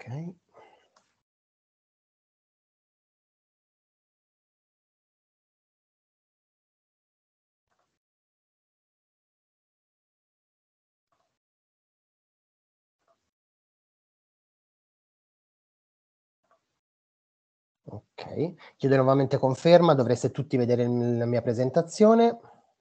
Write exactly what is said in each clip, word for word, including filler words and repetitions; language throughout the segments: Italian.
Ok. Ok, chiedo nuovamente conferma, dovreste tutti vedere il la mia presentazione.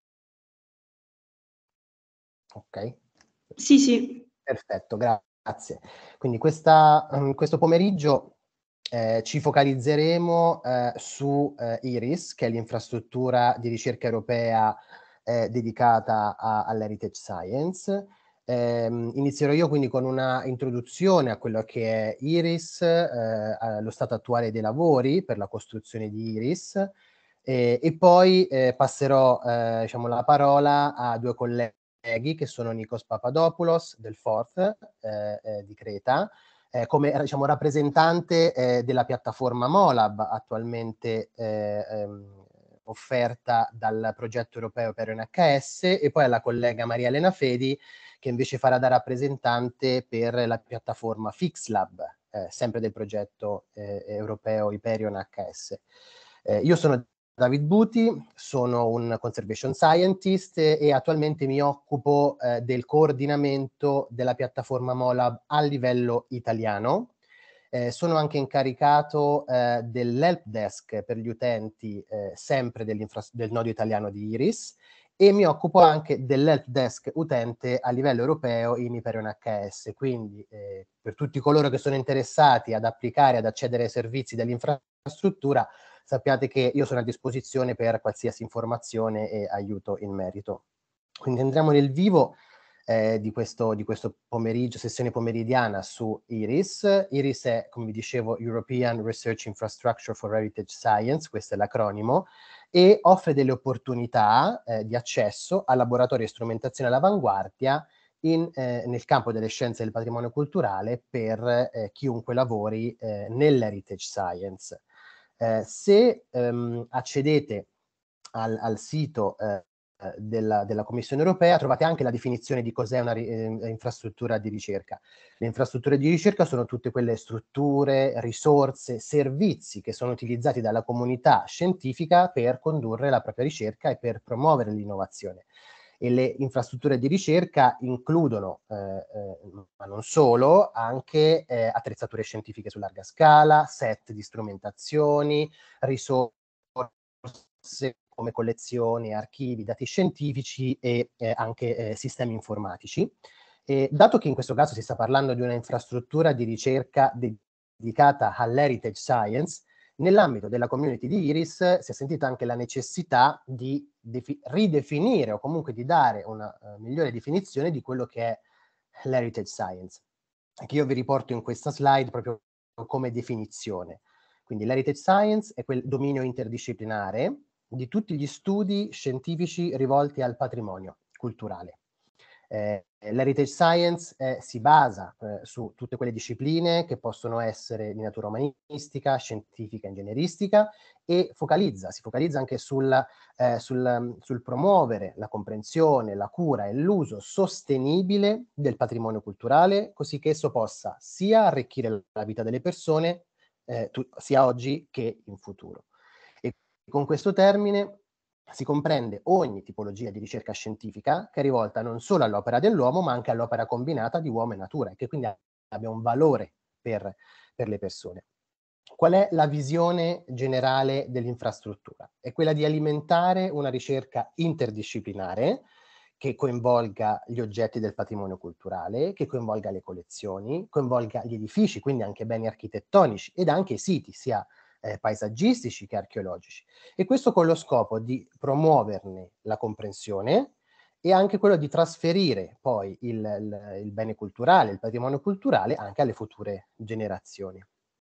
Ok. Sì, sì. Perfetto, grazie. Quindi questa uhm, questo pomeriggio, ehm, ci focalizzeremo, ehm, su, ehm, IRIS, che è l'infrastruttura di ricerca europea, ehm, dedicata a all'heritage science. Ehm, inizierò io quindi con una introduzione a quello che è IRIS, ehm, allo stato attuale dei lavori per la costruzione di IRIS, ehm, e poi, ehm, passerò, ehm, diciamo la parola a due colleghi che sono Nikos Papadopoulos del Forth, ehm, ehm, di Creta, ehm, come ra diciamo rappresentante, ehm, della piattaforma MOLAB attualmente, ehm, ehm, offerta dal progetto europeo per N H S, e poi alla collega Maria Elena Fedi, che invece farà da rappresentante per la piattaforma FixLab, ehm, sempre del progetto, ehm, europeo Hyperion H S. Ehm, io sono David Buti, sono un conservation scientist e attualmente mi occupo, ehm, del coordinamento della piattaforma MOLAB a livello italiano. Ehm, sono anche incaricato, ehm, dell'help desk per gli utenti, ehm, sempre dell'infras del nodo italiano di IRIS, e mi occupo anche dell'help desk utente a livello europeo in Hyperion H S. Quindi, ehm, per tutti coloro che sono interessati ad applicare, ad accedere ai servizi dell'infrastruttura, sappiate che io sono a disposizione per qualsiasi informazione e aiuto in merito. Quindi entriamo nel vivo, ehm, di questo di questo pomeriggio, sessione pomeridiana su IRIS. IRIS è, come vi dicevo, European Research Infrastructure for Heritage Science, questo è l'acronimo, e offre delle opportunità, ehm, di accesso a laboratori e strumentazione all'avanguardia in ehm, nel campo delle scienze del patrimonio culturale per, ehm, chiunque lavori, ehm, nell'heritage science. Eh, se ehm, accedete al, al sito eh, della, della Commissione europea, trovate anche la definizione di cos'è una ri- eh, infrastruttura di ricerca. Le infrastrutture di ricerca sono tutte quelle strutture, risorse, servizi che sono utilizzati dalla comunità scientifica per condurre la propria ricerca e per promuovere l'innovazione. E le infrastrutture di ricerca includono, eh, eh, ma non solo, anche eh, attrezzature scientifiche su larga scala, set di strumentazioni, risorse come collezioni, archivi, dati scientifici e eh, anche eh, sistemi informatici. E dato che in questo caso si sta parlando di una infrastruttura di ricerca dedicata all'heritage science, nell'ambito della community di IRIS si è sentita anche la necessità di defi- ridefinire o comunque di dare una uh, migliore definizione di quello che è l'heritage science, che io vi riporto in questa slide proprio come definizione. Quindi l'heritage science è quel dominio interdisciplinare di tutti gli studi scientifici rivolti al patrimonio culturale. Eh, L'heritage science eh, si basa eh, su tutte quelle discipline che possono essere di natura umanistica, scientifica, ingegneristica, e focalizza, si focalizza anche sul, eh, sul, sul promuovere la comprensione, la cura e l'uso sostenibile del patrimonio culturale, così che esso possa sia arricchire la vita delle persone, eh, tu, sia oggi che in futuro. E con questo termine si comprende ogni tipologia di ricerca scientifica che è rivolta non solo all'opera dell'uomo, ma anche all'opera combinata di uomo e natura, e che quindi abbia un valore per, per le persone. Qual è la visione generale dell'infrastruttura? È quella di alimentare una ricerca interdisciplinare che coinvolga gli oggetti del patrimonio culturale, che coinvolga le collezioni, coinvolga gli edifici, quindi anche beni architettonici, ed anche i siti, sia eh, paesaggistici che archeologici. E questo con lo scopo di promuoverne la comprensione e anche quello di trasferire poi il, il, il bene culturale, il patrimonio culturale anche alle future generazioni.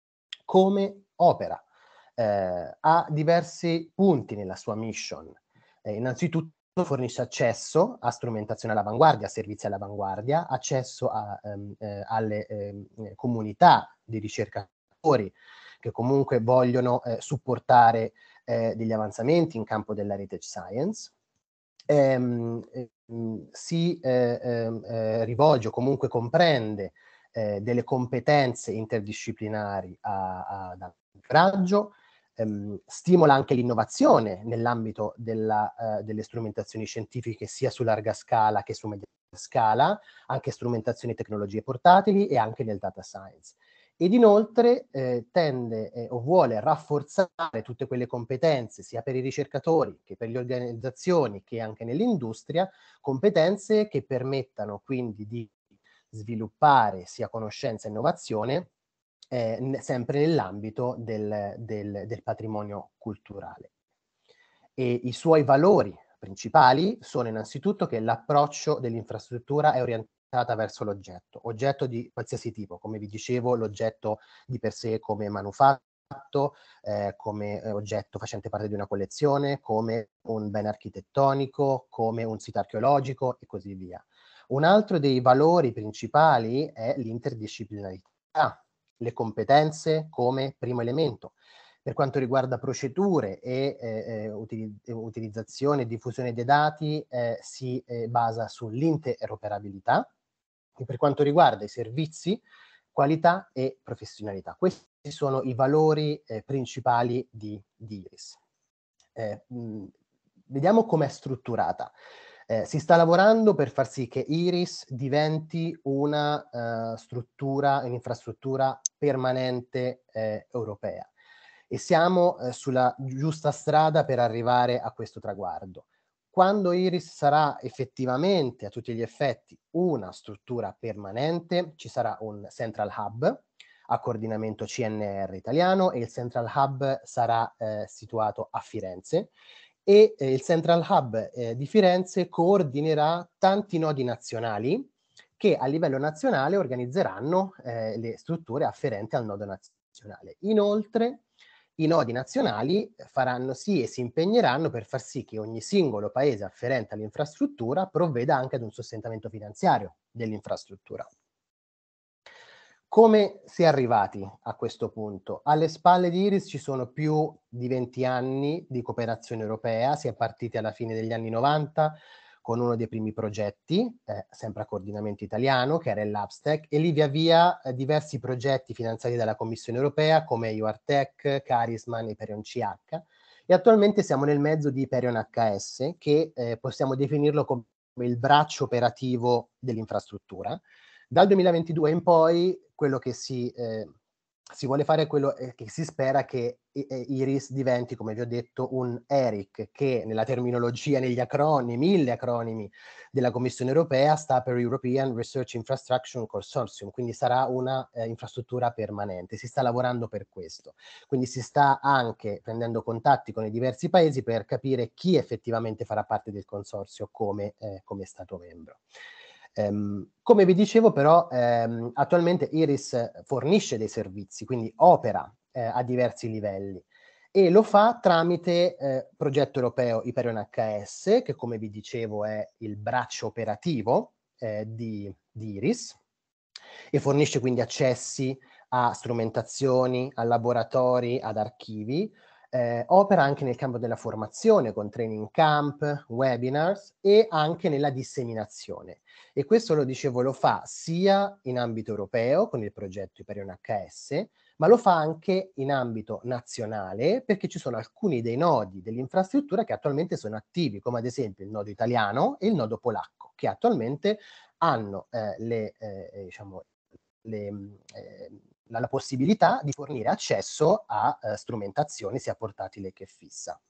Come opera? Eh, ha diversi punti nella sua mission. Eh, innanzitutto fornisce accesso a strumentazione all'avanguardia, a servizi all'avanguardia, accesso a, ehm, eh, alle ehm, comunità di ricercatori che comunque vogliono eh, supportare eh, degli avanzamenti in campo dell'heritage science. Ehm, ehm, si eh, ehm, eh, rivolge o comunque comprende eh, delle competenze interdisciplinari a, a, ad raggio, ehm, stimola anche l'innovazione nell'ambito della, eh, delle strumentazioni scientifiche sia su larga scala che su media scala, anche strumentazioni e tecnologie portatili e anche nel data science. Ed inoltre eh, tende eh, o vuole rafforzare tutte quelle competenze, sia per i ricercatori che per le organizzazioni che anche nell'industria, competenze che permettano quindi di sviluppare sia conoscenza e innovazione eh, sempre nell'ambito del, del, del patrimonio culturale. E i suoi valori principali sono innanzitutto che l'approccio dell'infrastruttura è orientata verso l'oggetto, oggetto di qualsiasi tipo, come vi dicevo, l'oggetto di per sé come manufatto, eh, come eh, oggetto facente parte di una collezione, come un bene architettonico, come un sito archeologico e così via. Un altro dei valori principali è l'interdisciplinarità, le competenze come primo elemento. Per quanto riguarda procedure e eh, util utilizzazione e diffusione dei dati, eh, si eh, basa sull'interoperabilità, e per quanto riguarda i servizi, qualità e professionalità. Questi sono i valori eh, principali di, di Iris. Eh, mh, vediamo com'è strutturata. Eh, si sta lavorando per far sì che Iris diventi una uh, struttura, un'infrastruttura permanente eh, europea e siamo eh, sulla giusta strada per arrivare a questo traguardo. Quando Iris sarà effettivamente, a tutti gli effetti, una struttura permanente, ci sarà un Central Hub a coordinamento C N R italiano e il Central Hub sarà eh, situato a Firenze e eh, il Central Hub eh, di Firenze coordinerà tanti nodi nazionali che a livello nazionale organizzeranno eh, le strutture afferenti al nodo nazionale. Inoltre, i nodi nazionali faranno sì e si impegneranno per far sì che ogni singolo paese afferente all'infrastruttura provveda anche ad un sostentamento finanziario dell'infrastruttura. Come si è arrivati a questo punto? Alle spalle di Iris ci sono più di venti anni di cooperazione europea, si è partiti alla fine degli anni novanta con uno dei primi progetti, eh, sempre a coordinamento italiano, che era il LabStack, e lì via via eh, diversi progetti finanziati dalla Commissione europea come URTech, Carisma e Hyperion C H, e attualmente siamo nel mezzo di Hyperion H S, che eh, possiamo definirlo come il braccio operativo dell'infrastruttura. Dal duemilaventidue in poi quello che si, eh, si vuole fare è quello eh, che si spera che eh, Iris diventi, come vi ho detto, un E R I C, che nella terminologia, negli acronimi, mille acronimi della Commissione europea, sta per European Research Infrastructure Consortium, quindi sarà una eh, infrastruttura permanente. Si sta lavorando per questo. Quindi si sta anche prendendo contatti con i diversi paesi per capire chi effettivamente farà parte del consorzio come, eh, come Stato membro. Um, come vi dicevo però, um, attualmente Iris fornisce dei servizi, quindi opera eh, a diversi livelli e lo fa tramite eh, progetto europeo Hyperion H S, che come vi dicevo è il braccio operativo eh, di, di Iris, e fornisce quindi accessi a strumentazioni, a laboratori, ad archivi. Eh, opera anche nel campo della formazione con training camp, webinars e anche nella disseminazione. E questo, lo dicevo, lo fa sia in ambito europeo con il progetto Hyperion H S, ma lo fa anche in ambito nazionale perché ci sono alcuni dei nodi dell'infrastruttura che attualmente sono attivi, come ad esempio il nodo italiano e il nodo polacco, che attualmente hanno eh, le, eh, diciamo, le, eh, la, la possibilità di fornire accesso a eh, strumentazioni sia portatile che fissa.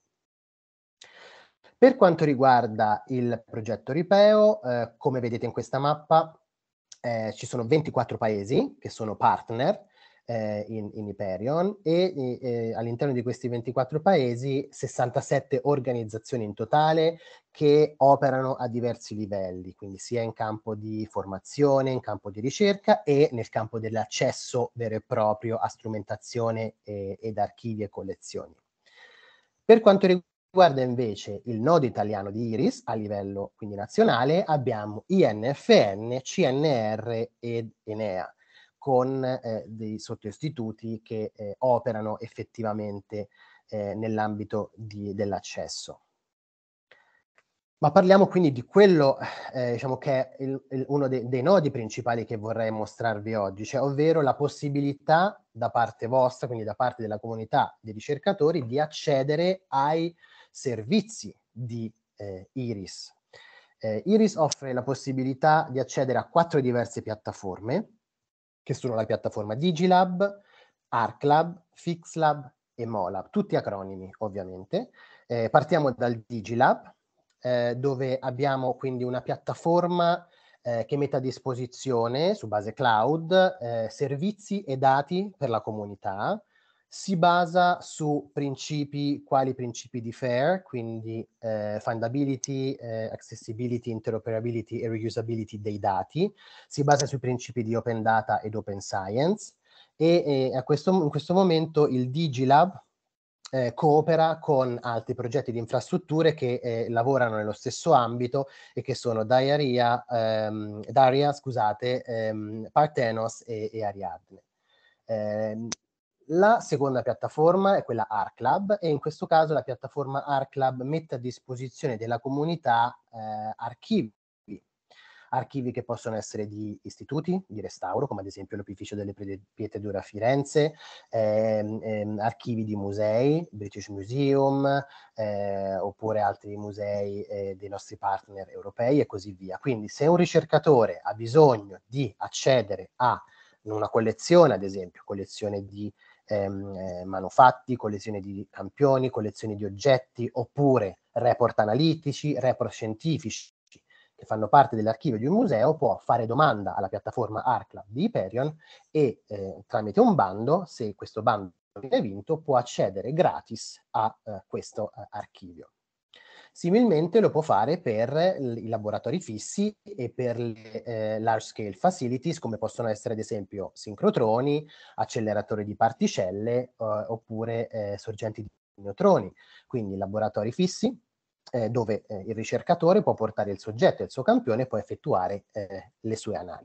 Per quanto riguarda il progetto Ripeo, eh, come vedete in questa mappa, eh, ci sono ventiquattro paesi che sono partner eh, in, in Hyperion e eh, all'interno di questi ventiquattro paesi sessantasette organizzazioni in totale che operano a diversi livelli, quindi sia in campo di formazione, in campo di ricerca e nel campo dell'accesso vero e proprio a strumentazione e, ed archivi e collezioni. Per quanto riguarda Guarda invece il nodo italiano di Iris a livello quindi nazionale, abbiamo I N F N, C N R ed Enea, con eh, dei sottoistituti che eh, operano effettivamente eh, nell'ambito dell'accesso. Ma parliamo quindi di quello, ehm, diciamo che è il il uno de dei nodi principali che vorrei mostrarvi oggi, cioè ovvero la possibilità da parte vostra, quindi da parte della comunità dei ricercatori, di accedere ai servizi di, ehm, IRIS. Ehm, IRIS offre la possibilità di accedere a quattro diverse piattaforme, che sono la piattaforma Digilab, ArcLab, FixLab e MoLab, tutti acronimi ovviamente. Ehm, partiamo dal Digilab, ehm, dove abbiamo quindi una piattaforma, ehm, che mette a disposizione, su base cloud, ehm, servizi e dati per la comunità. Si basa su principi quali principi di FAIR, quindi, ehm, findability, ehm, accessibility, interoperability e reusability dei dati. Si basa sui principi di open data ed open science e, ehm, a questo in questo momento il Digilab, ehm, coopera con altri progetti di infrastrutture che, ehm, lavorano nello stesso ambito e che sono Diaria ehm, Daria scusate, ehm, Parthenos e e Ariadne. Ehm, la seconda piattaforma è quella ArcLab e in questo caso la piattaforma ArcLab mette a disposizione della comunità, ehm, archivi. Archivi che possono essere di istituti di restauro, come ad esempio l'Opificio delle Pie Pietre Dure a Firenze, ehm, ehm, archivi di musei, British Museum, ehm, oppure altri musei, ehm, dei nostri partner europei e così via. Quindi se un ricercatore ha bisogno di accedere a una collezione, ad esempio, collezione di ehm, eh, manufatti, collezione di campioni, collezioni di oggetti, oppure report analitici, report scientifici che fanno parte dell'archivio di un museo, può fare domanda alla piattaforma ArcLab di Hyperion e eh, tramite un bando, se questo bando viene vinto, può accedere gratis a eh, questo eh, archivio. Similmente lo può fare per l- i laboratori fissi e per le eh, large scale facilities, come possono essere ad esempio sincrotroni, acceleratori di particelle eh, oppure eh, sorgenti di neutroni. Quindi laboratori fissi eh, dove eh, il ricercatore può portare il soggetto e il suo campione e può effettuare eh, le sue analisi.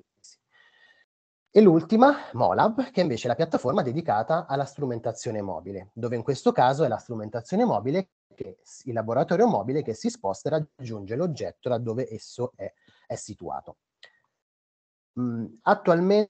E l'ultima, MoLab, che è invece la piattaforma dedicata alla strumentazione mobile, dove in questo caso è la strumentazione mobile, che, il laboratorio mobile che si sposta e raggiunge l'oggetto laddove esso è, è situato. Mm, attualmente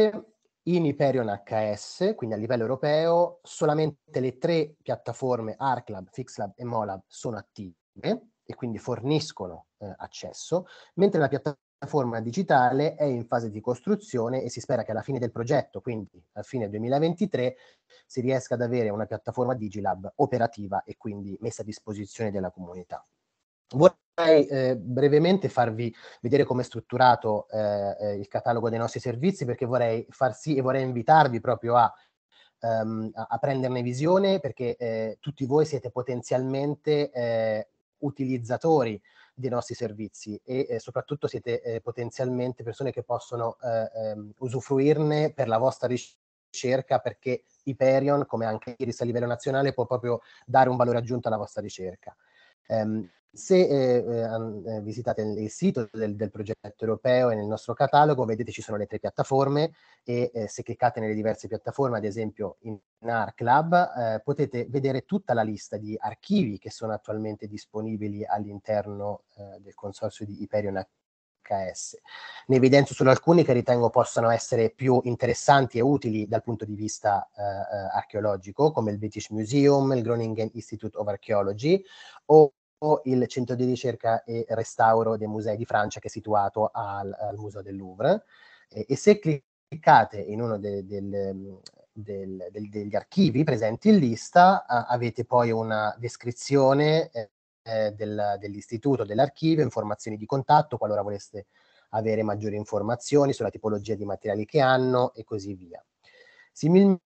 in Hyperion H S, quindi a livello europeo, solamente le tre piattaforme ArcLab, FixLab e MoLab sono attive e quindi forniscono eh, accesso, mentre la piattaforma digitale è in fase di costruzione e si spera che alla fine del progetto, quindi a fine duemilaventitré, si riesca ad avere una piattaforma Digilab operativa e quindi messa a disposizione della comunità. Vorrei eh, brevemente farvi vedere come è strutturato eh, eh, il catalogo dei nostri servizi, perché vorrei far sì e vorrei invitarvi proprio a, um, a, a prenderne visione, perché eh, tutti voi siete potenzialmente eh, utilizzatori dei nostri servizi e eh, soprattutto siete eh, potenzialmente persone che possono eh, ehm, usufruirne per la vostra ricerca, perché Hyperion, come anche Iris a livello nazionale, può proprio dare un valore aggiunto alla vostra ricerca. Um, se eh, eh, visitate il, il sito del, del progetto europeo e nel nostro catalogo, vedete ci sono le tre piattaforme e eh, se cliccate nelle diverse piattaforme, ad esempio in, in ArcLab, eh, potete vedere tutta la lista di archivi che sono attualmente disponibili all'interno eh, del consorzio di Hyperion H S. Ne evidenzio solo alcuni che ritengo possano essere più interessanti e utili dal punto di vista eh, eh, archeologico, come il British Museum, il Groningen Institute of Archaeology o il centro di ricerca e restauro dei musei di Francia che è situato al, al Museo del Louvre. E, e se cliccate in uno de, del, del, del, degli archivi presenti in lista, uh, avete poi una descrizione eh, del, dell'istituto, dell'archivio, informazioni di contatto qualora voleste avere maggiori informazioni sulla tipologia di materiali che hanno e così via. Similmente,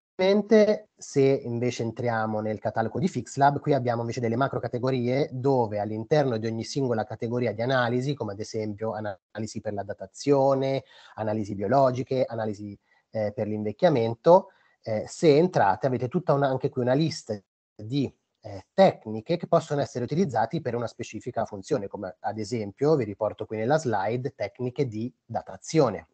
se invece entriamo nel catalogo di FixLab, qui abbiamo invece delle macro categorie dove all'interno di ogni singola categoria di analisi, come ad esempio analisi per la datazione, analisi biologiche, analisi eh, per l'invecchiamento, eh, se entrate avete tutta una, anche qui una lista di eh, tecniche che possono essere utilizzate per una specifica funzione, come ad esempio, vi riporto qui nella slide, tecniche di datazione.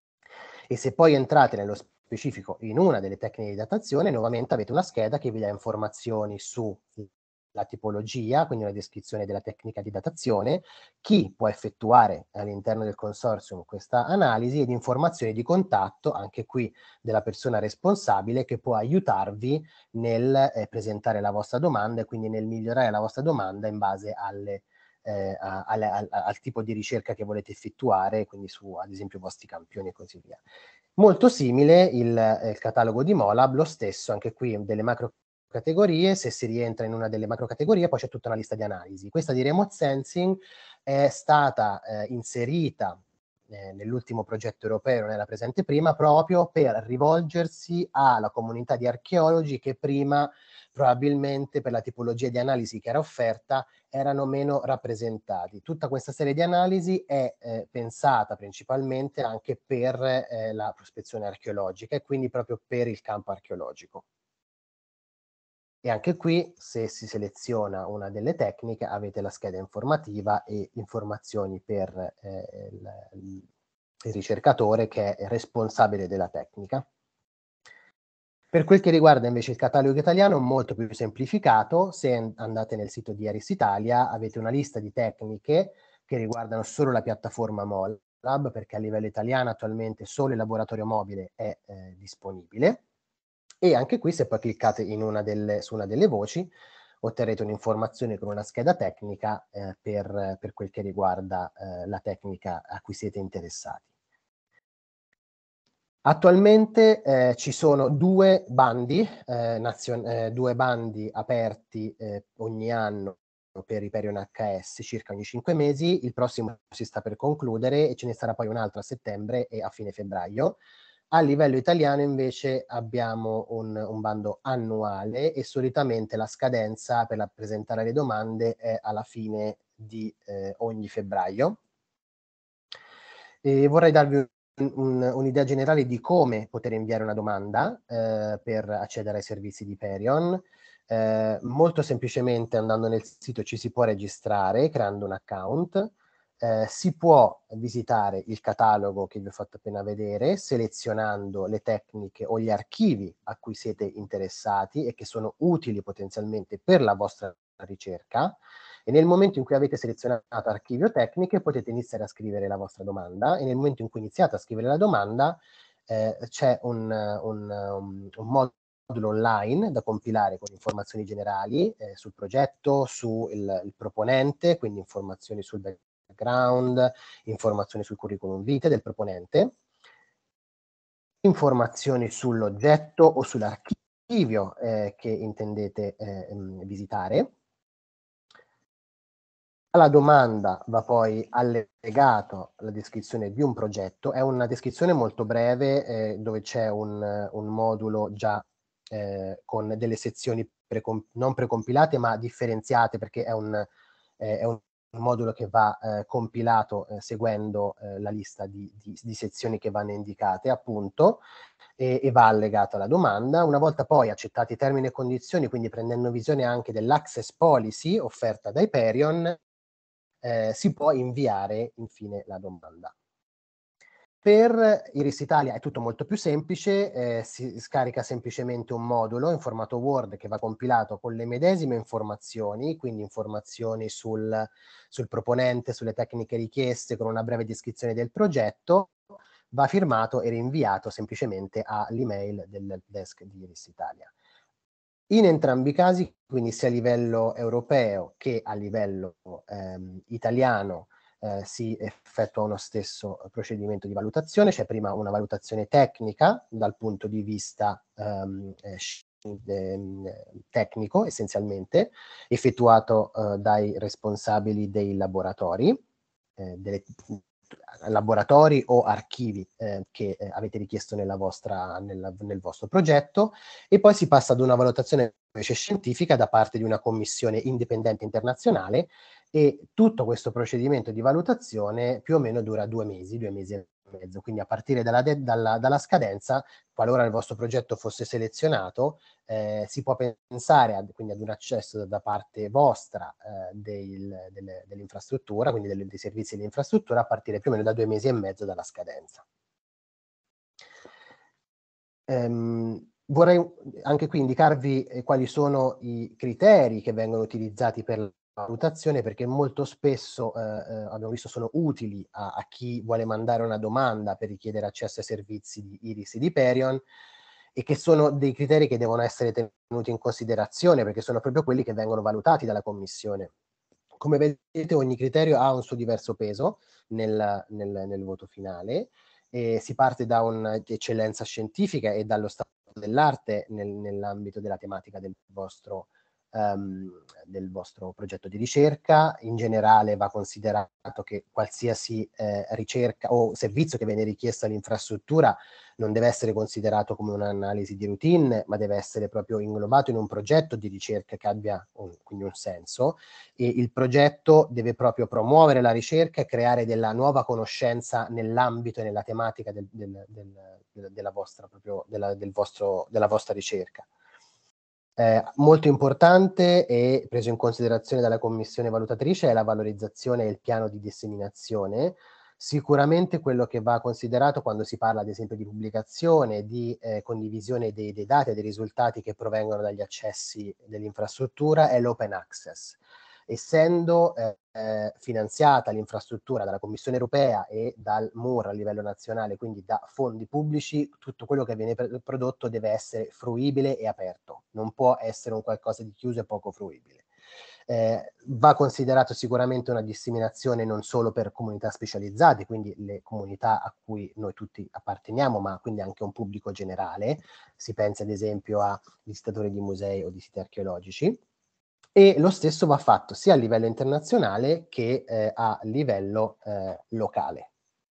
E se poi entrate nello specifico in una delle tecniche di datazione, nuovamente avete una scheda che vi dà informazioni sulle la tipologia, quindi una descrizione della tecnica di datazione, chi può effettuare all'interno del consortium questa analisi ed informazioni di contatto, anche qui della persona responsabile, che può aiutarvi nel eh, presentare la vostra domanda e quindi nel migliorare la vostra domanda in base alle, eh, a, alle, al, al tipo di ricerca che volete effettuare, quindi su ad esempio i vostri campioni e così via. Molto simile il, eh, il catalogo di Molab, lo stesso, anche qui delle macro categorie, se si rientra in una delle macro categorie poi c'è tutta una lista di analisi. Questa di remote sensing è stata eh, inserita eh, nell'ultimo progetto europeo, non era presente prima, proprio per rivolgersi alla comunità di archeologi che prima probabilmente per la tipologia di analisi che era offerta erano meno rappresentati. Tutta questa serie di analisi è eh, pensata principalmente anche per eh, la prospezione archeologica e quindi proprio per il campo archeologico. E anche qui, se si seleziona una delle tecniche, avete la scheda informativa e informazioni per eh, il, il ricercatore che è responsabile della tecnica. Per quel che riguarda invece il catalogo italiano, molto più semplificato, se andate nel sito di Iris Italia avete una lista di tecniche che riguardano solo la piattaforma Molab, perché a livello italiano attualmente solo il laboratorio mobile è eh, disponibile. E anche qui, se poi cliccate in una delle, su una delle voci, otterrete un'informazione con una scheda tecnica eh, per, per quel che riguarda eh, la tecnica a cui siete interessati. Attualmente eh, ci sono due bandi, eh, nazio- eh, due bandi aperti eh, ogni anno per Hyperion H S, circa ogni cinque mesi. Il prossimo si sta per concludere e ce ne sarà poi un altro a settembre e a fine febbraio. A livello italiano invece abbiamo un, un bando annuale e solitamente la scadenza per la presentare le domande è alla fine di eh, ogni febbraio. E vorrei darvi un, un, un'idea generale di come poter inviare una domanda eh, per accedere ai servizi di Hyperion. Eh, molto semplicemente andando nel sito ci si può registrare creando un account. Eh, si può visitare il catalogo che vi ho fatto appena vedere, selezionando le tecniche o gli archivi a cui siete interessati e che sono utili potenzialmente per la vostra ricerca. E nel momento in cui avete selezionato archivio tecniche potete iniziare a scrivere la vostra domanda e nel momento in cui iniziate a scrivere la domanda eh, c'è un, un, un, un modulo online da compilare con informazioni generali eh, sul progetto, sul il proponente, quindi informazioni sul background, informazioni sul curriculum vitae del proponente, informazioni sull'oggetto o sull'archivio eh, che intendete eh, visitare. Alla domanda va poi allegato la descrizione di un progetto, è una descrizione molto breve eh, dove c'è un, un modulo già eh, con delle sezioni precom- non precompilate ma differenziate perché è un, eh, è un modulo che va eh, compilato eh, seguendo eh, la lista di, di, di sezioni che vanno indicate appunto e, e va allegato alla domanda. Una volta poi accettati i termini e condizioni, quindi prendendo visione anche dell'access policy offerta da Hyperion, Eh, si può inviare infine la domanda. Per Iris Italia è tutto molto più semplice, eh, si scarica semplicemente un modulo in formato Word che va compilato con le medesime informazioni, quindi informazioni sul, sul proponente, sulle tecniche richieste, con una breve descrizione del progetto, va firmato e rinviato semplicemente all'email del desk di Iris Italia. In entrambi i casi, quindi sia a livello europeo che a livello ehm, italiano, eh, si effettua uno stesso procedimento di valutazione. C'è prima una valutazione tecnica dal punto di vista ehm, eh, tecnico, essenzialmente, effettuato eh, dai responsabili dei laboratori, eh, delle, laboratori o archivi eh, che eh, avete richiesto nella vostra, nella, nel vostro progetto, e poi si passa ad una valutazione invece scientifica da parte di una commissione indipendente internazionale e tutto questo procedimento di valutazione più o meno dura due mesi, due mesi e mezzo, quindi a partire dalla, de- dalla, dalla scadenza, qualora il vostro progetto fosse selezionato, eh, si può pensare ad, quindi ad un accesso da, da parte vostra eh, del, delle, dell'infrastruttura, quindi delle, dei servizi dell'infrastruttura a partire più o meno da due mesi e mezzo dalla scadenza. Ehm, vorrei anche qui indicarvi eh, quali sono i criteri che vengono utilizzati per la valutazione, perché molto spesso eh, eh, abbiamo visto sono utili a, a chi vuole mandare una domanda per richiedere accesso ai servizi di Iris e di Perion, e che sono dei criteri che devono essere tenuti in considerazione, perché sono proprio quelli che vengono valutati dalla Commissione. Come vedete, ogni criterio ha un suo diverso peso nel, nel, nel voto finale, e si parte da un'eccellenza scientifica e dallo stato dell'arte nel, nell'ambito della tematica del vostro, um, del vostro progetto di ricerca. In generale va considerato che qualsiasi eh, ricerca o servizio che viene richiesto all'infrastruttura non deve essere considerato come un'analisi di routine, ma deve essere proprio inglobato in un progetto di ricerca che abbia un, quindi un senso, e il progetto deve proprio promuovere la ricerca e creare della nuova conoscenza nell'ambito e nella tematica del, del, del, della, vostra, proprio, della, del vostro, della vostra ricerca. Eh, molto importante e preso in considerazione dalla commissione valutatrice è la valorizzazione e il piano di disseminazione. Sicuramente quello che va considerato quando si parla ad esempio di pubblicazione, di eh, condivisione dei, dei dati e dei risultati che provengono dagli accessi dell'infrastruttura è l'open access. Essendo eh, eh, finanziata l'infrastruttura dalla Commissione europea e dal M U R a livello nazionale, quindi da fondi pubblici, tutto quello che viene prodotto deve essere fruibile e aperto, non può essere un qualcosa di chiuso e poco fruibile. Eh, va considerato sicuramente una disseminazione non solo per comunità specializzate, quindi le comunità a cui noi tutti apparteniamo, ma quindi anche un pubblico generale. Si pensa ad esempio a visitatori di musei o di siti archeologici. E lo stesso va fatto sia a livello internazionale che eh, a livello eh, locale.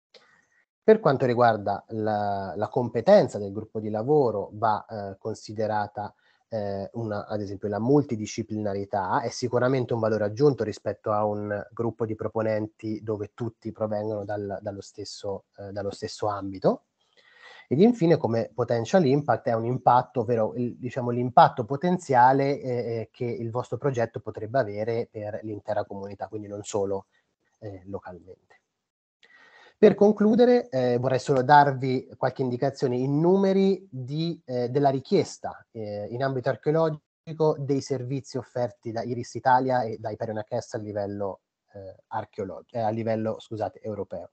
Per quanto riguarda la, la competenza del gruppo di lavoro, va eh, considerata eh, una, ad esempio la multidisciplinarità, è sicuramente un valore aggiunto rispetto a un gruppo di proponenti dove tutti provengono dal, dallo, stesso, eh, dallo stesso ambito. Ed infine, come potential impact, è un impatto, ovvero il, diciamo, l'impatto potenziale eh, che il vostro progetto potrebbe avere per l'intera comunità, quindi non solo eh, localmente. Per concludere, eh, vorrei solo darvi qualche indicazione in numeri di, eh, della richiesta eh, in ambito archeologico dei servizi offerti da Iris Italia e da Hyperion H S a livello, eh, archeologico, eh, a livello scusate, europeo.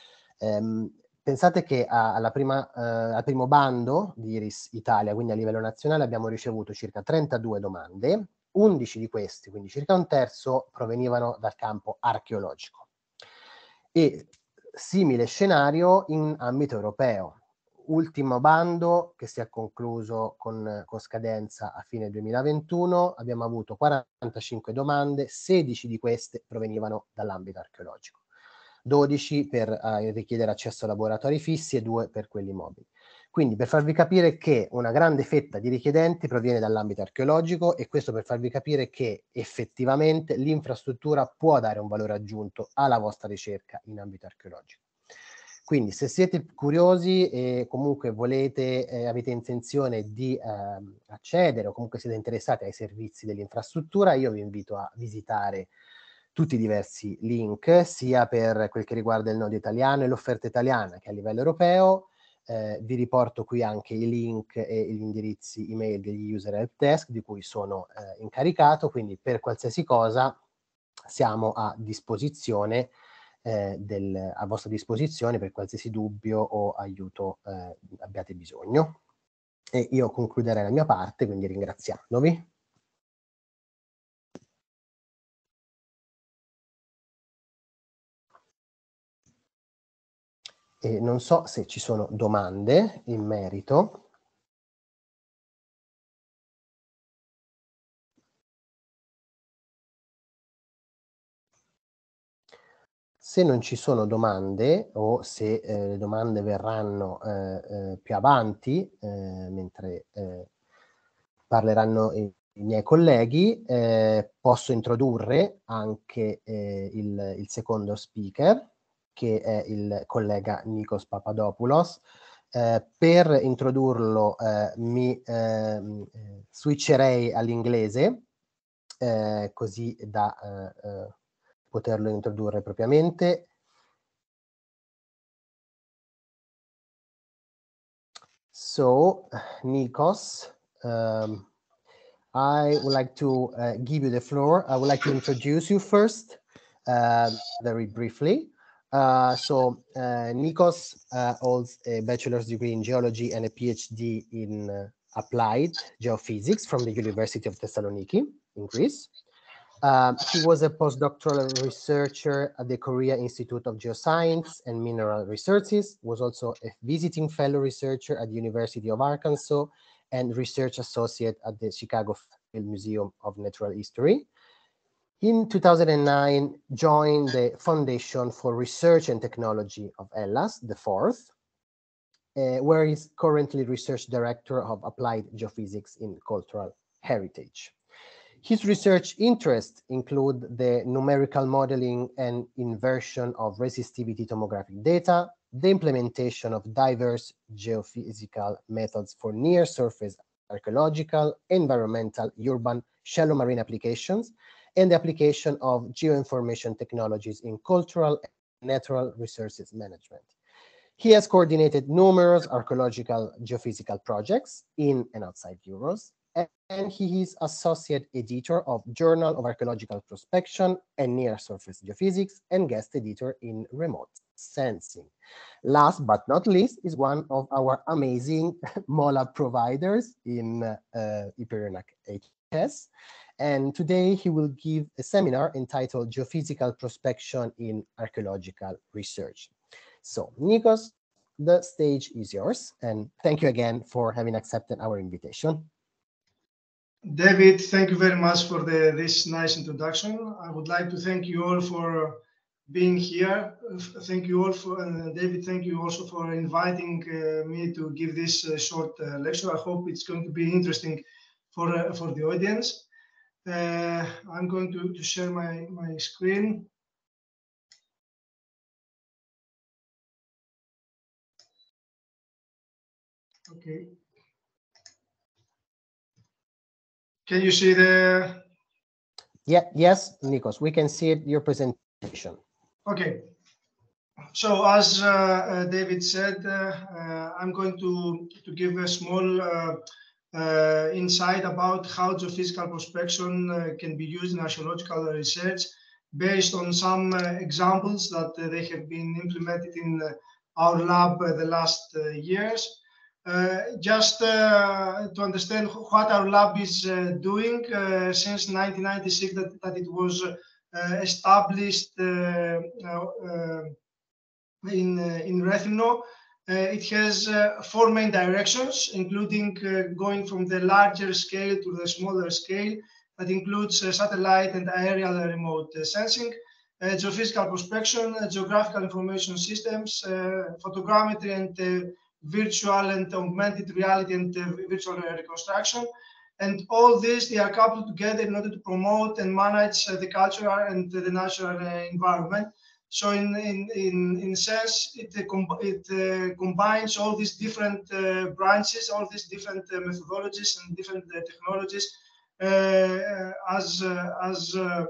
Um, pensate che a, alla prima, eh, al primo bando di Iris Italia, quindi a livello nazionale, abbiamo ricevuto circa trentadue domande, undici di questi, quindi circa un terzo, provenivano dal campo archeologico. E simile scenario in ambito europeo. Ultimo bando che si è concluso con, con scadenza a fine duemilaventuno, abbiamo avuto quarantacinque domande, sedici di queste provenivano dall'ambito archeologico, dodici per eh, richiedere accesso a laboratori fissi e due per quelli mobili. Quindi per farvi capire che una grande fetta di richiedenti proviene dall'ambito archeologico, e questo per farvi capire che effettivamente l'infrastruttura può dare un valore aggiunto alla vostra ricerca in ambito archeologico. Quindi se siete curiosi e comunque volete, eh, avete intenzione di eh, accedere o comunque siete interessati ai servizi dell'infrastruttura, io vi invito a visitare tutti i diversi link, sia per quel che riguarda il nodo italiano e l'offerta italiana che a livello europeo. Eh, vi riporto qui anche i link e gli indirizzi email degli user help desk di cui sono eh, incaricato, quindi per qualsiasi cosa siamo a disposizione, eh, del, a vostra disposizione per qualsiasi dubbio o aiuto eh, abbiate bisogno. E io concluderei la mia parte, quindi ringraziandovi. E non so se ci sono domande in merito. Se non ci sono domande o se eh, le domande verranno eh, eh, più avanti, eh, mentre eh, parleranno i, i miei colleghi, eh, posso introdurre anche eh, il, il secondo speaker, che è il collega Nikos Papadopoulos. Eh, per introdurlo eh, mi eh, switcherei all'inglese, eh, così da eh, eh, poterlo introdurre propriamente. So, Nikos, um, I would like to uh, give you the floor. I would like to introduce you first, uh, very briefly. Uh, so, uh, Nikos uh, holds a bachelor's degree in geology and a PhD in uh, applied geophysics from the University of Thessaloniki in Greece. Um, he was a postdoctoral researcher at the Korea Institute of Geoscience and Mineral Resources, was also a visiting fellow researcher at the University of Arkansas and research associate at the Chicago Field Museum of Natural History. In two thousand nine, joined the Foundation for Research and Technology of Hellas, the fourth, uh, where he's currently research director of applied geophysics in cultural heritage. His research interests include the numerical modeling and inversion of resistivity tomographic data, the implementation of diverse geophysical methods for near-surface archaeological, environmental, urban, shallow marine applications, and the application of geoinformation technologies in cultural and natural resources management. He has coordinated numerous archaeological geophysical projects in and outside Europe, and he is associate editor of Journal of Archaeological Prospection and Near Surface Geophysics and guest editor in Remote Sensing. Last but not least is one of our amazing MOLAB providers in uh, IPERIONAC H S. And today he will give a seminar entitled Geophysical Prospection in Archaeological Research. So, Nikos, the stage is yours, and thank you again for having accepted our invitation. David, thank you very much for the, this nice introduction. I would like to thank you all for being here. Thank you all for, uh, David, thank you also for inviting uh, me to give this uh, short uh, lecture. I hope it's going to be interesting for, uh, for the audience. Uh, I'm going to, to share my, my screen. Okay. Can you see the? Yeah, yes, Nikos, we can see it, your presentation. Okay. So as uh, uh, David said, uh, uh, I'm going to, to give a small uh, uh, insight about how geophysical prospection uh, can be used in archaeological research based on some uh, examples that uh, they have been implemented in uh, our lab uh, the last uh, years. Uh, just uh, to understand what our lab is uh, doing uh, since nineteen ninety-six, that, that it was uh, established uh, uh, in, uh, in Rethymno. Uh, it has uh, four main directions, including uh, going from the larger scale to the smaller scale. That includes uh, satellite and aerial remote uh, sensing, uh, geophysical prospection, uh, geographical information systems, uh, photogrammetry and uh, virtual and augmented reality and uh, virtual reconstruction. And all this, they are coupled together in order to promote and manage uh, the cultural and uh, the natural uh, environment. So in in in in sense, it uh, com it uh, combines all these different uh, branches, all these different uh, methodologies and different uh, technologies, uh, as uh, as uh,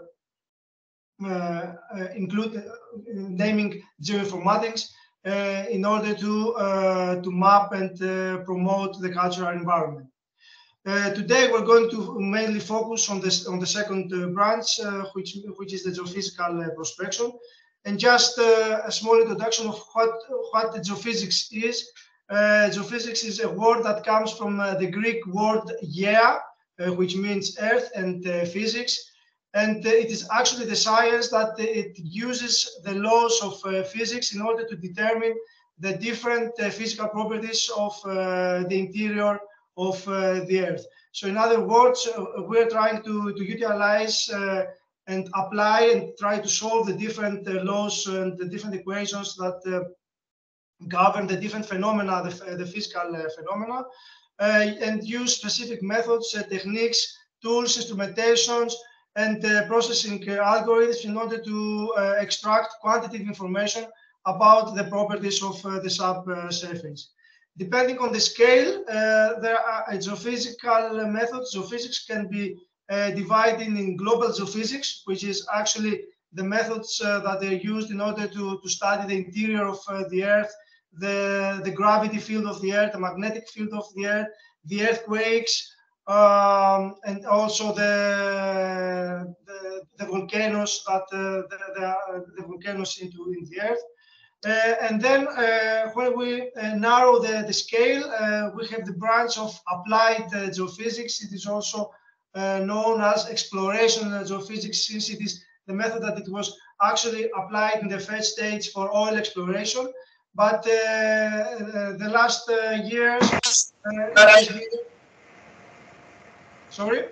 uh, include uh, naming geoinformatics uh, in order to uh, to map and uh, promote the cultural environment. Uh, today we're going to mainly focus on this on the second uh, branch, uh, which which is the geophysical uh, prospection. And just uh, a small introduction of what, what the geophysics is. Uh, geophysics is a word that comes from uh, the Greek word gea, uh, which means earth, and uh, physics. And uh, it is actually the science that uh, it uses the laws of uh, physics in order to determine the different uh, physical properties of uh, the interior of uh, the earth. So in other words, uh, we're trying to, to utilize uh, and apply and try to solve the different uh, laws and the different equations that uh, govern the different phenomena, the, the physical uh, phenomena, uh, and use specific methods, uh, techniques, tools, instrumentations, and uh, processing uh, algorithms in order to uh, extract quantitative information about the properties of uh, the subsurface. Depending on the scale, uh, there are uh, geophysical methods. Geophysics can be uh, divided in global geophysics, which is actually the methods uh, that are used in order to, to study the interior of uh, the Earth the, the gravity field of the Earth, the magnetic field of the Earth, the earthquakes, um, and also the, the, the volcanoes that uh, the, the, the volcanoes into in the Earth. Uh, and then uh, when we uh, narrow the, the scale, uh, we have the branch of applied uh, geophysics. It is also uh, known as exploration geophysics, since it is the method that it was actually applied in the first stage for oil exploration. But uh, uh, the last uh, years, uh, sorry?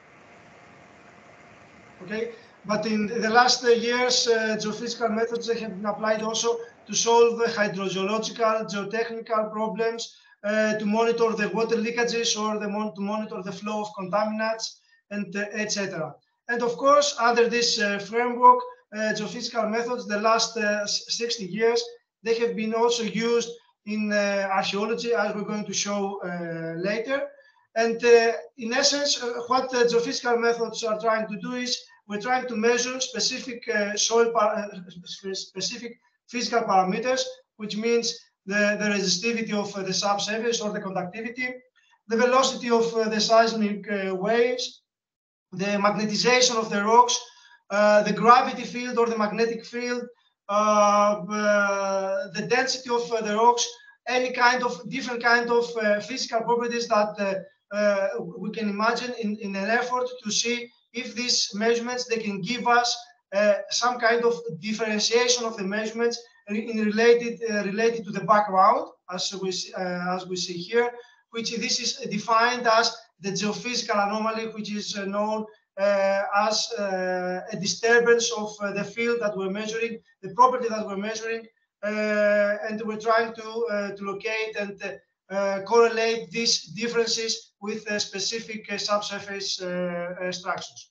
Okay, but in the last uh, years, uh, geophysical methods have been applied also to solve hydrogeological, geotechnical problems, uh, to monitor the water leakages or the mon to monitor the flow of contaminants, and uh, et cetera. And of course, under this uh, framework, uh, geophysical methods, the last uh, sixty years, they have been also used in uh, archaeology, as we're going to show uh, later. And uh, in essence, uh, what uh, geophysical methods are trying to do is we're trying to measure specific uh, soil, uh, specific physical parameters, which means the, the resistivity of uh, the subsurface or the conductivity, the velocity of uh, the seismic uh, waves, the magnetization of the rocks, uh, the gravity field or the magnetic field, uh, uh, the density of uh, the rocks, any kind of different kind of uh, physical properties that uh, uh, we can imagine in, in an effort to see if these measurements, they can give us uh, some kind of differentiation of the measurements in related uh, related to the background, as we see, uh, as we see here, which this is defined as the geophysical anomaly, which is uh, known uh, as uh, a disturbance of uh, the field that we're measuring, the property that we're measuring, uh, and we're trying to uh, to locate and uh, uh, correlate these differences with uh, specific uh, subsurface uh, uh, structures.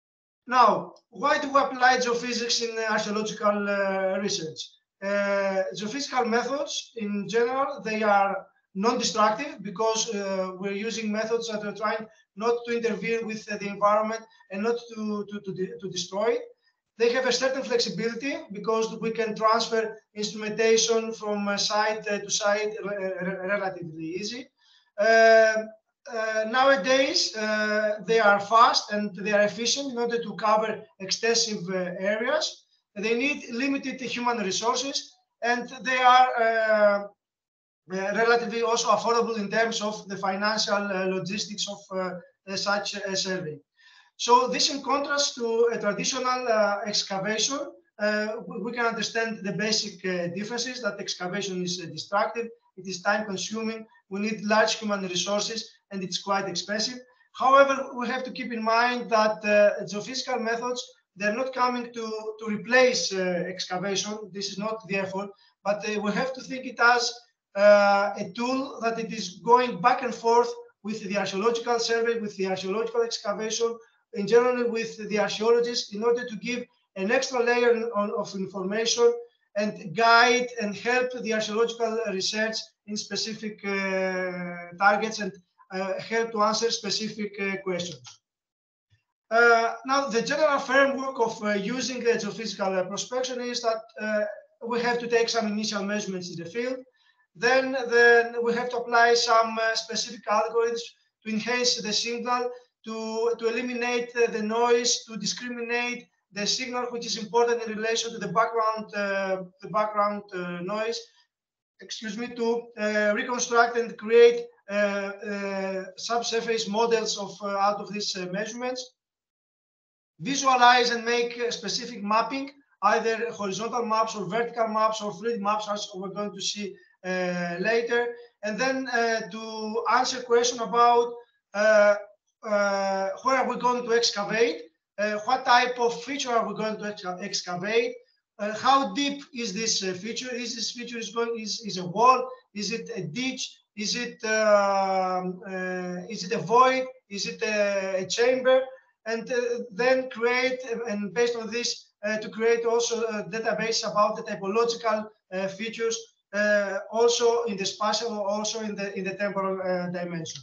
Now, why do we apply geophysics in archaeological uh, research? Uh, geophysical methods, in general, they are non-destructive because uh, we're using methods that are trying not to interfere with uh, the environment and not to, to, to, de to destroy it. They have a certain flexibility because we can transfer instrumentation from uh, site uh, to site re relatively easy. Uh, uh, nowadays, uh, they are fast and they are efficient in order to cover extensive uh, areas. They need limited human resources, and they are uh, uh, relatively also affordable in terms of the financial uh, logistics of uh, such a survey. So this, in contrast to a traditional uh, excavation, uh, we can understand the basic uh, differences, that excavation is uh, destructive, it is time consuming, we need large human resources, and it's quite expensive. However, we have to keep in mind that uh, geophysical methods, they're not coming to, to replace uh, excavation. This is not the effort, but uh, we have to think it as uh, a tool that it is going back and forth with the archaeological survey, with the archaeological excavation, in general with the archaeologists, in order to give an extra layer on, of information and guide and help the archaeological research in specific uh, targets and uh, help to answer specific uh, questions. Uh, now, the general framework of uh, using uh, geophysical uh, prospection is that uh, we have to take some initial measurements in the field. Then, then we have to apply some uh, specific algorithms to enhance the signal, to, to eliminate uh, the noise, to discriminate the signal, which is important in relation to the background, uh, the background uh, noise, excuse me, to uh, reconstruct and create uh, uh, subsurface models of uh, out of these uh, measurements. Visualize and make uh, specific mapping, either horizontal maps or vertical maps or three D maps, as we're going to see uh, later. And then uh, to answer question about uh, uh, where are we going to excavate, uh, what type of feature are we going to exca excavate, uh, how deep is this uh, feature? Is this feature is going is is a wall? Is it a ditch? Is it uh, uh, is it a void? Is it a, a chamber? And uh, then create, and based on this, uh, to create also a database about the typological uh, features, uh, also in the spatial, also in the in the temporal uh, dimension.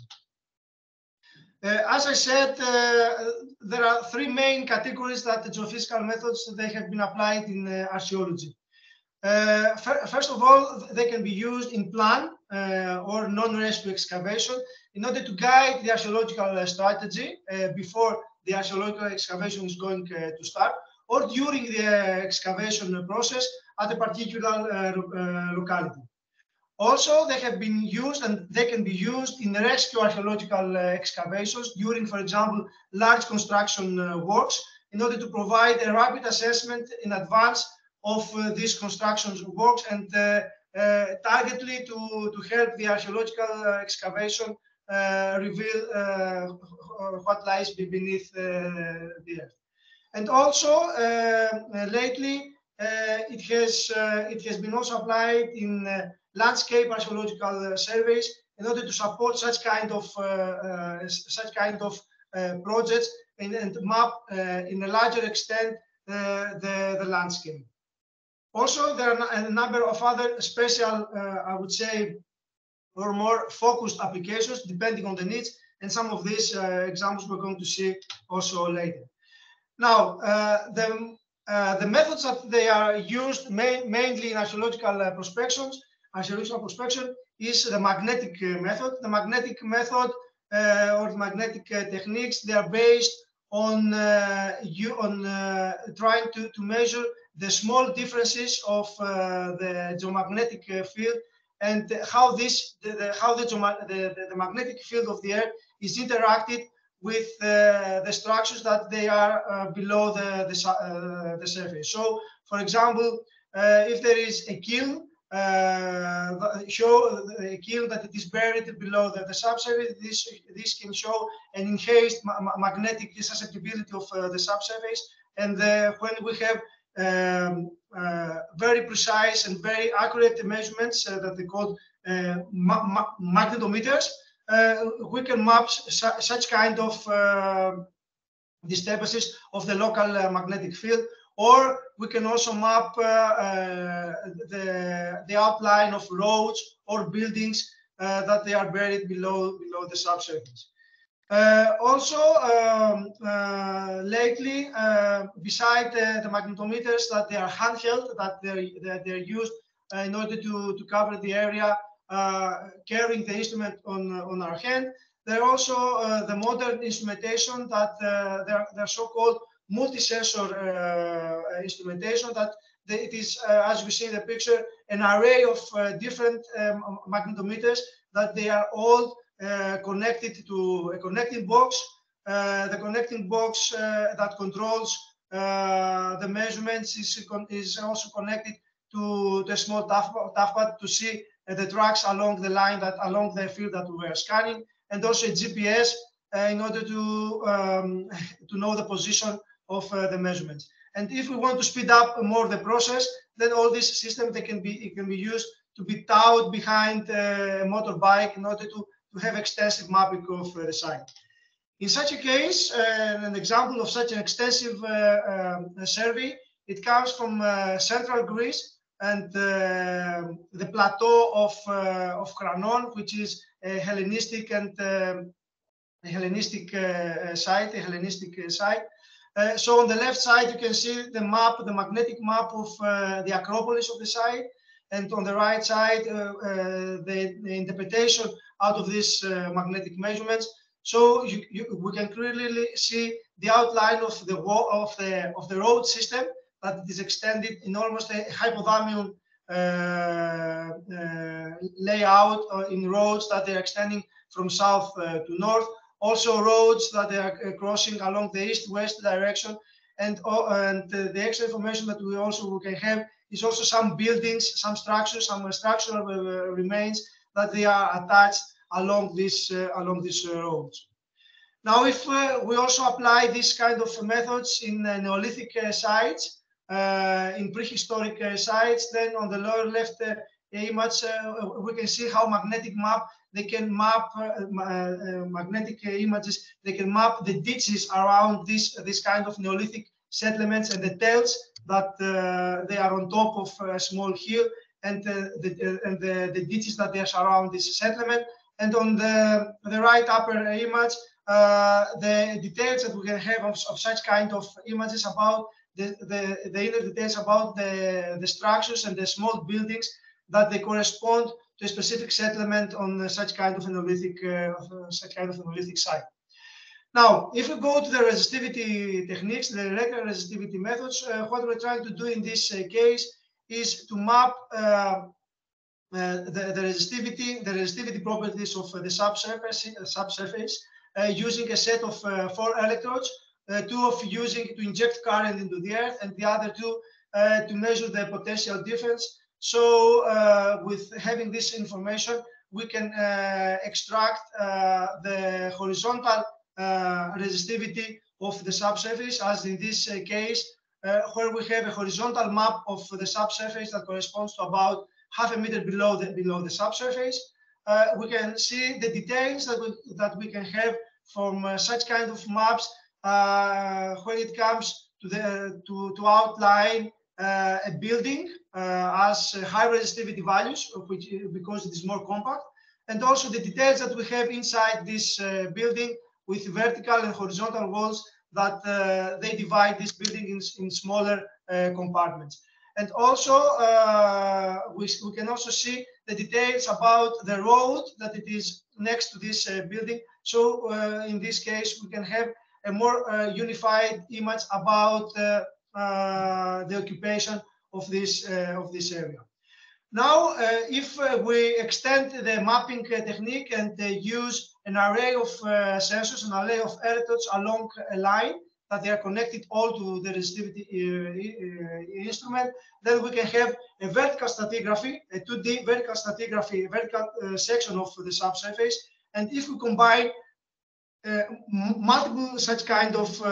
Uh, as I said, uh, there are three main categories that the geophysical methods they have been applied in uh, archaeology. Uh, first of all, they can be used in plan uh, or non-rescue excavation in order to guide the archaeological uh, strategy uh, before the archaeological excavation is going uh, to start, or during the uh, excavation process at a particular uh, uh, locality. Also, they have been used and they can be used in rescue archaeological uh, excavations during, for example, large construction uh, works in order to provide a rapid assessment in advance of uh, these construction works and uh, uh, targetedly to, to help the archaeological uh, excavation uh, reveal uh, what lies beneath uh, the earth. And also, uh, lately, uh, it has uh, it has been also applied in uh, landscape archaeological uh, surveys in order to support such kind of uh, uh, such kind of uh, projects and, and map uh, in a larger extent uh, the, the landscape. Also, there are a number of other special, uh, I would say, or more focused applications depending on the needs, and some of these uh, examples we're going to see also later. Now, uh, the, uh, the methods that they are used ma mainly in archaeological uh, prospections, archaeological prospection, is the magnetic uh, method. The magnetic method uh, or the magnetic uh, techniques, they are based on, uh, you, on uh, trying to, to measure the small differences of uh, the geomagnetic uh, field and how this, the, the, how the, the, the magnetic field of the Earth is interacted with uh, the structures that they are uh, below the, the, uh, the surface. So, for example, uh, if there is a kiln, uh, show a kiln that it is buried below the, the subsurface, this, this can show an enhanced ma magnetic susceptibility of uh, the subsurface. And uh, when we have um, uh, very precise and very accurate measurements uh, that they call uh, ma ma magnetometers, Uh, we can map su such kind of uh, disturbances of the local uh, magnetic field, or we can also map uh, uh, the, the outline of roads or buildings uh, that they are buried below, below the subsurface. Uh, also, um, uh, lately, uh, beside uh, the magnetometers that they are handheld, that they're, that they're used uh, in order to, to cover the area, Uh, carrying the instrument on uh, on our hand. There are also uh, the modern instrumentation that uh, they're, they're so-called multi-sensor uh, instrumentation that they, it is, uh, as we see in the picture, an array of uh, different um, magnetometers that they are all uh, connected to a connecting box. Uh, the connecting box uh, that controls uh, the measurements is, is also connected to the small toughpad to see the tracks along the line that along the field that we were scanning, and also a G P S uh, in order to um, to know the position of uh, the measurements. And if we want to speed up more the process, then all these systems they can be it can be used to be towed behind uh, a motorbike in order to to have extensive mapping of uh, the site. In such a case, uh, an example of such an extensive uh, uh, survey, it comes from uh, central Greece and uh, the plateau of uh, of Kranon, which is a Hellenistic and uh, a Hellenistic uh, site, a Hellenistic uh, site. Uh, so on the left side, you can see the map, the magnetic map of uh, the Acropolis of the site, and on the right side, uh, uh, the, the interpretation out of these uh, magnetic measurements. So you, you, we can clearly see the outline of the wall of the of the road system, that it is extended in almost a hypothalamian uh, uh, layout uh, in roads that they are extending from south uh, to north. Also roads that they are uh, crossing along the east-west direction. And, uh, and uh, the extra information that we also we can have is also some buildings, some structures, some structural uh, remains that they are attached along this uh, along these uh, roads. Now, if uh, we also apply this kind of methods in uh, Neolithic uh, sites, Uh, in prehistoric uh, sites, then on the lower left uh, image, uh, we can see how magnetic map, they can map uh, uh, magnetic uh, images, they can map the ditches around this, this kind of Neolithic settlements and the tails that uh, they are on top of a small hill, and, uh, the, uh, and the, the ditches that they surround this settlement. And on the, the right upper image, uh, the details that we can have of, of such kind of images about the, the, the inner details about the, the structures and the small buildings that they correspond to a specific settlement on such kind of an Neolithic, uh, such kind of an Neolithic site. Now, if we go to the resistivity techniques, the regular resistivity methods, uh, what we're trying to do in this uh, case is to map uh, uh, the, the resistivity, the resistivity properties of uh, the subsurface, uh, subsurface uh, using a set of uh, four electrodes, uh, two of using to inject current into the earth, and the other two uh, to measure the potential difference. So, uh, with having this information, we can uh, extract uh, the horizontal Uh, resistivity of the subsurface, as in this uh, case, uh, where we have a horizontal map of the subsurface that corresponds to about half a meter below the below the subsurface. Uh, we can see the details that we, that we can have from uh, such kind of maps uh, when it comes to the to to outline uh, a building uh, as uh, high resistivity values, which because it is more compact, and also the details that we have inside this uh, building, with vertical and horizontal walls that uh, they divide this building in, in smaller uh, compartments. And also, uh, we, we can also see the details about the road that it is next to this uh, building. So uh, in this case, we can have a more uh, unified image about uh, uh, the occupation of this, uh, of this area. Now, uh, if uh, we extend the mapping uh, technique and uh, use an array of uh, sensors, an array of electrodes along a line that they are connected all to the resistivity uh, uh, instrument, then we can have a vertical stratigraphy, a two D vertical stratigraphy, a vertical uh, section of the subsurface. And if we combine uh, multiple such kind of uh,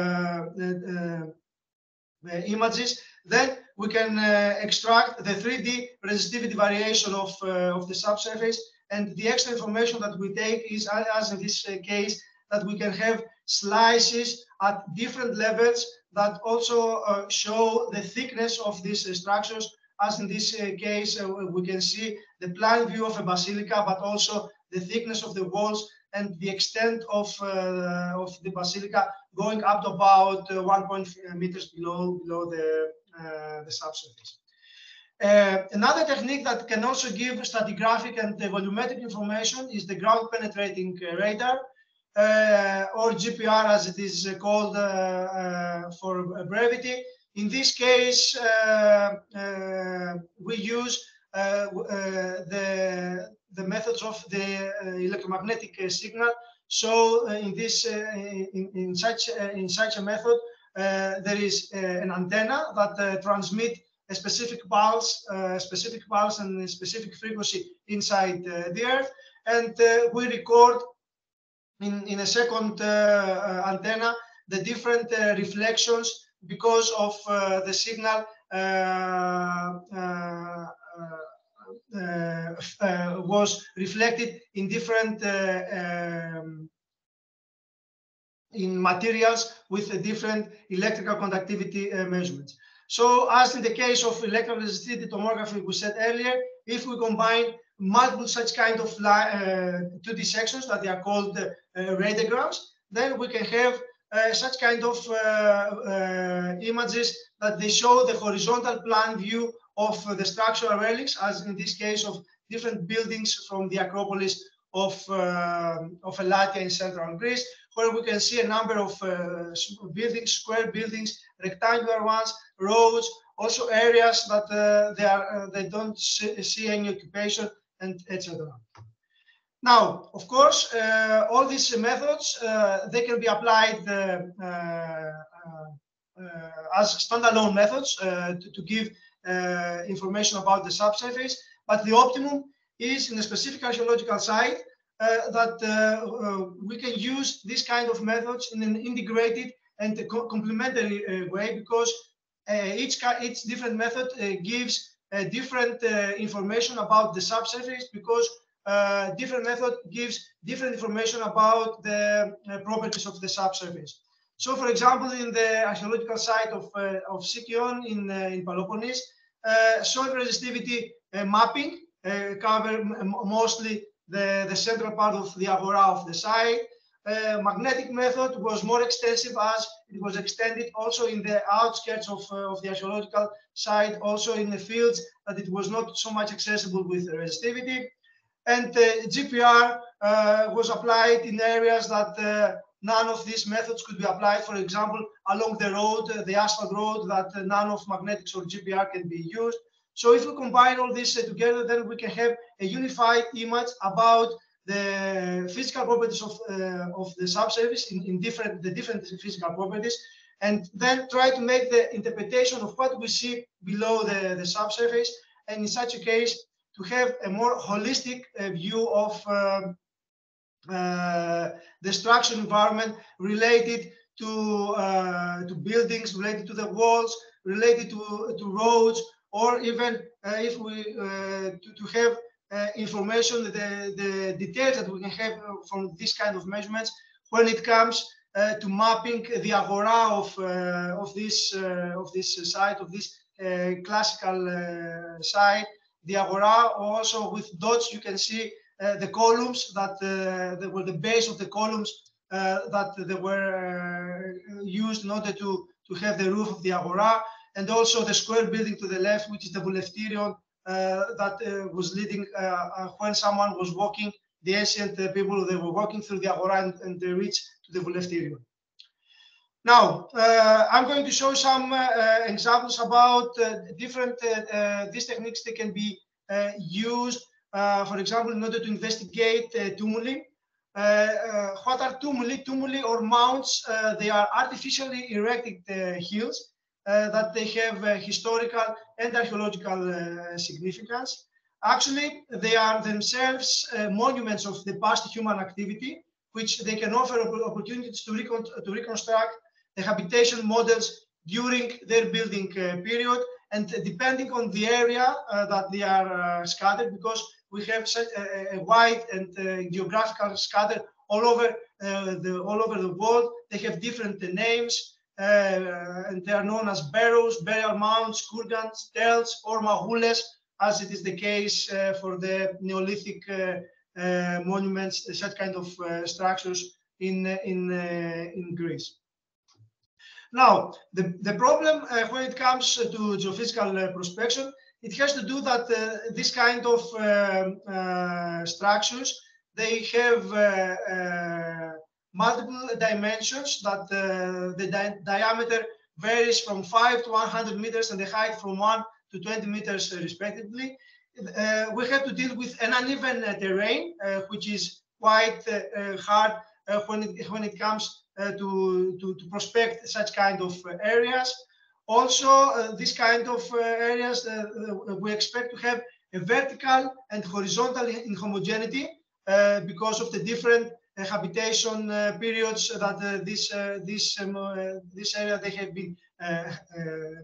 uh, uh, images, then we can uh, extract the three D resistivity variation of, uh, of the subsurface. And the extra information that we take is, as in this uh, case, that we can have slices at different levels that also uh, show the thickness of these uh, structures. As in this uh, case, uh, we can see the plan view of a basilica, but also the thickness of the walls and the extent of, uh, of the basilica going up to about uh, one point five meters below, below the, uh, the subsurface. Uh, another technique that can also give stratigraphic and uh, volumetric information is the ground penetrating uh, radar, uh, or G P R as it is uh, called uh, uh, for brevity. In this case, uh, uh, we use uh, uh, the, the methods of the uh, electromagnetic uh, signal. So uh, in this, uh, in, in, such, uh, in such a method, uh, there is uh, an antenna that uh, transmits a specific pulse, uh, specific pulse and a specific frequency inside uh, the earth, and uh, we record in, in a second uh, uh, antenna the different uh, reflections because of uh, the signal uh, uh, uh, uh, was reflected in different uh, um, in materials with a different electrical conductivity uh, measurements. So, as in the case of electron resistivity tomography we said earlier, if we combine multiple such kind of uh, two D sections that they are called uh, uh, radiograms, then we can have uh, such kind of uh, uh, images that they show the horizontal plan view of uh, the structural relics, as in this case of different buildings from the Acropolis of, uh, of Elatia in central Greece, where we can see a number of uh, buildings, square buildings, rectangular ones, roads, also areas that uh, they are uh, they don't see, see any occupation, and et cetera. Now, of course, uh, all these methods uh, they can be applied uh, uh, uh, as standalone methods uh, to, to give uh, information about the subsurface, but the optimum is in a specific archaeological site uh, that uh, uh, we can use this kind of methods in an integrated and co complementary uh, way, because uh, each, each different method uh, gives uh, different uh, information about the subsurface, because uh, different method gives different information about the uh, properties of the subsurface. So, for example, in the archaeological site of, uh, of Sikion in, uh, in Peloponnese, uh, soil resistivity uh, mapping uh, cover mostly the, the central part of the agora of the site. uh, magnetic method was more extensive, as it was extended also in the outskirts of, uh, of the archaeological site, also in the fields that it was not so much accessible with resistivity. And uh, G P R uh, was applied in areas that uh, none of these methods could be applied. For example, along the road, uh, the asphalt road, that uh, none of magnetics or G P R can be used. So if we combine all this uh, together, then we can have a unified image about the physical properties of, uh, of the subsurface in, in different, the different physical properties, and then try to make the interpretation of what we see below the, the subsurface, and in such a case, to have a more holistic uh, view of uh, uh, the structural environment related to, uh, to buildings, related to the walls, related to, to roads, or even uh, if we uh, to, to have uh, information, the, the details that we can have from this kind of measurements when it comes uh, to mapping the agora of, uh, of, this, uh, of this site, of this uh, classical uh, site. The agora, also with dots, you can see uh, the columns that uh, they were the base of the columns uh, that they were uh, used in order to, to have the roof of the agora, and also the square building to the left, which is the Boulefterion uh, that uh, was leading uh, uh, when someone was walking, the ancient uh, people, they were walking through the agora and, and they reached to the Boulefterion. Now, uh, I'm going to show some uh, uh, examples about uh, different, uh, uh, these techniques. They can be uh, used, uh, for example, in order to investigate uh, tumuli. Uh, uh, what are tumuli? Tumuli or mounds, uh, they are artificially erected uh, hills uh, that they have uh, historical and archaeological uh, significance. Actually, they are themselves uh, monuments of the past human activity, which they can offer opportunities to, recon to reconstruct the habitation models during their building uh, period, and depending on the area uh, that they are uh, scattered, because we have such a, a wide and uh, geographical scatter all over uh, the all over the world. They have different uh, names, uh, and they are known as barrows, burial mounds, kurgans, telts, or mahules, as it is the case uh, for the Neolithic uh, uh, monuments, such kind of uh, structures in in uh, in Greece. Now, the, the problem uh, when it comes to geophysical uh, prospection, it has to do that uh, this kind of uh, uh, structures, they have uh, uh, multiple dimensions, that uh, the di diameter varies from five to one hundred meters and the height from one to twenty meters uh, respectively. Uh, we have to deal with an uneven uh, terrain, uh, which is quite uh, uh, hard uh, when, it, when it comes Uh, to, to, to prospect such kind of uh, areas. Also, uh, this kind of uh, areas, uh, uh, we expect to have a vertical and horizontal inhomogeneity uh, because of the different uh, habitation uh, periods that uh, this, uh, this, um, uh, this area they have been uh, uh,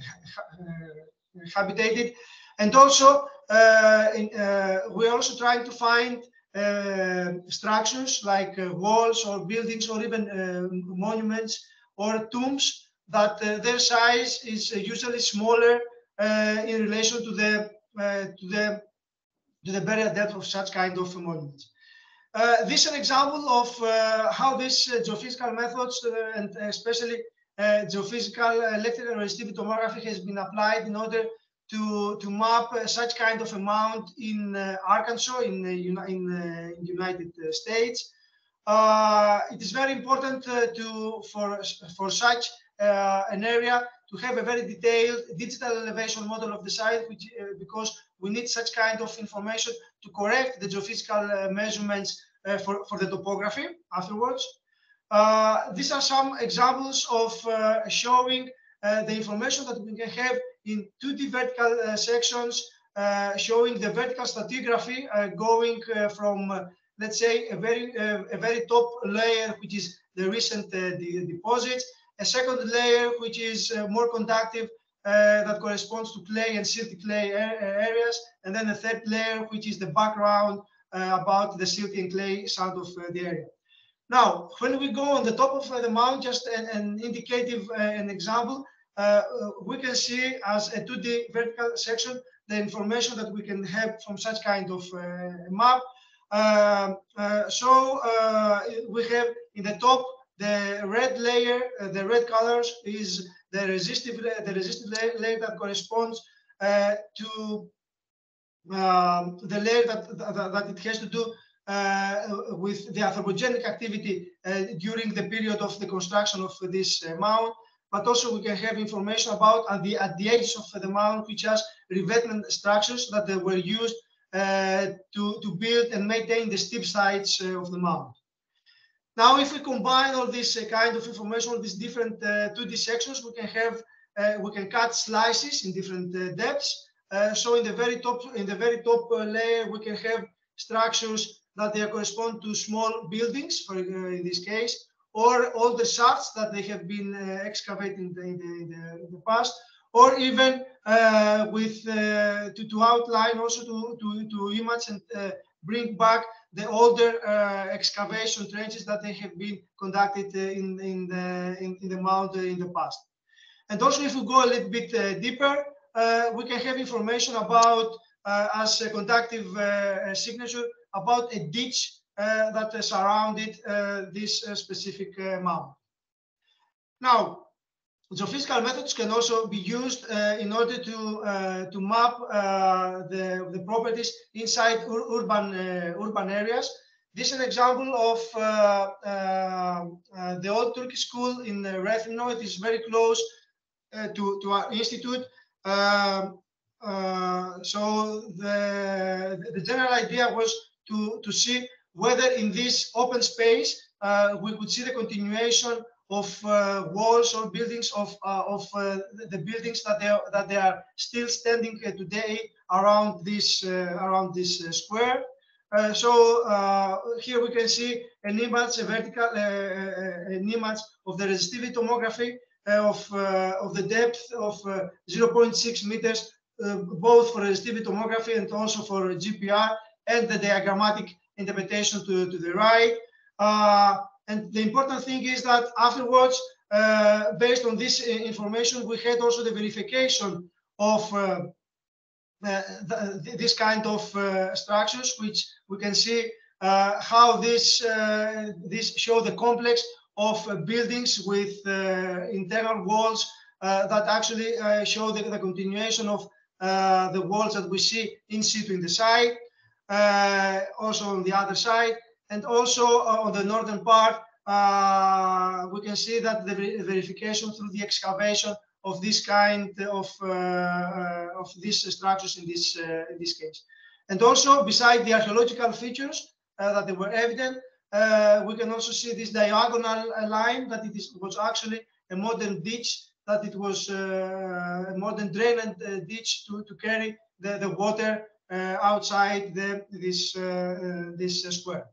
uh, habitated. And also, uh, in, uh, we're also trying to find Uh, structures like uh, walls or buildings or even uh, monuments or tombs that uh, their size is uh, usually smaller uh, in relation to the uh, to the to the burial depth of such kind of monuments. Uh, this is an example of uh, how these uh, geophysical methods uh, and especially uh, geophysical electrical resistivity tomography has been applied in order To, to map uh, such kind of a mount in uh, Arkansas, in the uh, in, uh, United States. Uh, it is very important uh, to for for such uh, an area to have a very detailed digital elevation model of the site, which uh, because we need such kind of information to correct the geophysical uh, measurements uh, for for the topography afterwards. Uh, these are some examples of uh, showing uh, the information that we can have in two D vertical uh, sections, uh, showing the vertical stratigraphy uh, going uh, from, uh, let's say, a very uh, a very top layer, which is the recent uh, the deposits, a second layer which is uh, more conductive, uh, that corresponds to clay and silty clay areas, and then a third layer which is the background uh, about the silty and clay side of uh, the area. Now, when we go on the top of uh, the mount, just an, an indicative uh, an example. Uh, we can see as a two D vertical section the information that we can have from such kind of uh, map. Uh, uh, so uh, we have in the top the red layer, uh, the red colors is the resistive, the resistive layer that corresponds uh, to um, the layer that, that, that it has to do uh, with the anthropogenic activity uh, during the period of the construction of this uh, mound. But also we can have information about at the, at the edge of the mound, which has revetment structures that they were used uh, to, to build and maintain the steep sides uh, of the mound. Now, if we combine all this uh, kind of information, all these different uh, two D sections, we can have, uh, we can cut slices in different uh, depths. Uh, so in the very top, in the very top uh, layer, we can have structures that they correspond to small buildings, for uh, in this case, or older shafts that they have been uh, excavated in the, in, the, in, the, in the past, or even uh, with uh, to, to outline also to, to, to image and uh, bring back the older uh, excavation trenches that they have been conducted uh, in, in, the, in, in the mound uh, in the past. And also, if we go a little bit uh, deeper, uh, we can have information about, uh, as a conductive uh, signature, about a ditch uh, that uh, surrounded uh, this uh, specific uh, mound. Now, geophysical methods can also be used uh, in order to uh, to map uh, the, the properties inside ur urban uh, urban areas. This is an example of uh, uh, uh, the old Turkish school in uh, Rethymno. It is very close uh, to, to our institute. Uh, uh, so the, the general idea was to, to see whether in this open space uh, we could see the continuation of uh, walls or buildings of uh, of uh, the buildings that they are, that they are still standing uh, today around this uh, around this uh, square. Uh, so uh, here we can see an image, a vertical uh, an image of the resistivity tomography uh, of uh, of the depth of uh, zero point six meters, uh, both for resistivity tomography and also for G P R, and the diagrammatic interpretation to to the right. Uh, And the important thing is that afterwards, uh, based on this information, we had also the verification of uh, uh, the, this kind of uh, structures, which we can see uh, how this uh, this show the complex of uh, buildings with uh, internal walls uh, that actually uh, show the, the continuation of uh, the walls that we see in situ in the site, uh, also on the other side. And also uh, on the northern part, uh, we can see that the ver verification through the excavation of this kind of uh, uh, of these structures in this uh, in this case. And also, beside the archaeological features uh, that they were evident, uh, we can also see this diagonal line that it is, was actually a modern ditch, that it was uh, a modern drain and uh, ditch to to carry the the water uh, outside the this uh, uh, this uh, square.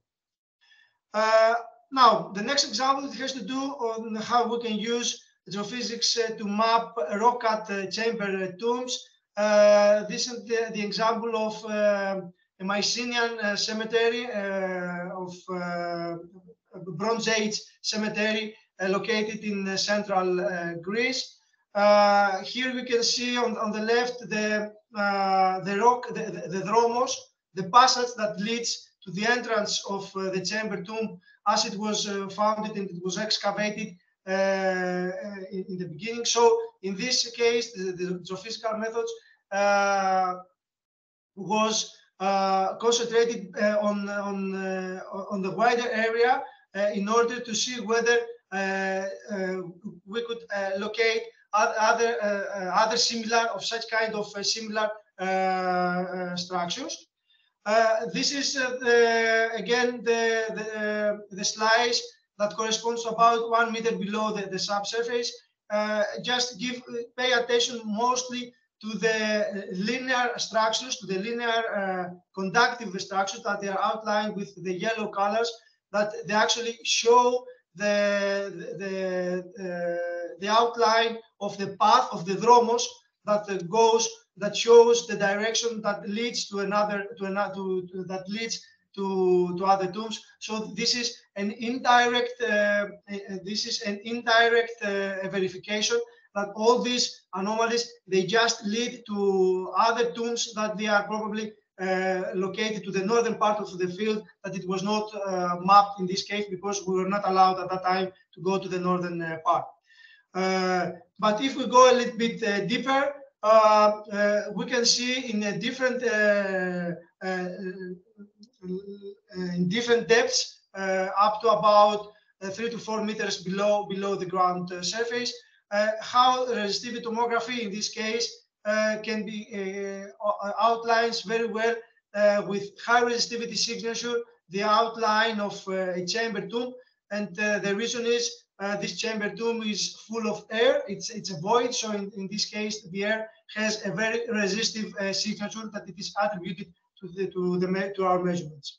Uh, now, the next example, it has to do on how we can use geophysics uh, to map rock cut uh, chamber uh, tombs. Uh, this is the, the example of uh, a Mycenaean uh, cemetery uh, of uh, Bronze Age cemetery uh, located in uh, central uh, Greece. Uh, here we can see on, on the left the uh, the rock, the, the, the dromos, the passage that leads to the entrance of uh, the chamber tomb as it was uh, founded and it was excavated uh, in, in the beginning. So in this case, the, the geophysical methods uh, was uh, concentrated uh, on on uh, on the wider area uh, in order to see whether uh, uh, we could uh, locate other uh, other similar of such kind of uh, similar uh, uh, structures. Uh, this is uh, the, again the, the, uh, the slice that corresponds to about one meter below the, the subsurface. Uh, just give pay attention mostly to the linear structures, to the linear uh, conductive structures that they are outlined with the yellow colors, that they actually show the the uh, the outline of the path of the dromos that uh, goes that shows the direction that leads to another to another to, to, that leads to to other tombs. So this is an indirect uh, this is an indirect uh, verification that all these anomalies, they just lead to other tombs that they are probably uh, located to the northern part of the field, that it was not uh, mapped in this case because we were not allowed at that time to go to the northern uh, part. Uh, but if we go a little bit uh, deeper, uh, uh, we can see in a different uh, uh, in different depths uh, up to about uh, three to four meters below below the ground uh, surface, uh, how resistivity tomography in this case uh, can be uh, outlines very well uh, with high resistivity signature the outline of uh, a chamber tomb, and uh, the reason is uh, this chamber tomb is full of air. It's it's a void, so in, in this case the air has a very resistive uh, signature that it is attributed to the to the to our measurements.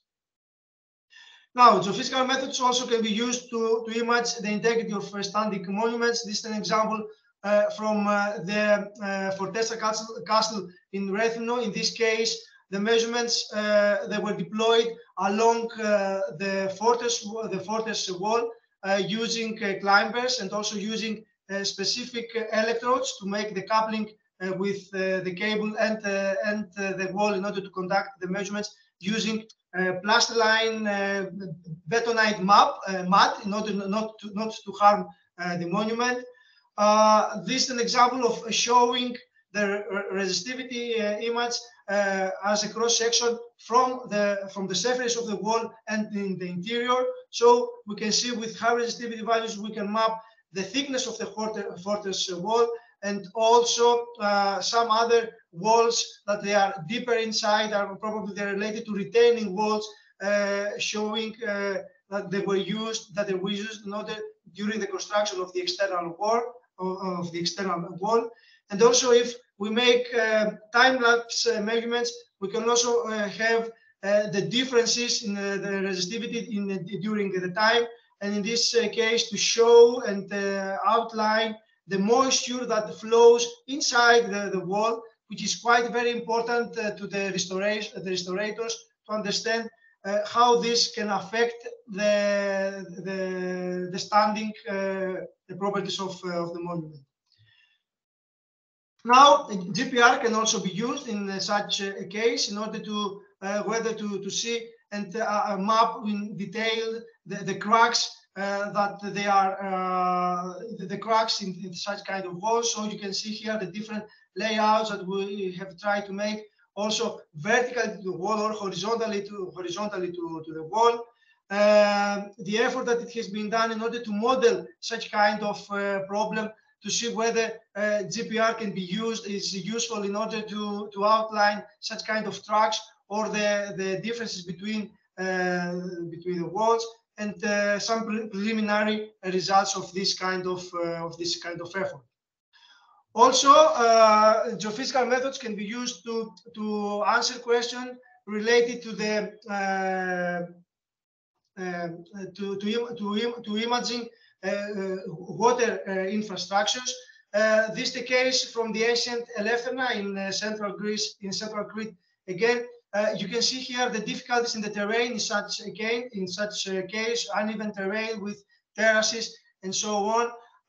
Now, geophysical methods also can be used to, to image the integrity of uh, standing monuments. This is an example uh, from uh, the uh, Fortezza Castle, Castle in Rethymno. In this case, the measurements uh, that were deployed along uh, the fortress, the fortress wall uh, using uh, climbers and also using uh, specific uh, electrodes to make the coupling uh, with uh, the cable and, uh, and uh, the wall in order to conduct the measurements using uh, plastiline uh, betonite map, uh, mud in order not to, not to harm uh, the monument. Uh, this is an example of showing the resistivity uh, image uh, as a cross section from the from the surface of the wall and in the interior. So we can see with high resistivity values we can map the thickness of the fortress wall, and also uh, some other walls that they are deeper inside are probably they're related to retaining walls, uh, showing uh, that they were used that they were used in order during the construction of the external wall of, of the external wall. And also, if we make uh, time-lapse uh, measurements, we can also uh, have uh, the differences in uh, the resistivity in the, during the time, and in this uh, case to show and uh, outline the moisture that flows inside the, the wall, which is quite very important uh, to the restoration, the restorators to understand uh, how this can affect the the, the standing, uh, the properties of, uh, of the monument. Now, G P R can also be used in uh, such a case in order to uh, whether to, to see and uh, map in detail the, the cracks uh, that they are uh, the, the cracks in, in such kind of walls. So you can see here the different layouts that we have tried to make, also vertically to the wall or horizontally to horizontally to, to the wall. Uh, the effort that it has been done in order to model such kind of uh, problem, to see whether uh, G P R can be used, is useful in order to, to outline such kind of tracks or the, the differences between, uh, between the walls, and uh, some pre preliminary results of this kind of, uh, of this kind of effort. Also, uh, geophysical methods can be used to, to answer questions related to the uh, uh, to, to, to, to imaging Uh, uh, water uh, infrastructures. Uh, this is the case from the ancient Eleftheria in uh, central Greece, in central Crete. Again, uh, you can see here the difficulties in the terrain in such again in such a case, uneven terrain with terraces and so on.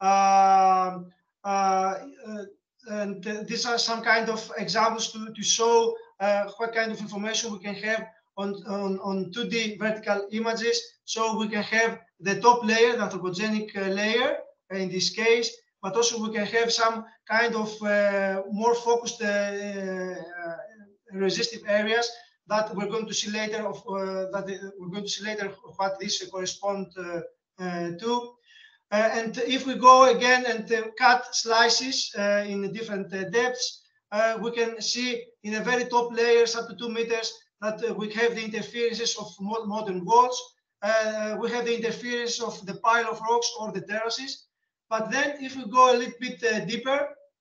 Um, uh, uh, and uh, these are some kind of examples to, to show uh, what kind of information we can have on, on, on two D vertical images. So we can have the top layer, the anthropogenic uh, layer in this case, but also we can have some kind of uh, more focused uh, uh, resistive areas that we're going to see later of uh, that we're going to see later what this correspond uh, uh, to. Uh, and if we go again and uh, cut slices uh, in different uh, depths, uh, we can see in the very top layers up to two meters that uh, we have the interferences of modern walls. Uh, we have the interference of the pile of rocks or the terraces. But then if we go a little bit uh, deeper,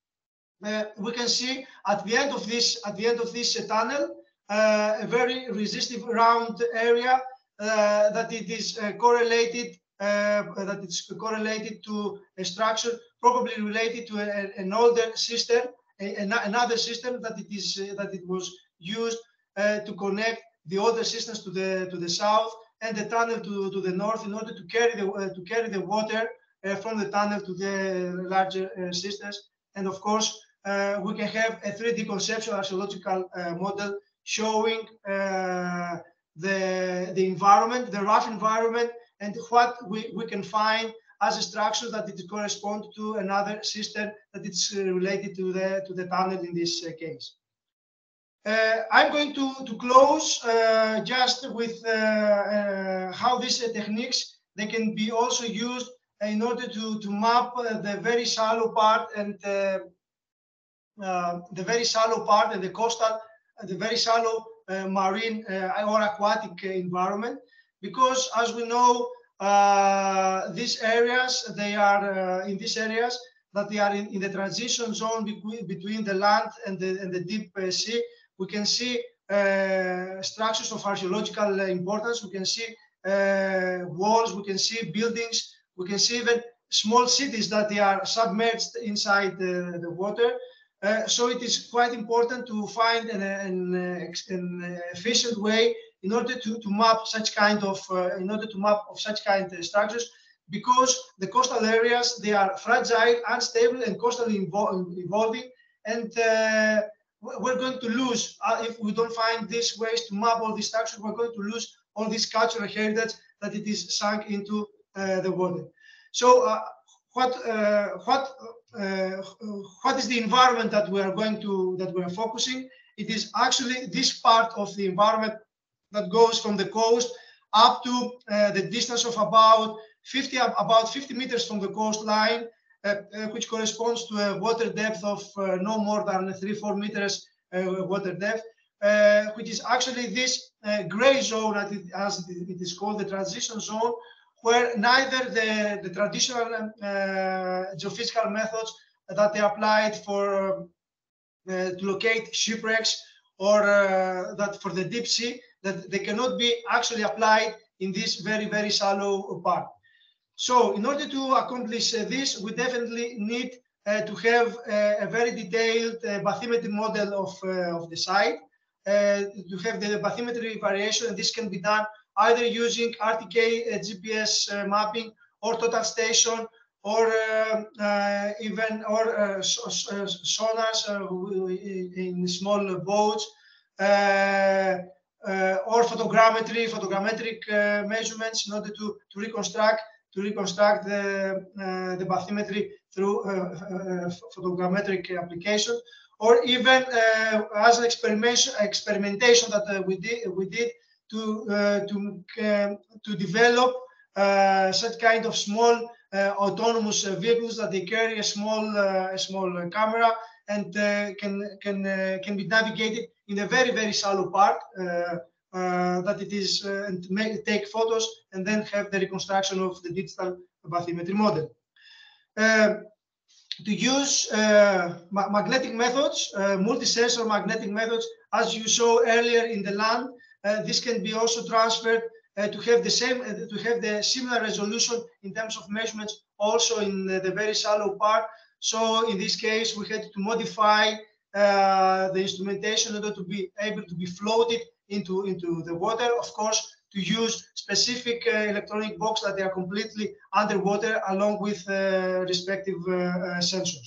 uh, we can see at the end of this, at the end of this uh, tunnel, uh, a very resistive round area uh, that it is uh, correlated, uh, that it's correlated to a structure probably related to a, an older system, a, another system that it is uh, that it was used uh, to connect the older systems to the to the south, and the tunnel to, to the north in order to carry the uh, to carry the water uh, from the tunnel to the larger uh, systems. And of course, uh, we can have a three D conceptual archaeological uh, model showing uh, the, the environment, the rough environment, and what we, we can find as a structure that it corresponds to another system that it's related to the, to the tunnel in this uh, case. Uh, I'm going to, to close uh, just with uh, uh, how these uh, techniques, they can be also used in order to, to map uh, the very shallow part and uh, uh, the very shallow part and the coastal, uh, the very shallow uh, marine uh, or aquatic environment. Because as we know, uh, these areas, they are uh, in these areas that they are in, in the transition zone between, between the land and the, and the deep uh, sea. We can see uh, structures of archaeological importance. We can see uh, walls. We can see buildings. We can see even small cities that they are submerged inside the, the water. Uh, so it is quite important to find an, an, an efficient way in order to, to map such kind of uh, in order to map of such kind of structures, because the coastal areas, they are fragile, unstable, and constantly evol evolving, and uh, we're going to lose uh, if we don't find these ways to map all these structures. We're going to lose all this cultural heritage that it is sunk into uh, the water. So uh, what uh, what uh, what is the environment that we are going to that we are focusing? It is actually this part of the environment that goes from the coast up to uh, the distance of about fifty about fifty meters from the coastline, uh, uh, which corresponds to a water depth of uh, no more than three four meters uh, water depth, uh, which is actually this uh, gray zone, as it, as it is called, the transition zone, where neither the, the traditional uh, geophysical methods that they applied for uh, to locate shipwrecks or uh, that for the deep sea, that they cannot be actually applied in this very, very shallow part. So in order to accomplish uh, this, we definitely need uh, to have uh, a very detailed uh, bathymetry model of, uh, of the site, uh, to have the bathymetry variation, and this can be done either using R T K uh, G P S uh, mapping or total station, or uh, uh, even or uh, sonars uh, in small boats, uh, uh, or photogrammetry, photogrammetric uh, measurements in order to, to reconstruct to reconstruct the, uh, the bathymetry through uh, uh, photogrammetric application, or even uh, as an experimentation experimentation that uh, we did we did to uh, to um, to develop uh, such kind of small uh, autonomous uh, vehicles that they carry a small uh, a small camera and uh, can can uh, can be navigated in a very very shallow part. Uh, uh, that it is uh, and make, take photos and then have the reconstruction of the digital bathymetry model. Uh, to use uh, ma magnetic methods, uh, multi-sensor magnetic methods, as you saw earlier in the land, uh, this can be also transferred uh, to have the same, uh, to have the similar resolution in terms of measurements also in uh, the very shallow part. So in this case, we had to modify uh, the instrumentation in order to be able to be floated into, into the water, of course, to use specific uh, electronic box that they are completely underwater along with uh, respective uh, uh, sensors.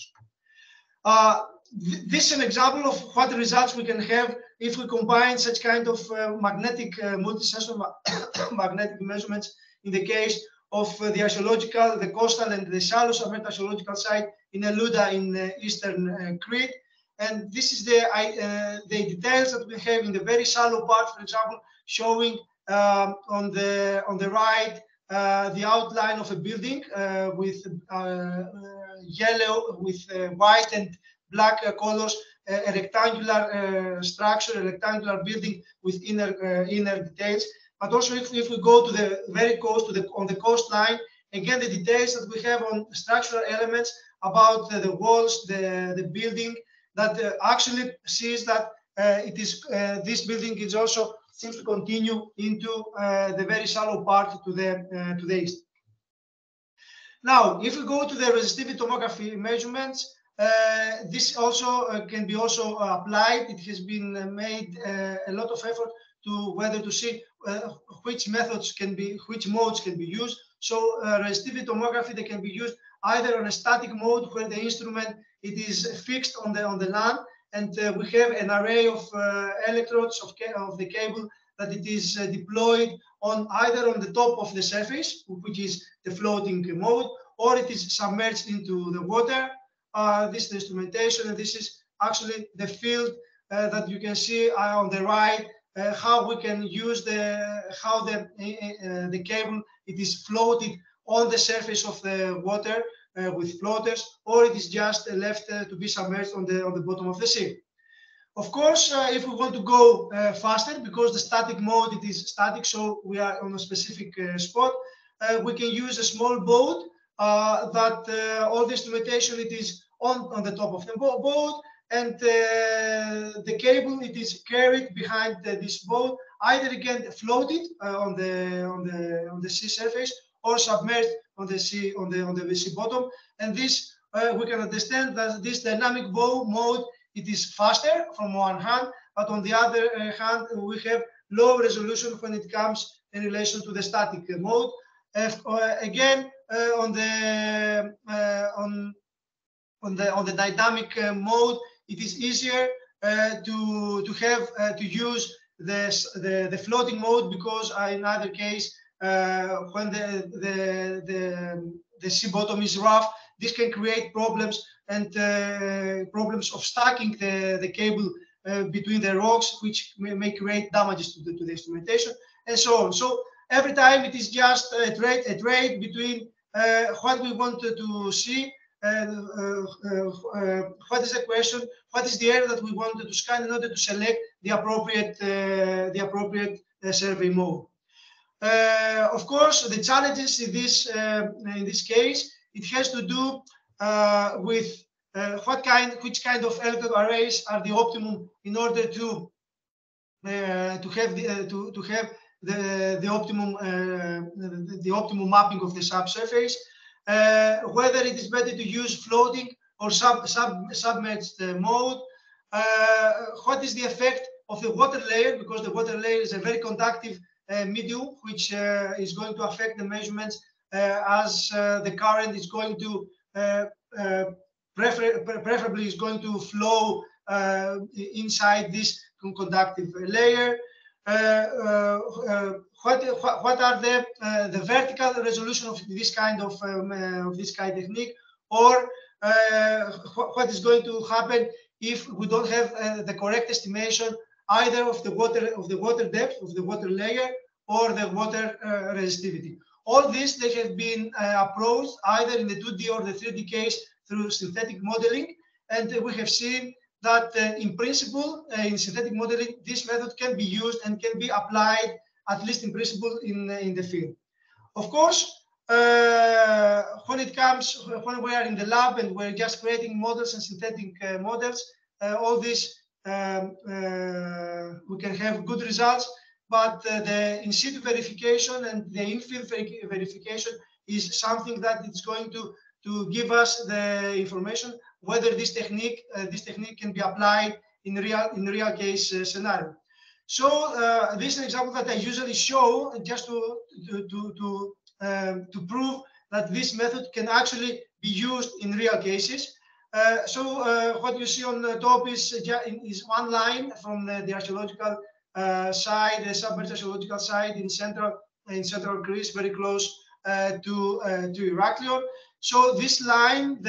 Uh, th this is an example of what the results we can have if we combine such kind of uh, magnetic, uh, multi-sensor ma magnetic measurements in the case of uh, the archaeological, the coastal and the shallow submerged archaeological site in Eluda in uh, eastern uh, Crete. And this is the, uh, the details that we have in the very shallow part, for example, showing um, on the on the right uh, the outline of a building uh, with uh, uh, yellow, with uh, white and black uh, colors, uh, a rectangular uh, structure, a rectangular building with inner uh, inner details. But also, if, if we go to the very coast, to the on the coastline, again the details that we have on structural elements about uh, the walls, the the building, that uh, actually sees that uh, it is uh, this building is also seems to continue into uh, the very shallow part to the uh, to the east. Now, if we go to the resistivity tomography measurements, uh, this also uh, can be also uh, applied. It has been uh, made uh, a lot of effort to whether to see uh, which methods can be, which modes can be used. So uh, resistivity tomography, they can be used either on a static mode where the instrument it is fixed on the on the land, and uh, we have an array of uh, electrodes of, of the cable that it is uh, deployed on either on the top of the surface, which is the floating mode, or it is submerged into the water. Uh, this is the instrumentation, and this is actually the field uh, that you can see uh, on the right, uh, how we can use the, how the, uh, the cable, it is floated on the surface of the water uh, with floaters, or it is just uh, left uh, to be submerged on the, on the bottom of the sea. Of course, uh, if we want to go uh, faster, because the static mode, it is static, so we are on a specific uh, spot, uh, we can use a small boat uh, that uh, all the instrumentation, it is on, on the top of the boat, and uh, the cable, it is carried behind uh, this boat, either again floated uh, on the on the on the sea surface or submerged on the sea on the on the sea bottom. And this uh, we can understand that this dynamic bow mode, it is faster from one hand, but on the other uh, hand we have low resolution when it comes in relation to the static uh, mode. If, uh, again uh, on the uh, on on the on the dynamic uh, mode, it is easier uh, to to have uh, to use this, the the floating mode, because uh, in either case uh, when the, the the the sea bottom is rough, this can create problems and uh, problems of stacking the the cable uh, between the rocks, which may, may create damages to the to the instrumentation and so on. So every time it is just a trade a trade between uh, what we wanted to see. And uh, uh, uh, what is the question? What is the area that we wanted to scan in order to select the appropriate uh, the appropriate uh, survey mode? Uh, of course, the challenges in this uh, in this case, it has to do uh, with uh, what kind, which kind of electrode arrays are the optimum in order to uh, to have the uh, to to have the the optimum uh, the, the optimum mapping of the subsurface. Uh, whether it is better to use floating or sub, sub, submerged uh, mode, uh, what is the effect of the water layer, because the water layer is a very conductive uh, medium, which uh, is going to affect the measurements uh, as uh, the current is going to, uh, uh, prefer preferably is going to flow uh, inside this conductive layer. Uh, uh, uh, what, what are the uh, the vertical resolution of this kind of um, uh, of this kind of technique, or uh, what is going to happen if we don't have uh, the correct estimation either of the water of the water depth of the water layer or the water uh, resistivity. All this, they have been uh, approached either in the two D or the three D case through synthetic modeling, and uh, we have seen that uh, in principle, uh, in synthetic modeling, this method can be used and can be applied, at least in principle, in, uh, in the field. Of course, uh, when it comes, when we are in the lab and we're just creating models and synthetic uh, models, uh, all this, um, uh, we can have good results, but uh, the in situ verification and the in-field verification is something that is going to, to give us the information whether this technique uh, this technique can be applied in real in real case uh, scenario. So uh, this is an example that I usually show just to to to to, um, to prove that this method can actually be used in real cases. Uh, so uh, what you see on the top is is one line from the, the archaeological uh, site, the submerged archaeological site in central in central Greece, very close uh, to uh, to Heraklion. So this line,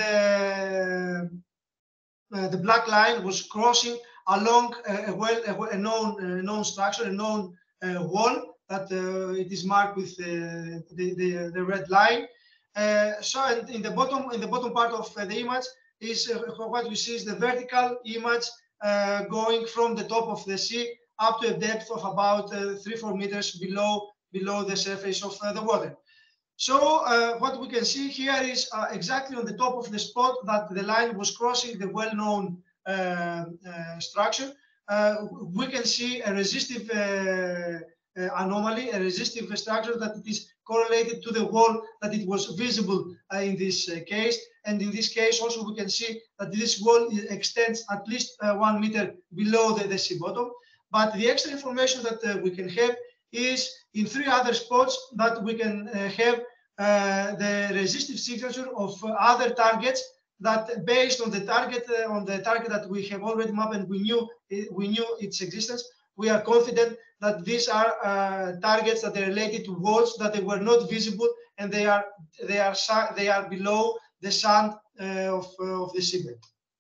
the uh, the black line, was crossing along a, a well a, a known a known structure, a known uh, wall that uh, it is marked with uh, the, the the red line. Uh, so in the bottom in the bottom part of uh, the image is uh, what you see is the vertical image uh, going from the top of the sea up to a depth of about uh, three four meters below below the surface of uh, the water. So uh, what we can see here is uh, exactly on the top of the spot that the line was crossing the well-known uh, uh, structure. Uh, we can see a resistive uh, uh, anomaly, a resistive structure that it is correlated to the wall that it was visible uh, in this uh, case. And in this case also we can see that this wall extends at least uh, one meter below the, the sea bottom. But the extra information that uh, we can have is in three other spots that we can uh, have uh, the resistive signature of uh, other targets that based on the target, uh, on the target that we have already mapped and we knew we knew its existence, we are confident that these are uh, targets that are related to walls that they were not visible and they are they are they are below the sand uh, of uh, of the seabed.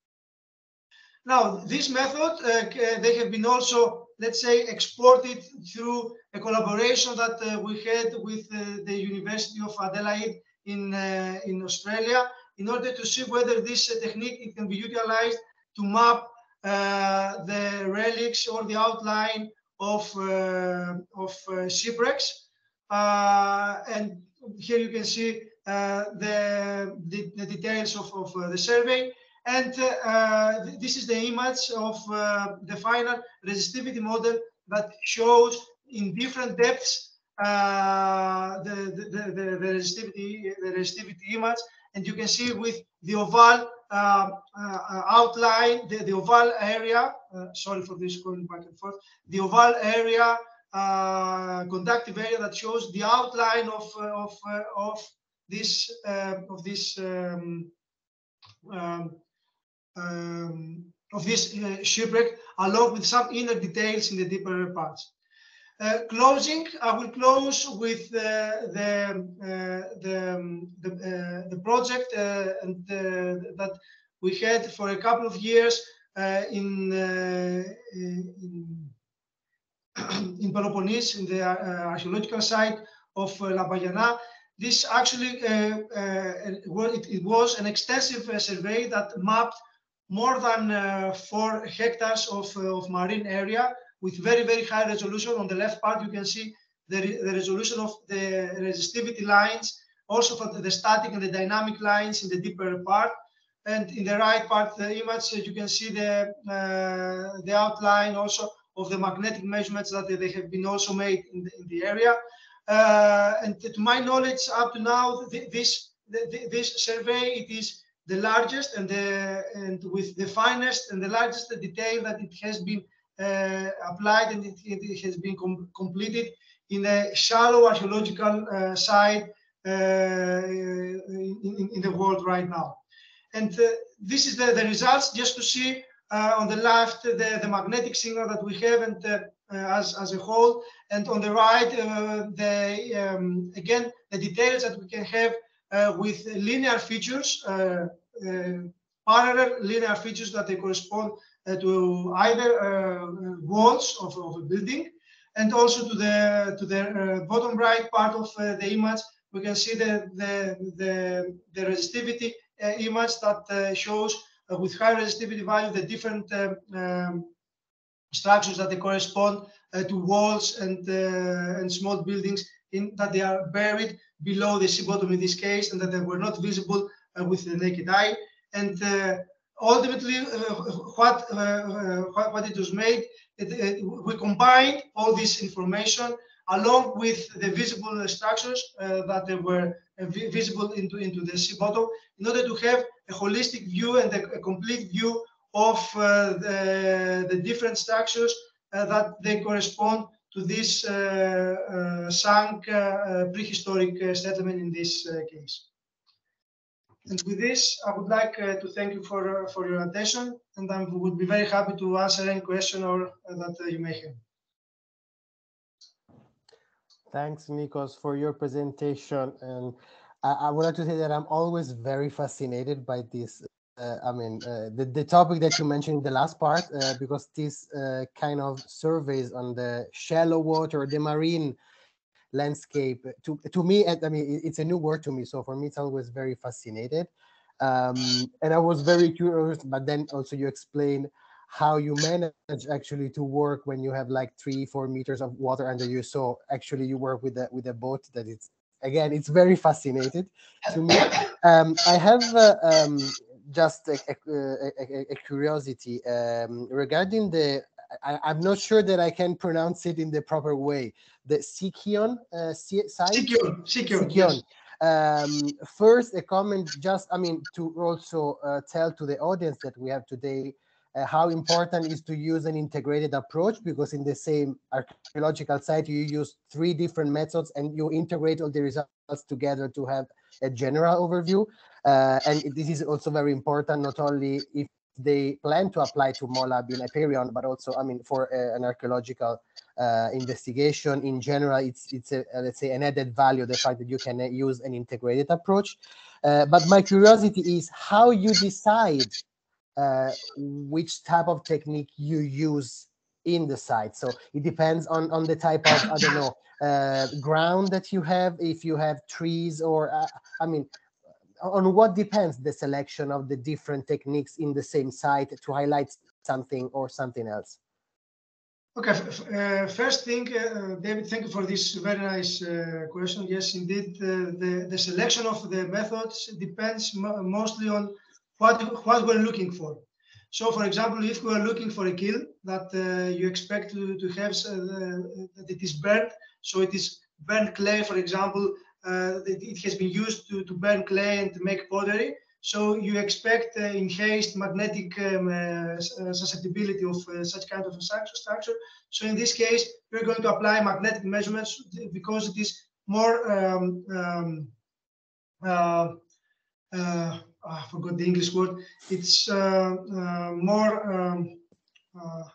Now, this method uh, they have been also, let's say, exported through a collaboration that uh, we had with uh, the University of Adelaide in uh, in Australia, in order to see whether this uh, technique it can be utilized to map uh, the relics or the outline of uh, of uh, shipwrecks. Uh, and here you can see uh, the, the the details of, of uh, the survey. And uh, this is the image of uh, the final resistivity model that shows in different depths uh, the, the, the, the resistivity the resistivity image, and you can see with the oval uh, uh, outline, the, the oval area. Uh, sorry for this going back and forth. The oval area, uh, conductive area that shows the outline of uh, of uh, of this uh, of this. Um, um, Um, of this uh, shipwreck, along with some inner details in the deeper parts. Uh, closing, I will close with uh, the uh, the the, uh, the project uh, and uh, that we had for a couple of years uh, in, uh, in in Peloponnese, in the uh, archaeological site of uh, La Baiana. This actually uh, uh, it, it was an extensive uh, survey that mapped more than uh, four hectares of, uh, of marine area with very, very high resolution. On the left part, you can see the, re the resolution of the resistivity lines, also for the, the static and the dynamic lines in the deeper part. And in the right part, the image, uh, you can see the, uh, the outline also of the magnetic measurements that they have been also made in the, in the area. Uh, and to my knowledge, up to now, this, this survey, it is the largest and the and with the finest and the largest detail that it has been uh, applied, and it, it has been com completed in a shallow archaeological uh, site uh, in, in the world right now. And uh, this is the, the results, just to see uh, on the left the, the magnetic signal that we have, and uh, uh, as, as a whole, and on the right uh, the um, again the details that we can have Uh, with linear features, uh, uh, parallel linear features that they correspond uh, to either uh, walls of, of a building, and also to the to the uh, bottom right part of uh, the image. We can see the the the, the resistivity uh, image that uh, shows uh, with high resistivity value the different um, um, structures that they correspond uh, to walls and uh, and small buildings in that they are buried below the sea bottom in this case, and that they were not visible uh, with the naked eye. And uh, ultimately, uh, what, uh, what what it was made, it, it, we combined all this information along with the visible structures uh, that they were uh, visible into into the sea bottom, in order to have a holistic view and a, a complete view of uh, the, the different structures uh, that they correspond to this uh, uh, sunk uh, uh, prehistoric uh, settlement in this uh, case. And with this, I would like uh, to thank you for uh, for your attention, and I would be very happy to answer any question or uh, that uh, you may have. Thanks, Nikos, for your presentation. And I, I would like to say that I'm always very fascinated by this. Uh, I mean, uh, the, the topic that you mentioned in the last part, uh, because this uh, kind of surveys on the shallow water, the marine landscape, to, to me, I mean, it's a new word to me. So for me, it's always very fascinated. Um, and I was very curious, but then also you explained how you manage actually to work when you have like three, four meters of water under you. So actually you work with a, with a boat that it's, again, it's very fascinated to me. Um, I have uh, um, just a, a, a, a curiosity um, regarding the, I, I'm not sure that I can pronounce it in the proper way, the Sikion uh, site? Sikion, Sikion, Sikion. Yes. Um, first, a comment just, I mean, to also uh, tell to the audience that we have today uh, how important is to use an integrated approach, because in the same archaeological site you use three different methods and you integrate all the results together to have a general overview. Uh, and this is also very important, not only if they plan to apply to MOLAB in Hyperion, but also, I mean, for uh, an archaeological uh, investigation in general, it's, it's a, uh, let's say, an added value, the fact that you can uh, use an integrated approach. Uh, but my curiosity is how you decide uh, which type of technique you use in the site. So it depends on, on the type of, I don't know, uh, ground that you have, if you have trees or, uh, I mean, on what depends the selection of the different techniques in the same site to highlight something or something else? Okay, uh, first thing, uh, David, thank you for this very nice uh, question. Yes, indeed, uh, the, the selection of the methods depends mo mostly on what, what we're looking for. So, for example, if we are looking for a kiln that uh, you expect to, to have, uh, that it is burnt, so it is burnt clay, for example, uh, it, it has been used to, to burn clay and to make pottery. So you expect uh, enhanced magnetic um, uh, susceptibility of uh, such kind of a structure. So in this case, we're going to apply magnetic measurements because it is more, um, um, uh, uh, I forgot the English word, it's uh, uh, more, um, uh,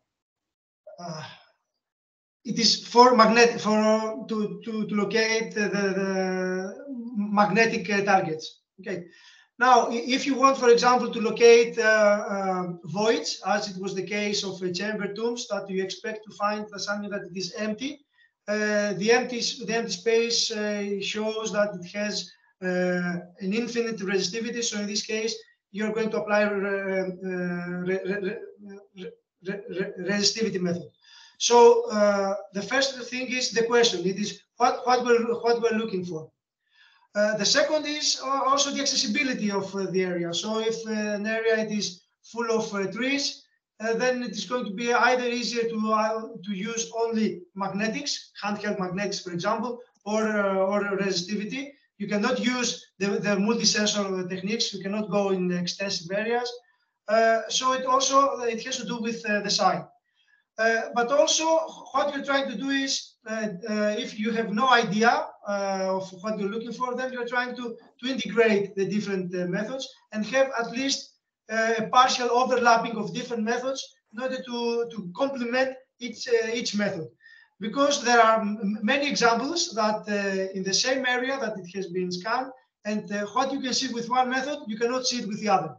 uh, it is for magnetic, for uh, to, to, to locate the, the magnetic uh, targets. Okay. Now, if you want, for example, to locate uh, uh, voids, as it was the case of uh, chamber tombs, that you expect to find something that it is empty, uh, the empty the empty space uh, shows that it has uh, an infinite resistivity. So in this case, you're going to apply uh, uh, re re re re resistivity method. So uh, the first thing is the question. It is what what we're what we're looking for. Uh, the second is also the accessibility of uh, the area. So if uh, an area it is full of uh, trees, uh, then it is going to be either easier to uh, to use only magnetics, handheld magnetics, for example, or uh, or resistivity. You cannot use the, the multi-sensor techniques. You cannot go in extensive areas. Uh, so it also it has to do with uh, the site. Uh, but also, what you're trying to do is, uh, uh, if you have no idea uh, of what you're looking for, then you're trying to, to integrate the different uh, methods and have at least uh, a partial overlapping of different methods in order to, to complement each, uh, each method. Because there are many examples that uh, in the same area that it has been scanned, and uh, what you can see with one method, you cannot see it with the other.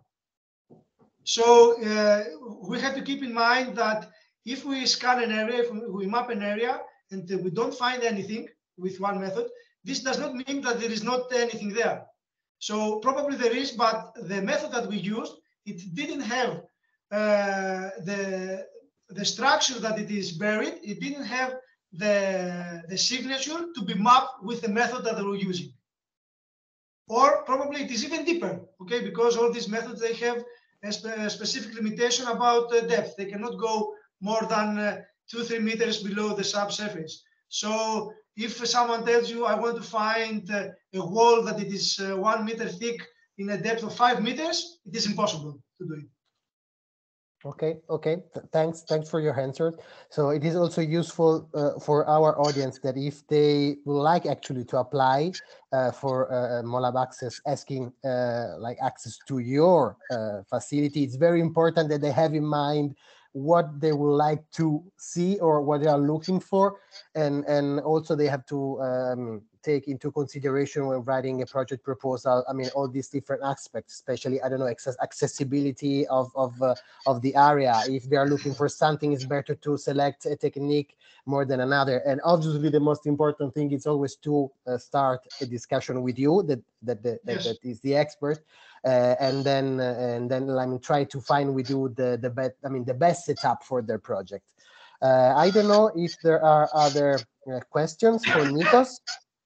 So uh, we have to keep in mind that if we scan an area, if we map an area, and we don't find anything with one method, this does not mean that there is not anything there. So probably there is, but the method that we used, it didn't have uh, the, the structure that it is buried. It didn't have the, the signature to be mapped with the method that they were using. Or probably it is even deeper, okay? Because all these methods, they have a, spe a specific limitation about uh, depth. They cannot go more than uh, two, three meters below the subsurface. So if someone tells you, I want to find uh, a wall that it is uh, one meter thick in a depth of five meters, it is impossible to do it. Okay, okay. Th thanks, thanks for your answer. So it is also useful uh, for our audience that if they would like actually to apply uh, for uh, MOLAB access, asking uh, like access to your uh, facility, it's very important that they have in mind what they would like to see or what they are looking for, and and also they have to um, take into consideration when writing a project proposal. I mean, all these different aspects, especially I don't know, access accessibility of of uh, of the area. If they are looking for something, it's better to select a technique more than another. And obviously, the most important thing is always to uh, start a discussion with you that that that, yes. that, that is the expert. Uh, and then uh, and then I mean try to find with you the the best I mean the best setup for their project. Uh, I don't know if there are other uh, questions for Nikos,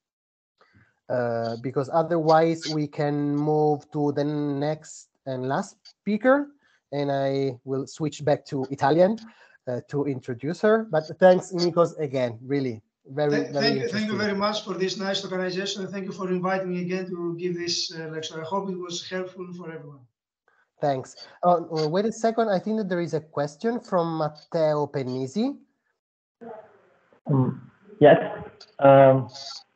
uh, because otherwise we can move to the next and last speaker, and I will switch back to Italian uh, to introduce her. But thanks, Nikos, again, really. Very, thank, very thank, interesting. Thank you very much for this nice organization, and thank you for inviting me again to give this uh, lecture. I hope it was helpful for everyone. Thanks. Oh, uh, wait a second. I think that there is a question from Matteo Pennisi. Um, yes. Um,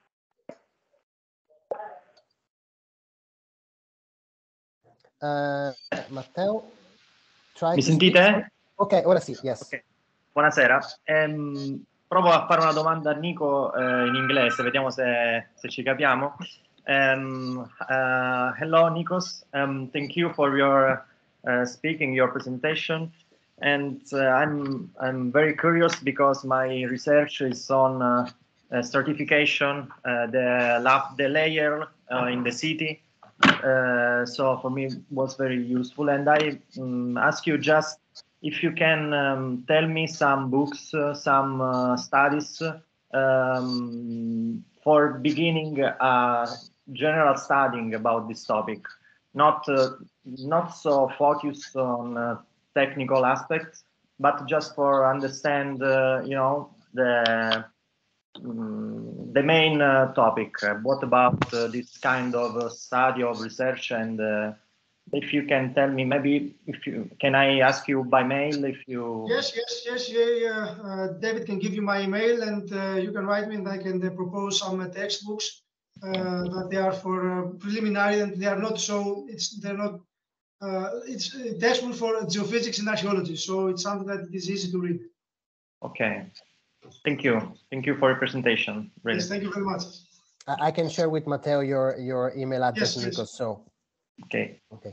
uh, Matteo, try Mi to sentite? speak. Ok, ora sì, yes. Okay. Buonasera. Ehm, provo a fare una domanda a Nico eh, in inglese, vediamo se, se ci capiamo. Um, uh, hello, Nikos. Um, thank you for your uh, speaking, your presentation. And uh, I'm I'm very curious because my research is on uh, uh, certification, uh, the lab, the layer uh, in the city. Uh, so for me, it was very useful. And I um, ask you just if you can um, tell me some books, uh, some uh, studies um, for beginning uh, general studying about this topic, not uh, not so focused on uh, technical aspects, but just for understand, uh, you know, the um, the main uh, topic. Uh, what about uh, this kind of uh, study of research? And uh, if you can tell me, maybe if you can, I ask you by mail if you. Yes, yes, yes, yeah, yeah. Uh, David can give you my email, and uh, you can write me, and I can uh, propose some uh, textbooks uh, that they are for uh, preliminary, and they are not so. It's they're not. Uh, it's a textbook for geophysics and archaeology, so it's something that is easy to read. Okay, thank you, thank you for your presentation. Really. Yes, thank you very much. I, I can share with Matteo your your email address, Yes, Nico. yes. So. Okay. Okay.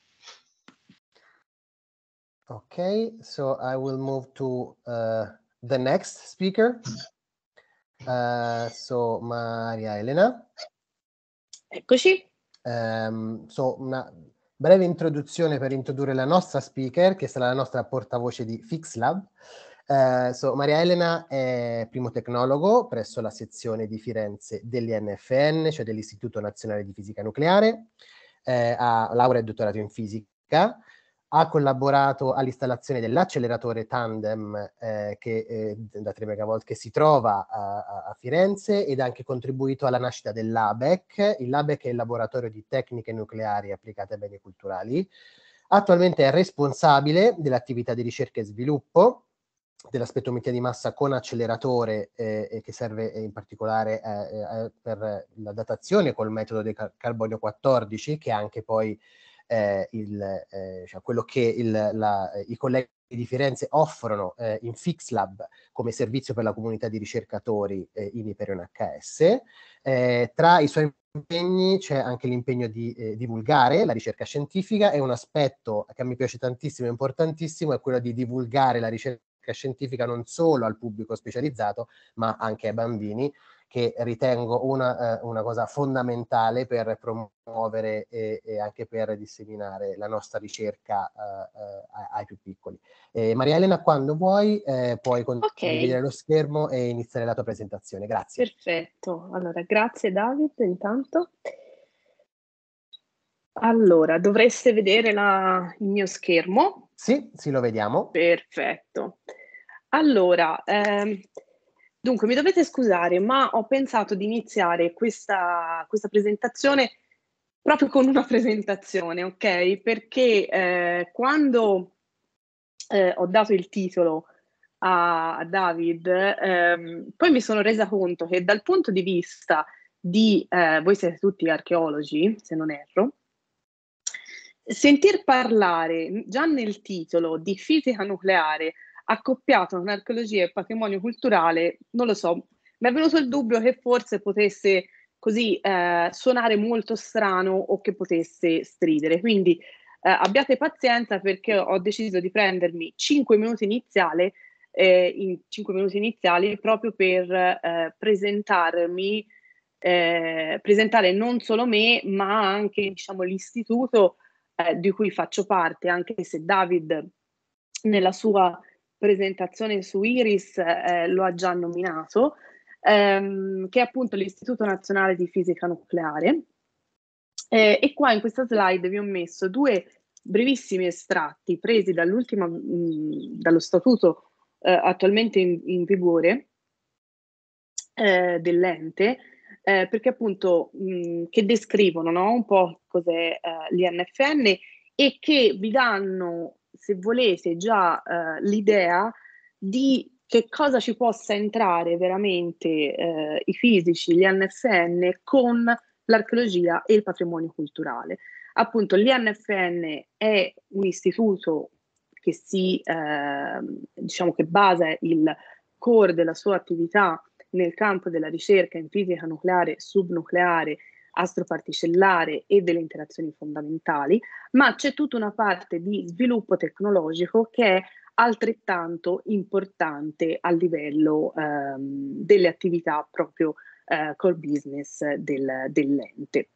Okay, so I will move to uh, the next speaker. Uh, so Maria Elena. Eccoci. Um, so una breve introduzione per introdurre la nostra speaker, che sarà la nostra portavoce di FixLab. Uh, so Maria Elena è primo tecnologo presso la sezione di Firenze dell'I N F N, cioè dell'Istituto Nazionale di Fisica Nucleare, eh, ha laurea e dottorato in fisica. Ha collaborato all'installazione dell'acceleratore Tandem eh, che, eh, da tre megavolt che si trova a, a Firenze, ed ha anche contribuito alla nascita dell'A B E C. Il L'A B E C è il laboratorio di tecniche nucleari applicate ai beni culturali. Attualmente è responsabile dell'attività di ricerca e sviluppo della spettrometria di massa con acceleratore eh, che serve in particolare eh, eh, per la datazione col metodo del car- carbonio quattordici, che è anche poi Eh, il, eh, cioè quello che il, la, i colleghi di Firenze offrono eh, in FixLab come servizio per la comunità di ricercatori eh, in Hyperion H S. Eh, tra i suoi impegni c'è anche l'impegno di eh, divulgare la ricerca scientifica, e un aspetto che a me piace tantissimo e importantissimo è quello di divulgare la ricerca scientifica non solo al pubblico specializzato, ma anche ai bambini, che ritengo una, eh, una cosa fondamentale per promuovere e, e anche per disseminare la nostra ricerca eh, eh, ai più piccoli. Eh, Maria Elena, quando vuoi, eh, puoi condividere Okay. lo schermo e iniziare la tua presentazione. Grazie. Perfetto. Allora, grazie David intanto. Allora, dovreste vedere la il mio schermo. Sì, sì, lo vediamo. Perfetto. Allora, ehm, dunque mi dovete scusare, ma ho pensato di iniziare questa questa presentazione proprio con una presentazione, okay, perché, ehm, quando, ehm, ho dato il titolo a a David, ehm, poi mi sono resa conto che dal punto di vista di ehm, voi siete tutti archeologi, se non erro, sentir parlare n già nel titolo di fisica nucleare accoppiato con archeologia e patrimonio culturale, non lo so, m'è venuto il dubbio che forse potesse così, ehm, suonare molto strano o che potesse stridere. Quindi, ehm, abbiate pazienza perché ho deciso di prendermi cinque minuti iniziale ehm, in cinque minuti iniziali proprio per, ehm, presentarmi ehm, presentare non solo me, ma anche diciamo l'istituto, ehm, di cui faccio parte, anche se David nella sua presentazione su Iris, ehm, lo ha già nominato, ehm, che è appunto l'Istituto Nazionale di Fisica Nucleare. Ehm, e qua in questa slide vi ho messo due brevissimi estratti presi dall'ultima mhmm, dallo statuto, ehm, attualmente in in vigore, ehm, dell'ente, ehm, perché appunto, mhmm, che descrivono, no, un po' cos'è, ehm, l'I N F N e che vi danno, se volete, già eh, l'idea di che cosa ci possa entrare veramente eh, i fisici, gli N F N, con l'archeologia e il patrimonio culturale. Appunto, l'I N F N è un istituto che si, eh, diciamo che basa il core della sua attività nel campo della ricerca in fisica nucleare, subnucleare, astroparticellare e delle interazioni fondamentali, ma c'è tutta una parte di sviluppo tecnologico che è altrettanto importante a livello ehm, delle attività proprio eh, core business del, dell'ente.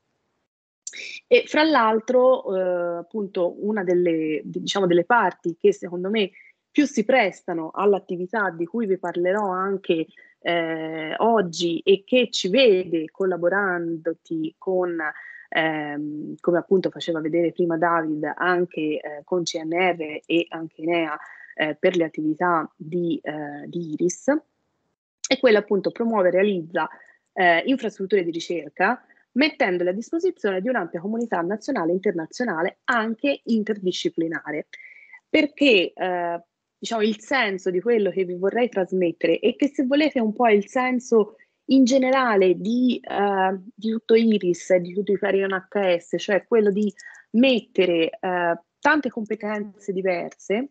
E fra l'altro, eh, appunto, una delle, diciamo, delle parti che secondo me più si prestano all'attività di cui vi parlerò anche eh, oggi e che ci vede collaborandoti con, ehm, come appunto faceva vedere prima David, anche eh, con C N R e anche Enea eh, per le attività di, eh, di IRIS, è quella appunto promuove e realizza eh, infrastrutture di ricerca mettendole a disposizione di un'ampia comunità nazionale e internazionale, anche interdisciplinare. Perché eh, diciamo, il senso di quello che vi vorrei trasmettere e che, se volete, un po' il senso in generale di, eh, di tutto IRIS e di tutto Hyperion H S, cioè quello di mettere eh, tante competenze diverse,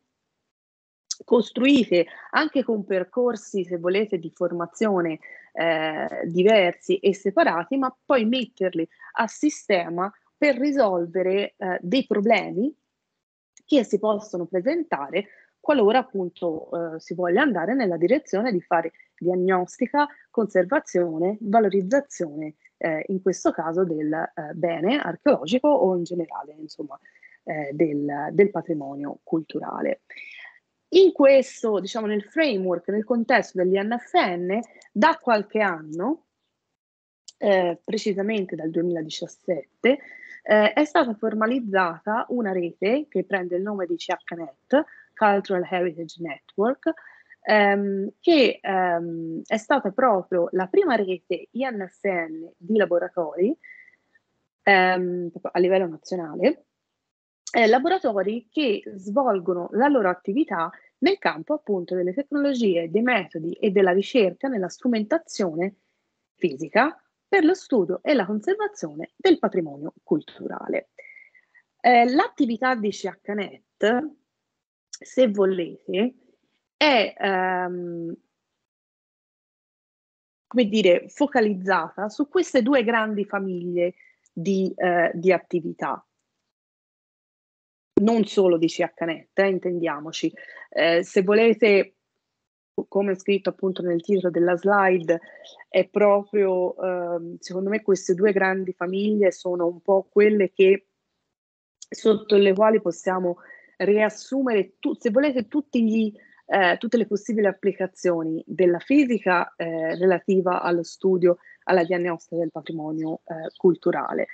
costruite anche con percorsi, se volete, di formazione eh, diversi e separati, ma poi metterli a sistema per risolvere eh, dei problemi che si possono presentare qualora appunto eh, si voglia andare nella direzione di fare diagnostica, conservazione, valorizzazione, eh, in questo caso del eh, bene archeologico o in generale, insomma, eh, del, del patrimonio culturale. In questo, diciamo, nel framework, nel contesto degli N F N, da qualche anno, eh, precisamente dal duemiladiciassette, eh, è stata formalizzata una rete che prende il nome di C H Net, Cultural Heritage Network, ehm, che ehm, è stata proprio la prima rete I N F N di laboratori ehm, a livello nazionale, eh, laboratori che svolgono la loro attività nel campo appunto delle tecnologie, dei metodi e della ricerca nella strumentazione fisica per lo studio e la conservazione del patrimonio culturale. Eh, l'attività di C H Net, se volete, è ehm, come dire, focalizzata su queste due grandi famiglie di, eh, di attività. Non solo di C H Net, eh, intendiamoci. Eh, se volete, come è scritto appunto nel titolo della slide, è proprio, eh, secondo me, queste due grandi famiglie sono un po' quelle che, sotto le quali possiamo riassumere, tu, se volete, tutti gli, eh, tutte le possibili applicazioni della fisica eh, relativa allo studio, alla diagnostica del patrimonio eh, culturale.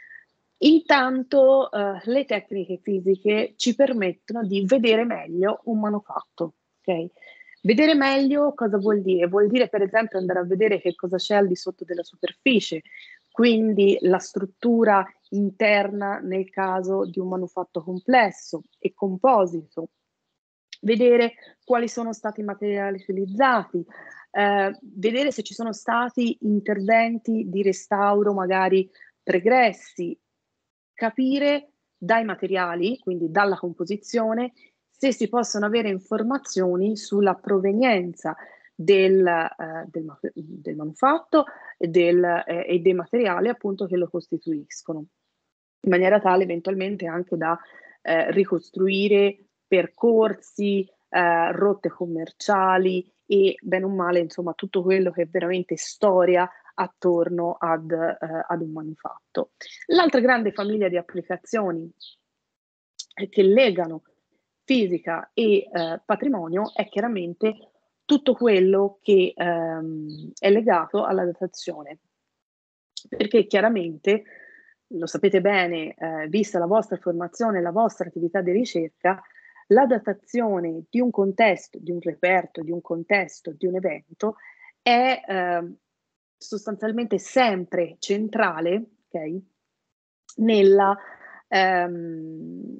Intanto eh, le tecniche fisiche ci permettono di vedere meglio un manufatto, ok? Vedere meglio cosa vuol dire? Vuol dire, per esempio, andare a vedere che cosa c'è al di sotto della superficie, quindi la struttura interna nel caso di un manufatto complesso e composito, vedere quali sono stati i materiali utilizzati, eh, vedere se ci sono stati interventi di restauro magari pregressi, capire dai materiali, quindi dalla composizione, se si possono avere informazioni sulla provenienza del, eh, del, del manufatto e, del, eh, e dei materiali appunto che lo costituiscono, in maniera tale eventualmente anche da eh, ricostruire percorsi, eh, rotte commerciali e bene o male, insomma, tutto quello che è veramente storia attorno ad, eh, ad un manufatto. L'altra grande famiglia di applicazioni che legano fisica e eh, patrimonio è chiaramente tutto quello che ehm, è legato alla datazione, perché chiaramente, lo sapete bene, eh, vista la vostra formazione, la vostra attività di ricerca, la datazione di un contesto, di un reperto, di un contesto, di un evento è eh, sostanzialmente sempre centrale, okay, nella ehm,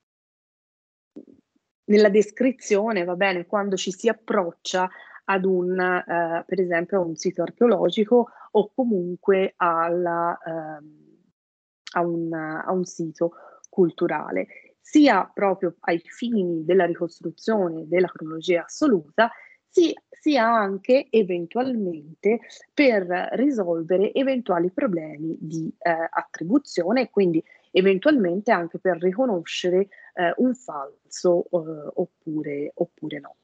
nella descrizione, va bene, quando ci si approccia ad un, eh, per esempio, a un sito archeologico o comunque alla, ehm, a, un, a un sito culturale, sia proprio ai fini della ricostruzione della cronologia assoluta, si- sia anche eventualmente per risolvere eventuali problemi di eh, attribuzione, quindi eventualmente anche per riconoscere eh, un falso eh, oppure, oppure no.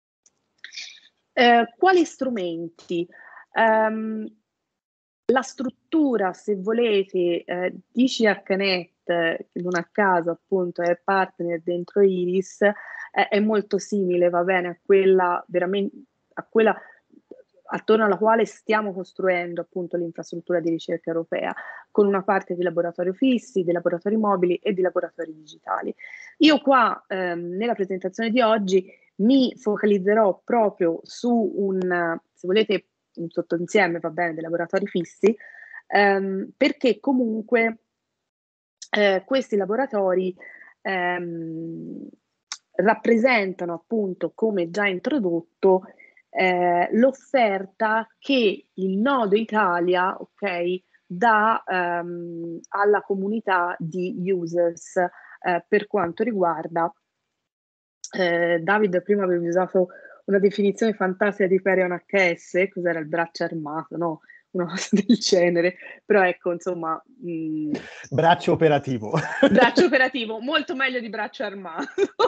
Eh, quali strumenti? Um, la struttura, se volete, eh, di CHNet, che non a caso appunto è partner dentro Iris, eh, è molto simile, va bene, a quella veramente, a quella attorno alla quale stiamo costruendo appunto l'infrastruttura di ricerca europea, con una parte di laboratori fissi, di laboratori mobili e di laboratori digitali. Io qua ehm, nella presentazione di oggi mi focalizzerò proprio su un, se volete, un sottoinsieme, va bene, dei laboratori fissi, ehm, perché comunque eh, questi laboratori ehm, rappresentano appunto, come già introdotto, eh, l'offerta che il Nodo Italia, ok, dà ehm, alla comunità di users eh, per quanto riguarda eh, David, prima avevi usato una definizione fantastica di Hyperion H S, cos'era il braccio armato, no? Una cosa del genere, però ecco, insomma... Mh, braccio operativo. Braccio operativo, molto meglio di braccio armato.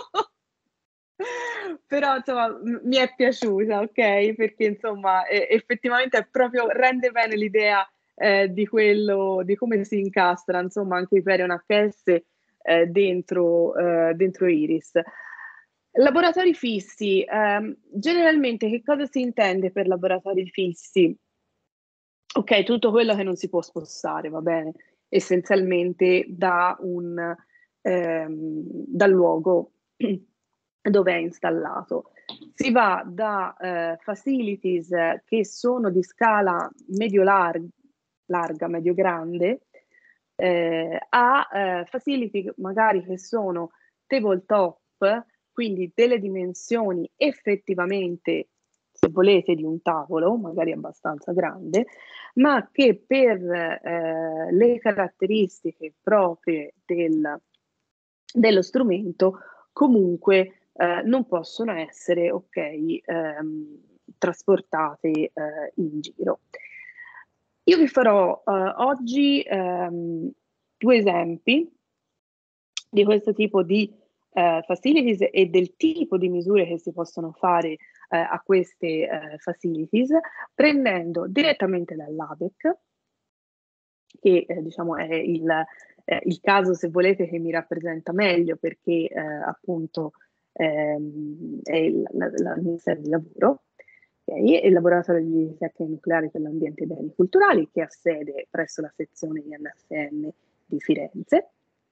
Però insomma m- mi è piaciuta, ok? Perché insomma eh, effettivamente è proprio, rende bene l'idea eh, di quello, di come si incastra, insomma, anche Hyperion H S eh, dentro, eh, dentro Iris. Laboratori fissi, ehm, generalmente che cosa si intende per laboratori fissi? Ok, tutto quello che non si può spostare, va bene, essenzialmente da un ehm, dal luogo dove è installato. Si va da eh, facilities che sono di scala medio-larga, larga, medio-grande, eh, a eh, facility magari che sono tabletop, quindi delle dimensioni effettivamente, se volete, di un tavolo, magari abbastanza grande, ma che per eh, le caratteristiche proprie del, dello strumento comunque eh, non possono essere, ok, ehm, trasportate eh, in giro. Io vi farò eh, oggi ehm, due esempi di questo tipo di eh, facilities e del tipo di misure che si possono fare eh, a queste eh, facilities, prendendo direttamente dall'A B E C, che eh, diciamo è il, eh, il caso, se volete, che mi rappresenta meglio, perché eh, appunto ehm, è il, la, la, il Ministero del Lavoro, okay? E il Laboratorio di Ricerche Nucleari per l'Ambiente e i Beni Culturali, che ha sede presso la sezione I N F N di Firenze.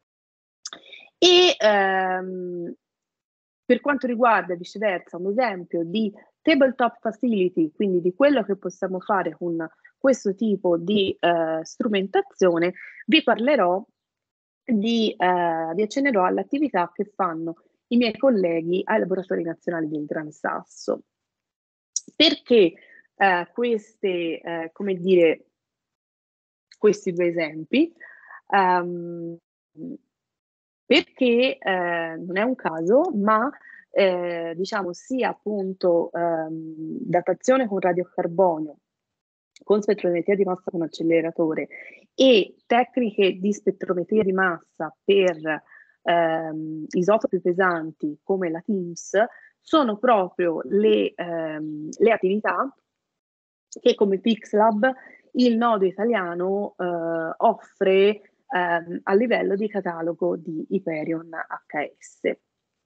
E ehm, per quanto riguarda viceversa un esempio di tabletop facility, quindi di quello che possiamo fare con questo tipo di eh, strumentazione, vi parlerò di, eh, vi accennerò all'attività che fanno i miei colleghi ai laboratori nazionali del Gran Sasso. Perché eh, queste, eh, come dire, questi due esempi? Um, perché eh, non è un caso, ma eh, diciamo sia appunto ehm, datazione con radiocarbonio, con spettrometria di massa con acceleratore e tecniche di spettrometria di massa per ehm, isotopi pesanti come la TIMSS sono proprio le, ehm, le attività che come PixLab il nodo italiano eh, offre ehm, a livello di catalogo di Hyperion H S.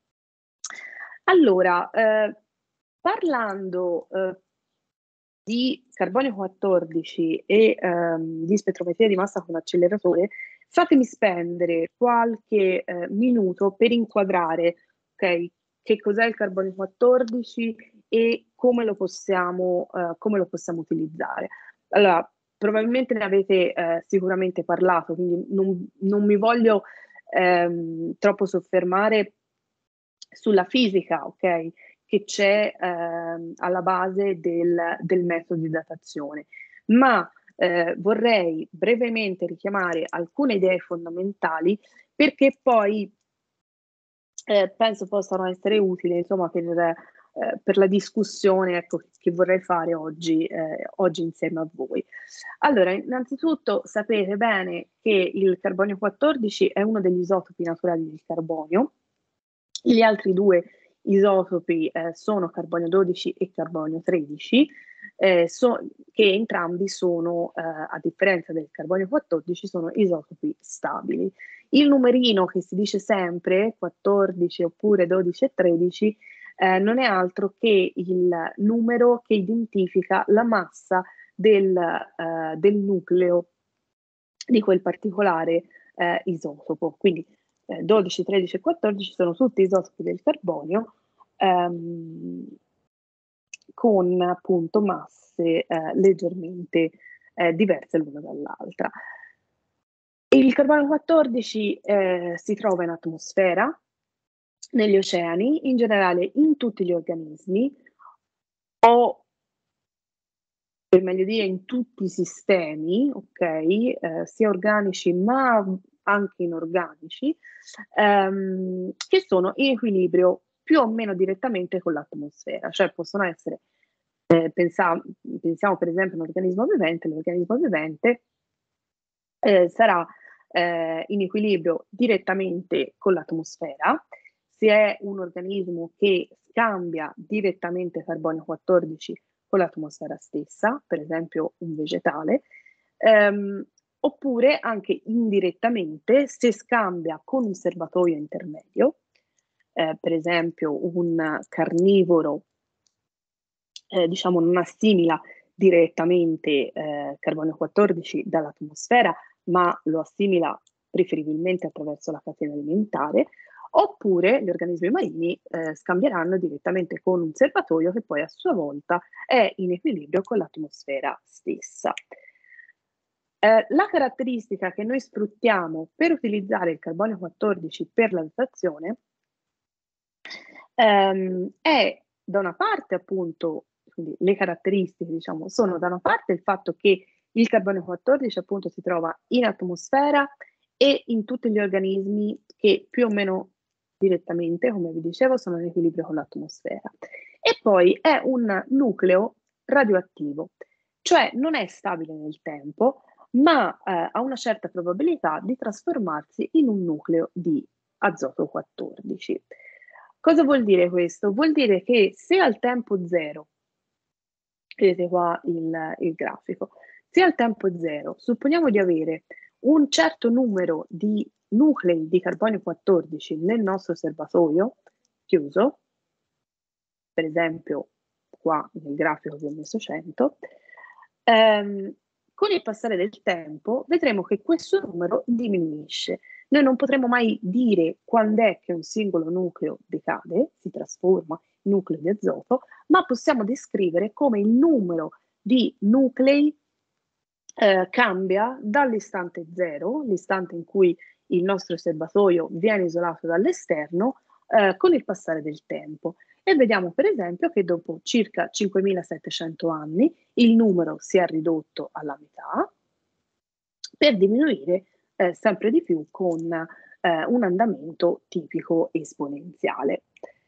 Allora, eh, parlando eh, di carbonio quattordici e ehm, di spettrometria di massa con acceleratore, fatemi spendere qualche eh, minuto per inquadrare, okay, che cos'è il carbonio quattordici e come lo possiamo, eh, come lo possiamo utilizzare. Allora, probabilmente ne avete eh, sicuramente parlato, quindi non, non mi voglio ehm, troppo soffermare sulla fisica, ok? Che c'è ehm, alla base del, del metodo di datazione, ma eh, vorrei brevemente richiamare alcune idee fondamentali perché poi eh, penso possano essere utili, insomma, per, eh, per la discussione, ecco, che vorrei fare oggi, eh, oggi insieme a voi. Allora, innanzitutto sapete bene che il carbonio quattordici è uno degli isotopi naturali del carbonio. Gli altri due isotopi eh, sono carbonio dodici e carbonio tredici, eh, so, che entrambi sono, eh, a differenza del carbonio quattordici, sono isotopi stabili. Il numerino che si dice sempre, quattordici oppure dodici e tredici, eh, non è altro che il numero che identifica la massa del, eh, del nucleo di quel particolare eh, isotopo. Quindi eh, dodici, tredici e quattordici sono tutti isotopi del carbonio ehm, con appunto masse eh, leggermente eh, diverse l'una dall'altra. Il carbonio quattordici eh, si trova in atmosfera, negli oceani, in generale in tutti gli organismi, o per meglio dire in tutti i sistemi, ok, eh, sia organici ma anche inorganici, ehm, che sono in equilibrio più o meno direttamente con l'atmosfera, cioè possono essere, eh, pensiamo, pensiamo per esempio a un organismo vivente, l'organismo vivente eh, sarà eh, in equilibrio direttamente con l'atmosfera. Se è un organismo che scambia direttamente carbonio quattordici con l'atmosfera stessa, per esempio un vegetale, ehm, oppure anche indirettamente se scambia con un serbatoio intermedio, eh, per esempio un carnivoro, eh, diciamo non assimila direttamente eh, carbonio quattordici dall'atmosfera, ma lo assimila preferibilmente attraverso la catena alimentare, oppure gli organismi marini eh, scambieranno direttamente con un serbatoio che poi a sua volta è in equilibrio con l'atmosfera stessa. Eh, la caratteristica che noi sfruttiamo per utilizzare il carbonio quattordici per la datazione ehm, è da una parte appunto, quindi le caratteristiche diciamo, sono da una parte il fatto che il carbonio quattordici appunto si trova in atmosfera e in tutti gli organismi che più o meno direttamente, come vi dicevo, sono in equilibrio con l'atmosfera. E poi è un nucleo radioattivo, cioè non è stabile nel tempo, ma eh, ha una certa probabilità di trasformarsi in un nucleo di azoto quattordici. Cosa vuol dire questo? Vuol dire che se al tempo zero, vedete qua il, il grafico, se al tempo zero supponiamo di avere un certo numero di nuclei di carbonio quattordici nel nostro serbatoio chiuso, per esempio qua nel grafico vi ho messo cento, ehm, con il passare del tempo vedremo che questo numero diminuisce. Noi non potremo mai dire quando è che un singolo nucleo decade, si trasforma in nucleo di azoto, ma possiamo descrivere come il numero di nuclei eh, cambia dall'istante zero, l'istante in cui il nostro serbatoio viene isolato dall'esterno, eh, con il passare del tempo. E vediamo per esempio che dopo circa cinquemilasettecento anni il numero si è ridotto alla metà, per diminuire eh, sempre di più con eh, un andamento tipico esponenziale.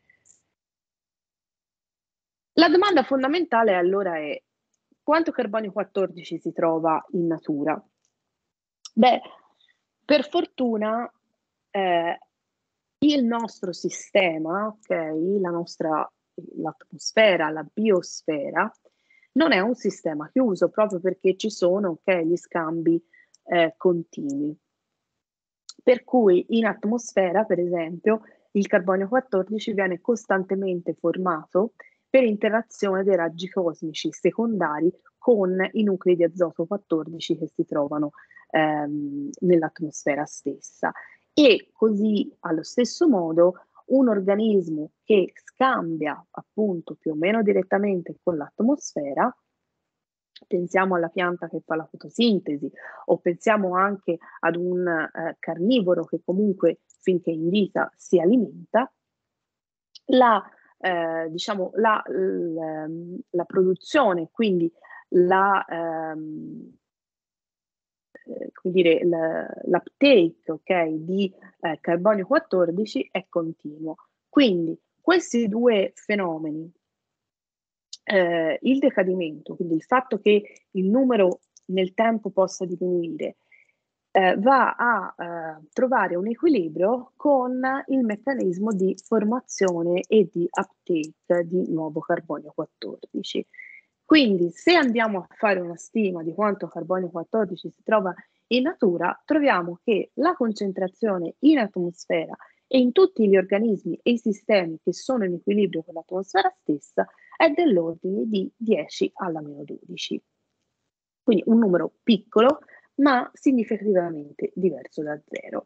La domanda fondamentale allora è: quanto carbonio quattordici si trova in natura? Beh, per fortuna eh, il nostro sistema, ok, la nostra, l'atmosfera, la biosfera, non è un sistema chiuso proprio perché ci sono, ok, gli scambi eh, continui. Per cui in atmosfera, per esempio, il carbonio quattordici viene costantemente formato per interazione dei raggi cosmici secondari con i nuclei di azoto quattordici che si trovano ehm, nell'atmosfera stessa. E così, allo stesso modo, un organismo che scambia appunto più o meno direttamente con l'atmosfera pensiamo alla pianta che fa la fotosintesi, o pensiamo anche ad un eh, carnivoro che comunque finché è in vita si alimenta, la, eh, diciamo, la, la, la produzione, quindi la, ehm, eh, come dire, l'uptake, okay, di eh, carbonio quattordici è continuo. Quindi questi due fenomeni, eh, il decadimento, quindi il fatto che il numero nel tempo possa diminuire, eh, va a eh, trovare un equilibrio con il meccanismo di formazione e di uptake di nuovo carbonio quattordici. Quindi se andiamo a fare una stima di quanto carbonio quattordici si trova in natura, troviamo che la concentrazione in atmosfera e in tutti gli organismi e i sistemi che sono in equilibrio con l'atmosfera stessa è dell'ordine di dieci alla meno dodici. Quindi un numero piccolo, ma significativamente diverso da zero.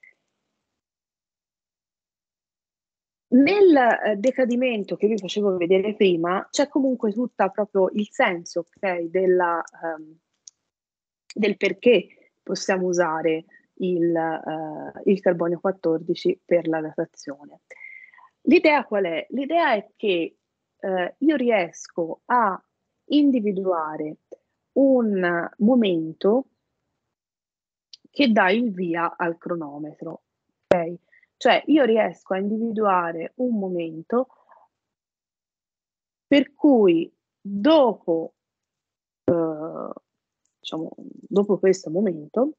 Nel eh, decadimento che vi facevo vedere prima c'è comunque tutta proprio il senso, okay, della, um, del perché possiamo usare il, uh, il carbonio quattordici per la datazione. L'idea qual è? L'idea è che uh, io riesco a individuare un momento che dà il via al cronometro, ok? Cioè io riesco a individuare un momento per cui dopo, eh, diciamo, dopo questo momento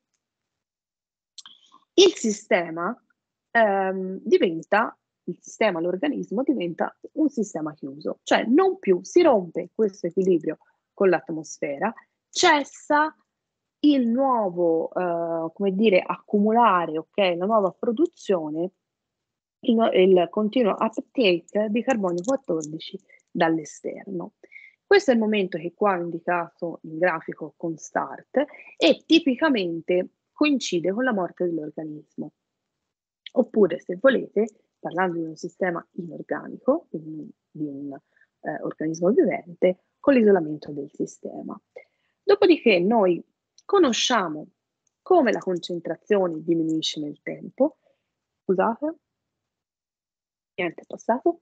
il sistema ehm, diventa, il sistema, l'organismo diventa un sistema chiuso, cioè non più si rompe questo equilibrio con l'atmosfera, cessa il nuovo, eh, come dire, accumulare, ok, la nuova produzione, il, il continuo uptake di carbonio quattordici dall'esterno. Questo è il momento che qua ho indicato in grafico con start e tipicamente coincide con la morte dell'organismo. Oppure, se volete, parlando di un sistema inorganico, quindi di un eh, organismo vivente, con l'isolamento del sistema. Dopodiché noi conosciamo come la concentrazione diminuisce nel tempo. Scusate, niente è passato.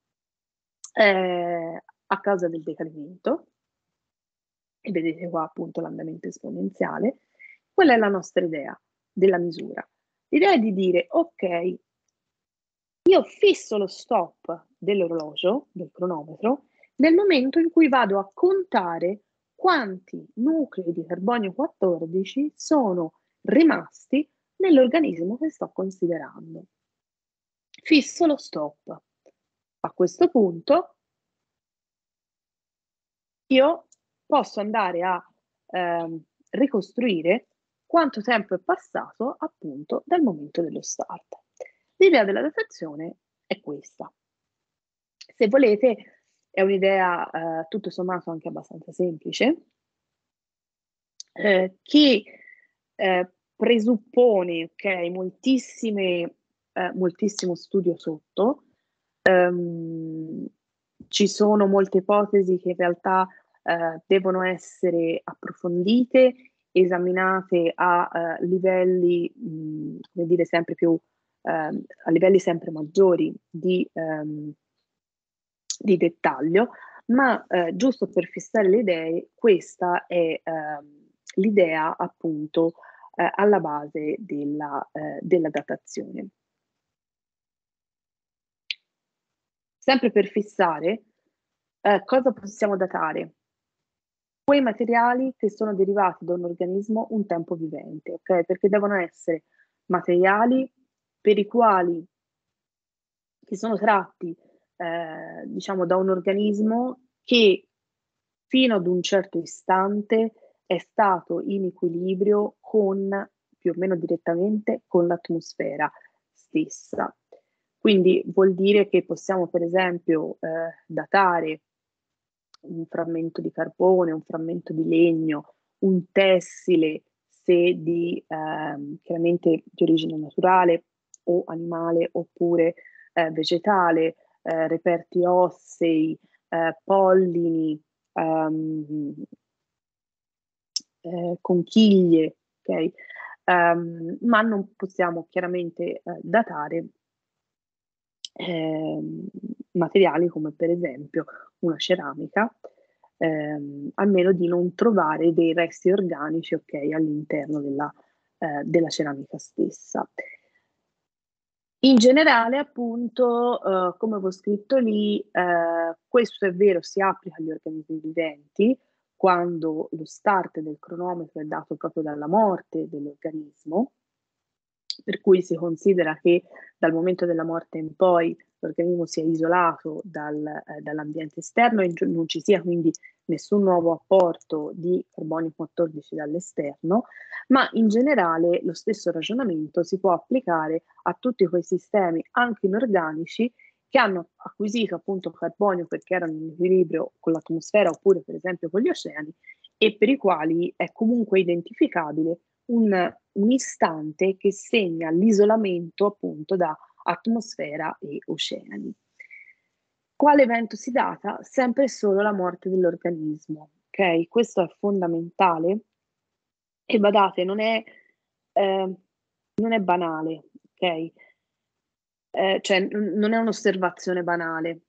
Eh, a causa del decadimento, e vedete qua appunto l'andamento esponenziale. Qual è la nostra idea della misura? L'idea è di dire, ok, io fisso lo stop dell'orologio, del cronometro, nel momento in cui vado a contare quanti nuclei di carbonio quattordici sono rimasti nell'organismo che sto considerando. Fisso lo stop. A questo punto io posso andare a ehm, ricostruire quanto tempo è passato appunto dal momento dello start. L'idea della datazione è questa. Se volete, è un'idea eh, tutto sommato anche abbastanza semplice, eh, che eh, presuppone, ok, moltissime, eh, moltissimo studio sotto. Um, ci sono molte ipotesi che in realtà eh, devono essere approfondite, esaminate a uh, livelli, mh, come dire, sempre più, uh, a livelli sempre maggiori di, um, di dettaglio, ma uh, giusto per fissare le idee, questa è uh, l'idea appunto uh, alla base della, uh, della datazione. Sempre per fissare, eh, cosa possiamo datare? Quei materiali che sono derivati da un organismo un tempo vivente, ok? Perché devono essere materiali per i quali, che sono tratti, eh, diciamo, da un organismo che fino ad un certo istante è stato in equilibrio con, più o meno direttamente, con l'atmosfera stessa. Quindi vuol dire che possiamo per esempio eh, datare un frammento di carbone, un frammento di legno, un tessile se di eh, chiaramente di origine naturale o animale oppure eh, vegetale, eh, reperti ossei, eh, pollini, ehm, eh, conchiglie, ok? Um, ma non possiamo chiaramente eh, datare eh, materiali come per esempio una ceramica, ehm, a meno di non trovare dei resti organici, ok, all'interno della, eh, della ceramica stessa. In generale, appunto, eh, come avevo scritto lì, eh, questo è vero, si applica agli organismi viventi quando lo start del cronometro è dato proprio dalla morte dell'organismo, per cui si considera che dal momento della morte in poi l'organismo sia isolato dal, eh, dall'ambiente esterno e non ci sia quindi nessun nuovo apporto di carbonio quattordici dall'esterno, ma in generale lo stesso ragionamento si può applicare a tutti quei sistemi anche inorganici che hanno acquisito appunto carbonio perché erano in equilibrio con l'atmosfera oppure per esempio con gli oceani e per i quali è comunque identificabile un, un istante che segna l'isolamento appunto da atmosfera e oceani. Quale evento si data? Sempre e solo la morte dell'organismo, ok? Questo è fondamentale e badate, non è, eh, non è banale, ok? Eh, cioè n- non è un'osservazione banale.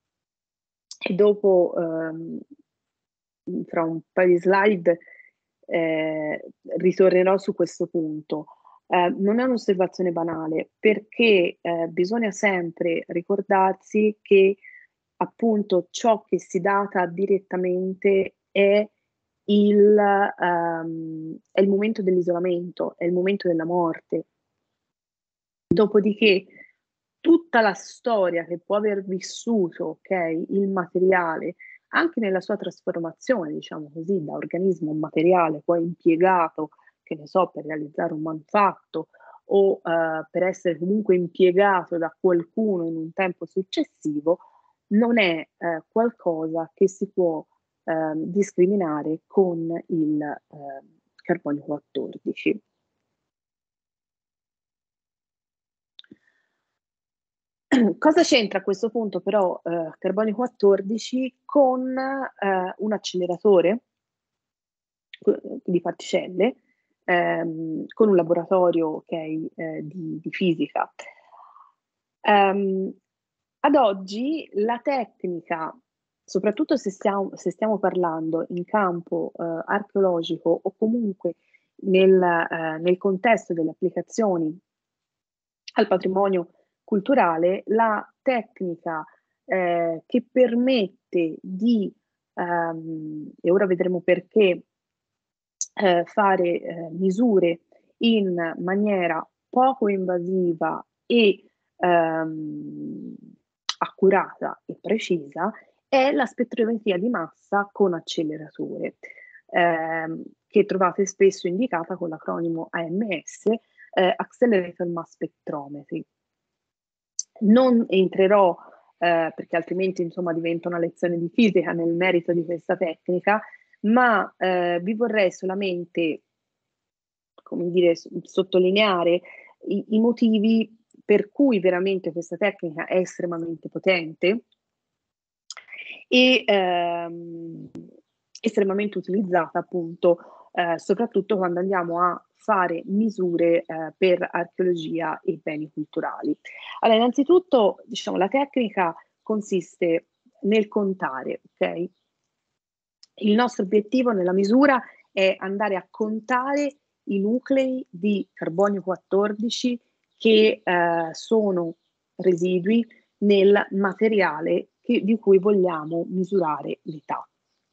E dopo, ehm, fra un paio di slide, eh, ritornerò su questo punto. Eh, non è un'osservazione banale perché eh, bisogna sempre ricordarsi che appunto ciò che si data direttamente è il, um, è il momento dell'isolamento, è il momento della morte. Dopodiché tutta la storia che può aver vissuto, ok, il materiale, anche nella sua trasformazione, diciamo così, da organismo a materiale, poi impiegato, che ne so, per realizzare un manufatto o uh, per essere comunque impiegato da qualcuno in un tempo successivo, non è uh, qualcosa che si può uh, discriminare con il uh, carbonio quattordici. Cosa c'entra a questo punto però eh, carbonio quattordici con eh, un acceleratore di particelle, ehm, con un laboratorio okay, eh, di, di fisica? Um, ad oggi la tecnica, soprattutto se stiamo, se stiamo parlando in campo eh, archeologico o comunque nel, eh, nel contesto delle applicazioni al patrimonio culturale, la tecnica eh, che permette di, ehm, e ora vedremo perché, eh, fare eh, misure in maniera poco invasiva e ehm, accurata e precisa è la spettrometria di massa con acceleratore, ehm, che trovate spesso indicata con l'acronimo A M S, eh, Accelerator Mass Spectrometry. Non entrerò, eh, perché altrimenti insomma diventa una lezione di fisica nel merito di questa tecnica, ma eh, vi vorrei solamente, come dire, sottolineare i, i motivi per cui veramente questa tecnica è estremamente potente e ehm, estremamente utilizzata appunto eh, soprattutto quando andiamo a fare misure eh, per archeologia e beni culturali. Allora, innanzitutto, diciamo, la tecnica consiste nel contare, ok? Il nostro obiettivo nella misura è andare a contare i nuclei di carbonio quattordici che eh, sono residui nel materiale che, di cui vogliamo misurare l'età.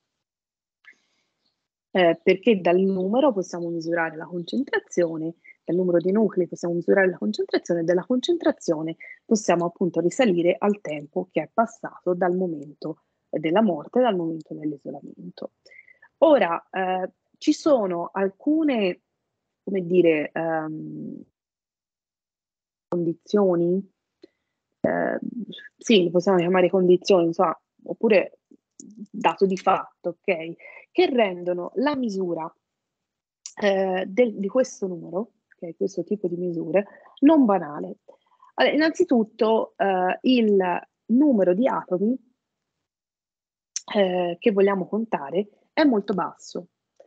Eh, perché dal numero possiamo misurare la concentrazione, dal numero di nuclei possiamo misurare la concentrazione, e dalla concentrazione possiamo appunto risalire al tempo che è passato dal momento della morte, dal momento dell'isolamento. Ora, eh, ci sono alcune, come dire, um, condizioni, eh, sì, possiamo chiamare condizioni, insomma, oppure dato di fatto, ok, che rendono la misura eh, del, di questo numero, okay, questo tipo di misure, non banale. Allora, innanzitutto eh, il numero di atomi eh, che vogliamo contare è molto basso.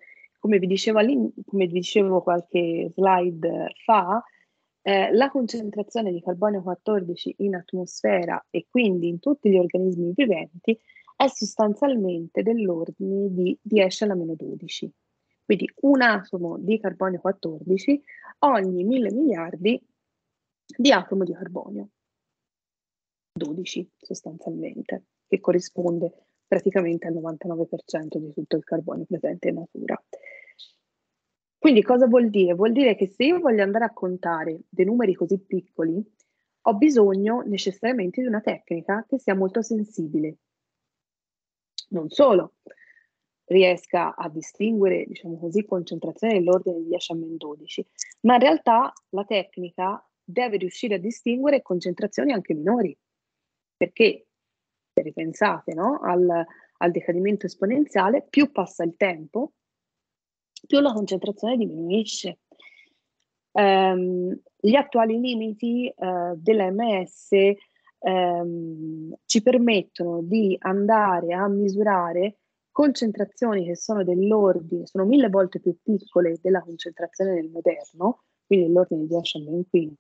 come vi dicevo, come vi dicevo qualche slide fa, eh, la concentrazione di carbonio quattordici in atmosfera e quindi in tutti gli organismi viventi è sostanzialmente dell'ordine di dieci alla meno dodici. Quindi un atomo di carbonio quattordici ogni mille miliardi di atomo di carbonio. dodici sostanzialmente, che corrisponde praticamente al novantanove per cento di tutto il carbonio presente in natura. Quindi cosa vuol dire? Vuol dire che se io voglio andare a contare dei numeri così piccoli, ho bisogno necessariamente di una tecnica che sia molto sensibile. Non solo riesca a distinguere, diciamo così, concentrazioni dell'ordine di dieci a meno dodici, ma in realtà la tecnica deve riuscire a distinguere concentrazioni anche minori, perché se ripensate, no, al, al decadimento esponenziale, più passa il tempo, più la concentrazione diminuisce. Um, gli attuali limiti uh, dell'A M S um, ci permettono di andare a misurare concentrazioni che sono dell'ordine, sono mille volte più piccole della concentrazione del moderno, quindi dell'ordine di dieci a meno quindici.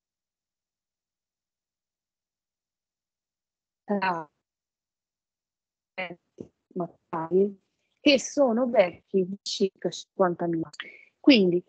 Che sono vecchi di circa cinquantamila. Quindi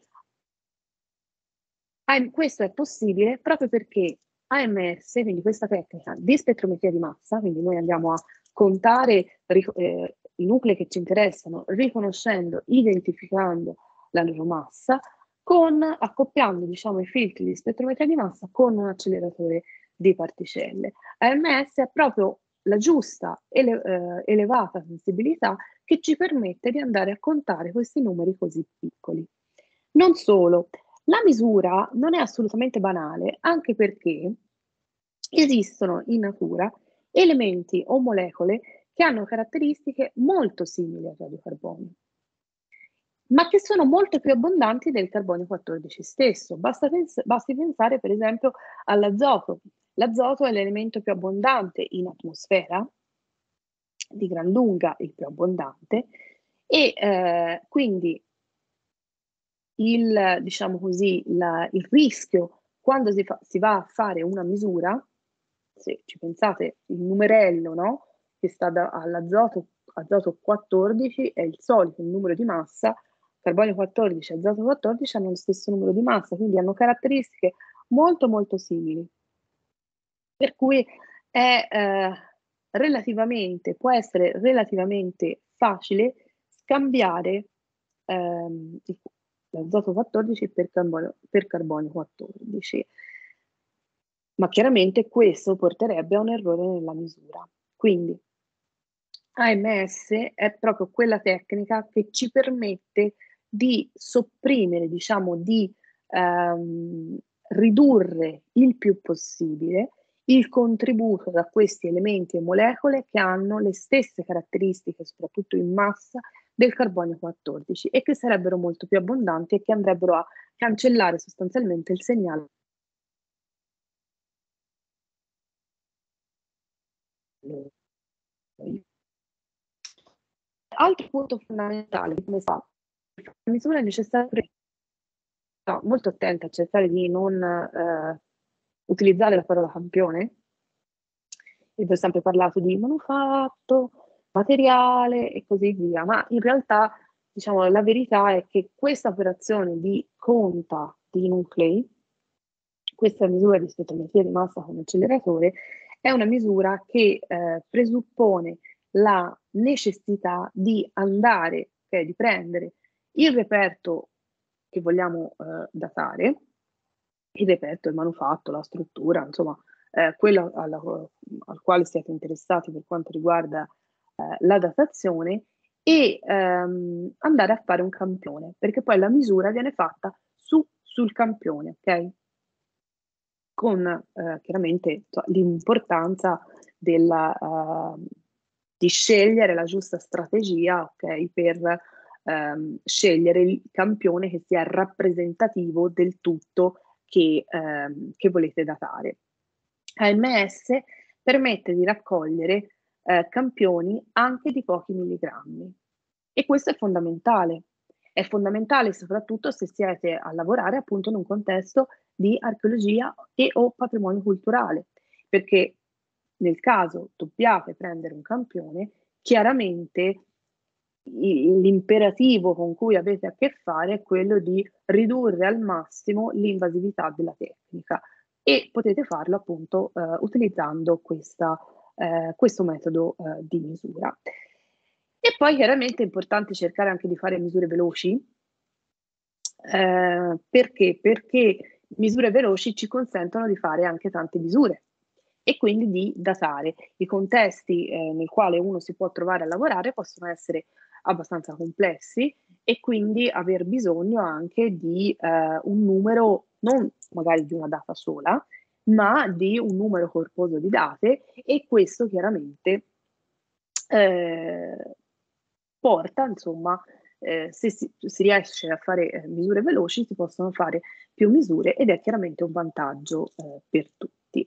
questo è possibile proprio perché A M S, quindi questa tecnica di spettrometria di massa, quindi noi andiamo a contare eh, i nuclei che ci interessano, riconoscendo, identificando la loro massa, con, accoppiando diciamo, i filtri di spettrometria di massa con un acceleratore di particelle. A M S è proprio la giusta ele- eh, elevata sensibilità che ci permette di andare a contare questi numeri così piccoli. Non solo, la misura non è assolutamente banale, anche perché esistono in natura elementi o molecole che hanno caratteristiche molto simili al radiocarbonio, ma che sono molto più abbondanti del carbonio quattordici stesso. Basta pens- basti pensare per esempio all'azoto. L'azoto è l'elemento più abbondante in atmosfera, di gran lunga il più abbondante, e eh, quindi il, diciamo così, la, il rischio quando si, fa, si va a fare una misura, se ci pensate, il numerello, no? Che sta da, all'azoto azoto quattordici è il solito il numero di massa, carbonio quattordici e azoto quattordici hanno lo stesso numero di massa, quindi hanno caratteristiche molto molto simili. Per cui è eh, relativamente, può essere relativamente facile scambiare ehm, l'azoto quattordici per carbonio, per carbonio quattordici. Ma chiaramente questo porterebbe a un errore nella misura. Quindi A M S è proprio quella tecnica che ci permette di sopprimere, diciamo, di ehm, ridurre il più possibile il contributo da questi elementi e molecole che hanno le stesse caratteristiche, soprattutto in massa, del carbonio quattordici e che sarebbero molto più abbondanti e che andrebbero a cancellare sostanzialmente il segnale. Altro punto fondamentale, come fa? La misura è necessaria, molto attenta a cercare di non eh, utilizzare la parola campione. Io ho sempre parlato di manufatto, materiale e così via, ma in realtà diciamo, la verità è che questa operazione di conta di nuclei, questa misura di spettrometria di massa con acceleratore, è una misura che eh, presuppone la necessità di andare, okay, di prendere il reperto che vogliamo eh, datare, il reperto, il manufatto, la struttura, insomma, eh, quello alla, al quale siete interessati per quanto riguarda eh, la datazione, e ehm, andare a fare un campione, perché poi la misura viene fatta su, sul campione, ok? Con eh, chiaramente cioè, l'importanza della, uh, di scegliere la giusta strategia, ok, per um, scegliere il campione che sia rappresentativo del tutto che, um, che volete datare. A M S permette di raccogliere uh, campioni anche di pochi milligrammi e questo è fondamentale È fondamentale soprattutto se siete a lavorare appunto in un contesto di archeologia e o patrimonio culturale, perché nel caso dobbiate prendere un campione, chiaramente l'imperativo con cui avete a che fare è quello di ridurre al massimo l'invasività della tecnica, e potete farlo appunto eh, utilizzando questa, eh, questo metodo eh, di misura. E poi chiaramente è importante cercare anche di fare misure veloci. Eh, perché? Perché misure veloci ci consentono di fare anche tante misure e quindi di datare. I contesti eh, nel quale uno si può trovare a lavorare possono essere abbastanza complessi e quindi aver bisogno anche di eh, un numero, non magari di una data sola, ma di un numero corposo di date, e questo chiaramente eh, porta, insomma, eh, se si, si riesce a fare eh, misure veloci, si possono fare più misure ed è chiaramente un vantaggio eh, per tutti.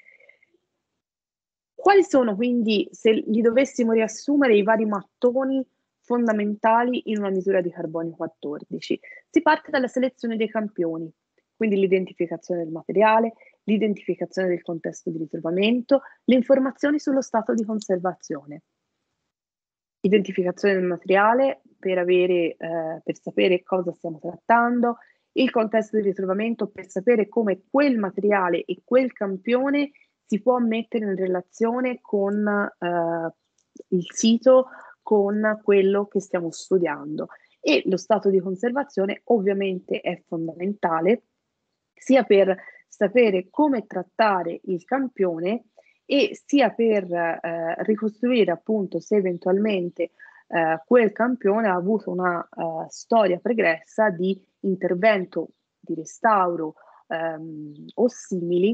Quali sono quindi, se li dovessimo riassumere, i vari mattoni fondamentali in una misura di carbonio quattordici? Si parte dalla selezione dei campioni, quindi l'identificazione del materiale, l'identificazione del contesto di ritrovamento, le informazioni sullo stato di conservazione. Identificazione del materiale per, avere, eh, per sapere cosa stiamo trattando, il contesto di ritrovamento per sapere come quel materiale e quel campione si può mettere in relazione con eh, il sito, con quello che stiamo studiando. E lo stato di conservazione ovviamente è fondamentale, sia per sapere come trattare il campione e sia per eh, ricostruire appunto se eventualmente eh, quel campione ha avuto una uh, storia pregressa di intervento di restauro ehm, o simili,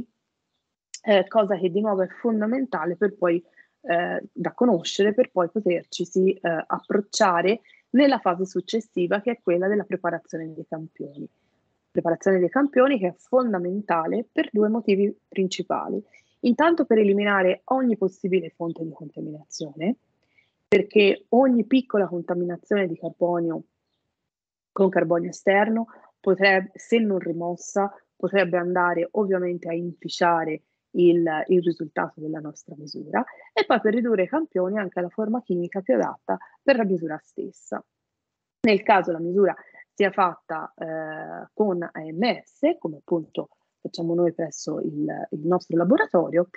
eh, cosa che di nuovo è fondamentale per poi eh, da conoscere per poi potercisi eh, approcciare nella fase successiva, che è quella della preparazione dei campioni. Preparazione dei campioni che è fondamentale per due motivi principali. Intanto per eliminare ogni possibile fonte di contaminazione, perché ogni piccola contaminazione di carbonio con carbonio esterno potrebbe, se non rimossa, potrebbe andare ovviamente a inficiare il, il risultato della nostra misura, e poi per ridurre i campioni anche la forma chimica più adatta per la misura stessa. Nel caso la misura sia fatta eh, con A M S, come appunto facciamo noi presso il, il nostro laboratorio,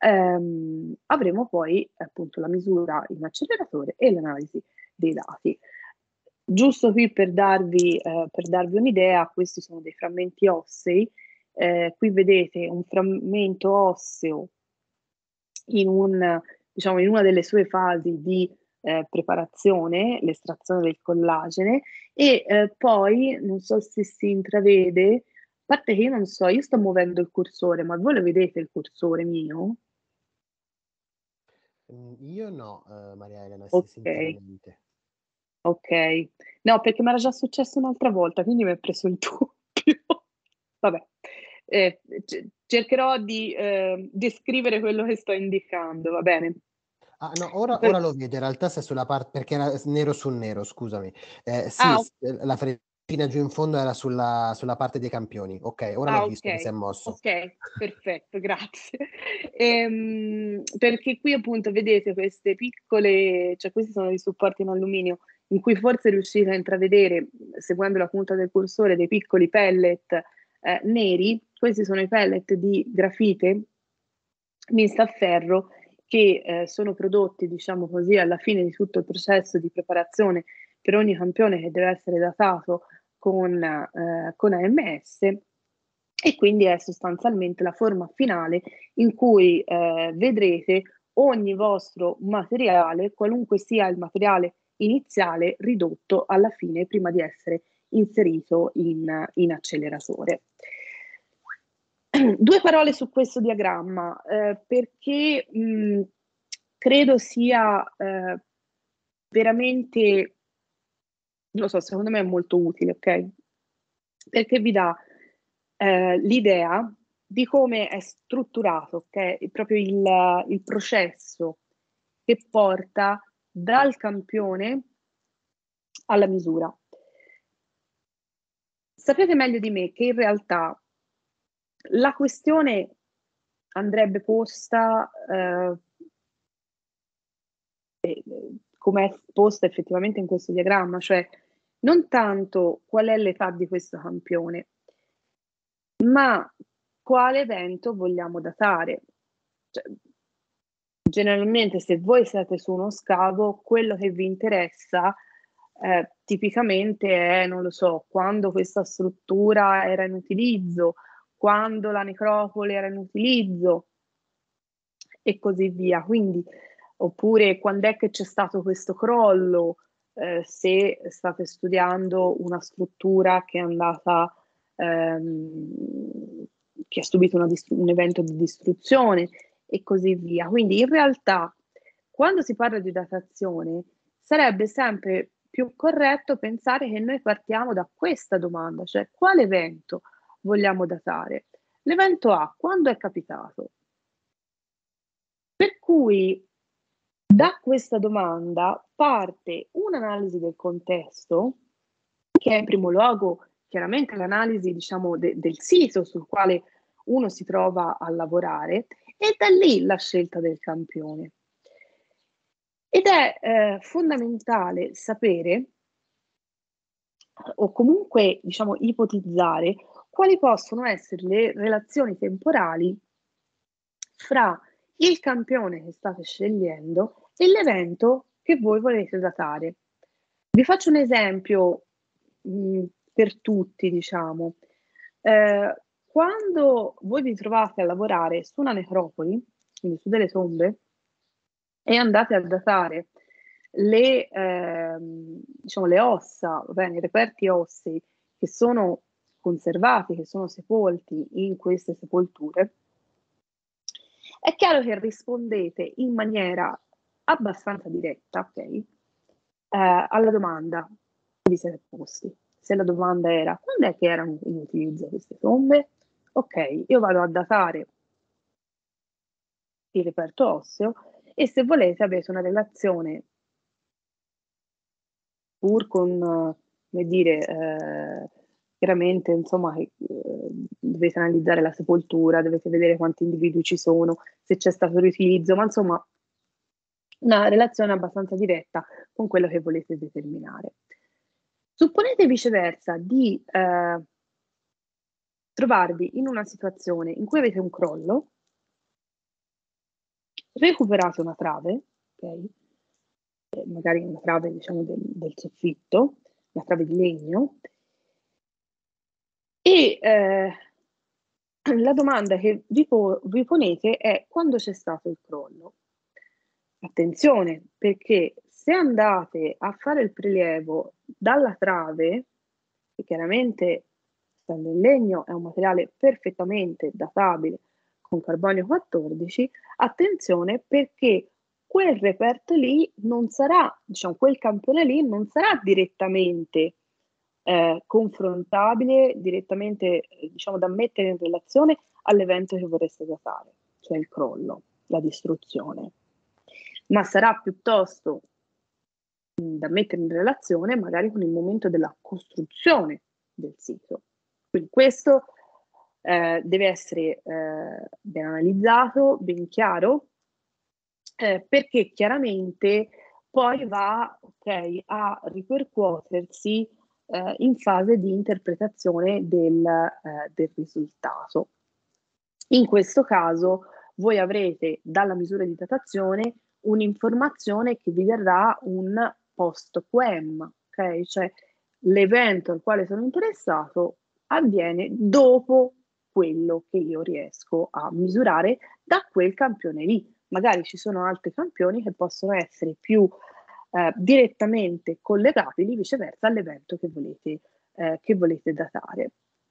ehm, avremo poi appunto la misura in acceleratore e l'analisi dei dati. Giusto qui per darvi, eh, per darvi un'idea, questi sono dei frammenti ossei. Eh, qui vedete un frammento osseo in, un, diciamo, in una delle sue fasi di eh, preparazione, l'estrazione del collagene, e eh, poi, non so se si intravede, a parte che io non so, io sto muovendo il cursore, ma voi lo vedete il cursore mio? Io no, uh, Maria Elena, Ok. sinceramente. Ok, no, perché mi era già successo un'altra volta, quindi mi ha preso il dubbio. Vabbè, eh, c- cercherò di eh, descrivere quello che sto indicando, va bene? Ah, no, ora, Per- ora lo vedo, in realtà sei sulla parte, perché era nero su nero, scusami. Eh, sì, Ah, s- la freccia giù in fondo era sulla, sulla parte dei campioni. Ok, ora Ah, l'ho visto che si è ok, mosso. ok, perfetto, grazie. Ehm, perché qui appunto vedete queste piccole, cioè questi sono dei supporti in alluminio in cui forse riuscite a intravedere, seguendo la punta del cursore, dei piccoli pellet eh, neri. Questi sono i pellet di grafite mista a ferro che eh, sono prodotti, diciamo così, alla fine di tutto il processo di preparazione per ogni campione che deve essere datato con, eh, con A M S, e quindi è sostanzialmente la forma finale in cui eh, vedrete ogni vostro materiale, qualunque sia il materiale iniziale, ridotto alla fine prima di essere inserito in, in acceleratore. Due parole su questo diagramma, eh, perché mh, credo sia eh, veramente, non lo so, secondo me è molto utile, ok? Perché vi dà eh, l'idea di come è strutturato, ok? Proprio il, il processo che porta dal campione alla misura. sapete meglio di me che in realtà la questione andrebbe posta eh, come è posta effettivamente in questo diagramma, cioè non tanto qual è l'età di questo campione, ma quale evento vogliamo datare. Cioè, generalmente se voi siete su uno scavo, quello che vi interessa eh, tipicamente è, non lo so, quando questa struttura era in utilizzo, quando la necropoli era in utilizzo e così via. Quindi, oppure quando è che c'è stato questo crollo, eh, se state studiando una struttura che è andata, ehm, che ha subito una distru- un evento di distruzione e così via. Quindi in realtà quando si parla di datazione sarebbe sempre più corretto pensare che noi partiamo da questa domanda, cioè quale evento vogliamo datare? L'evento A, quando è capitato? Per cui da questa domanda parte un'analisi del contesto, che è in primo luogo chiaramente l'analisi, diciamo, de- del sito sul quale uno si trova a lavorare, e da lì la scelta del campione. Ed è eh, fondamentale sapere o comunque, diciamo, ipotizzare quali possono essere le relazioni temporali fra il campione che state scegliendo e l'evento che voi volete datare. Vi faccio un esempio mh, per tutti, diciamo. Eh, quando voi vi trovate a lavorare su una necropoli, quindi su delle tombe, e andate a datare le, ehm, diciamo, le ossa, bene, i reperti ossei che sono conservati, che sono sepolti in queste sepolture, è chiaro che rispondete in maniera abbastanza diretta, ok, eh, alla domanda che vi siete posti. Se la domanda era quando è che erano in utilizzo queste tombe, ok, io vado a datare il reperto osseo e se volete avete una relazione pur con, come dire, eh, chiaramente, insomma, eh, dovete analizzare la sepoltura, dovete vedere quanti individui ci sono, se c'è stato riutilizzo, ma insomma una relazione abbastanza diretta con quello che volete determinare. Supponete viceversa di eh, trovarvi in una situazione in cui avete un crollo, recuperate una trave, ok? Magari una trave, diciamo, del, del soffitto, una trave di legno, e eh, la domanda che vi, po- vi ponete è quando c'è stato il crollo. Attenzione, perché se andate a fare il prelievo dalla trave, che chiaramente essendo in legno è un materiale perfettamente databile con carbonio quattordici, attenzione perché quel reperto lì non sarà, diciamo, quel campione lì non sarà direttamente eh, confrontabile, direttamente, eh, diciamo, da mettere in relazione all'evento che vorreste datare, cioè il crollo, la distruzione, ma sarà piuttosto mh, da mettere in relazione magari con il momento della costruzione del sito. Quindi questo eh, deve essere eh, ben analizzato, ben chiaro, eh, perché chiaramente poi va okay, a ripercuotersi eh, in fase di interpretazione del, eh, del risultato. In questo caso voi avrete dalla misura di datazione un'informazione che vi darà un post-quem, ok? Cioè l'evento al quale sono interessato avviene dopo quello che io riesco a misurare da quel campione lì. Magari ci sono altri campioni che possono essere più eh, direttamente collegabili viceversa all'evento che volete, eh, che volete datare.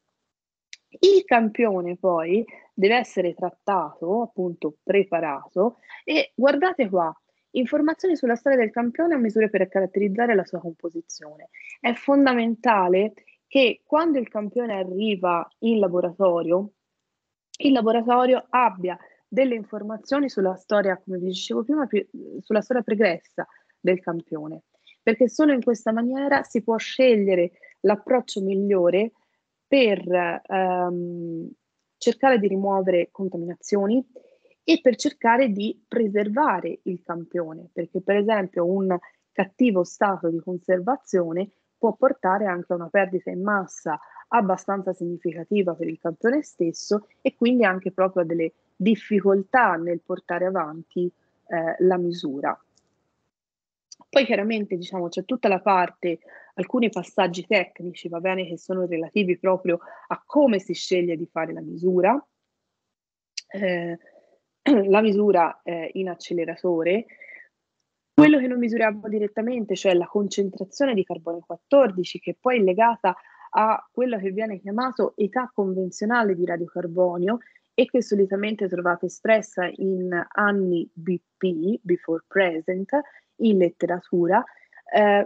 Il campione poi deve essere trattato, appunto preparato, e guardate qua, informazioni sulla storia del campione a misure per caratterizzare la sua composizione. È fondamentale che quando il campione arriva in laboratorio, il laboratorio abbia delle informazioni sulla storia, come vi dicevo prima, più, sulla storia pregressa del campione, perché solo in questa maniera si può scegliere l'approccio migliore per ehm, cercare di rimuovere contaminazioni e per cercare di preservare il campione, perché per esempio un cattivo stato di conservazione può portare anche a una perdita in massa abbastanza significativa per il campione stesso e quindi anche proprio a delle difficoltà nel portare avanti eh, la misura. Poi chiaramente diciamo c'è tutta la parte, alcuni passaggi tecnici, va bene, che sono relativi proprio a come si sceglie di fare la misura. Eh, la misura eh, in acceleratore, quello che noi misuriamo direttamente, cioè la concentrazione di carbonio quattordici, che poi è legata a quello che viene chiamato età convenzionale di radiocarbonio e che solitamente trovate espressa in anni B P, before present, in letteratura, eh,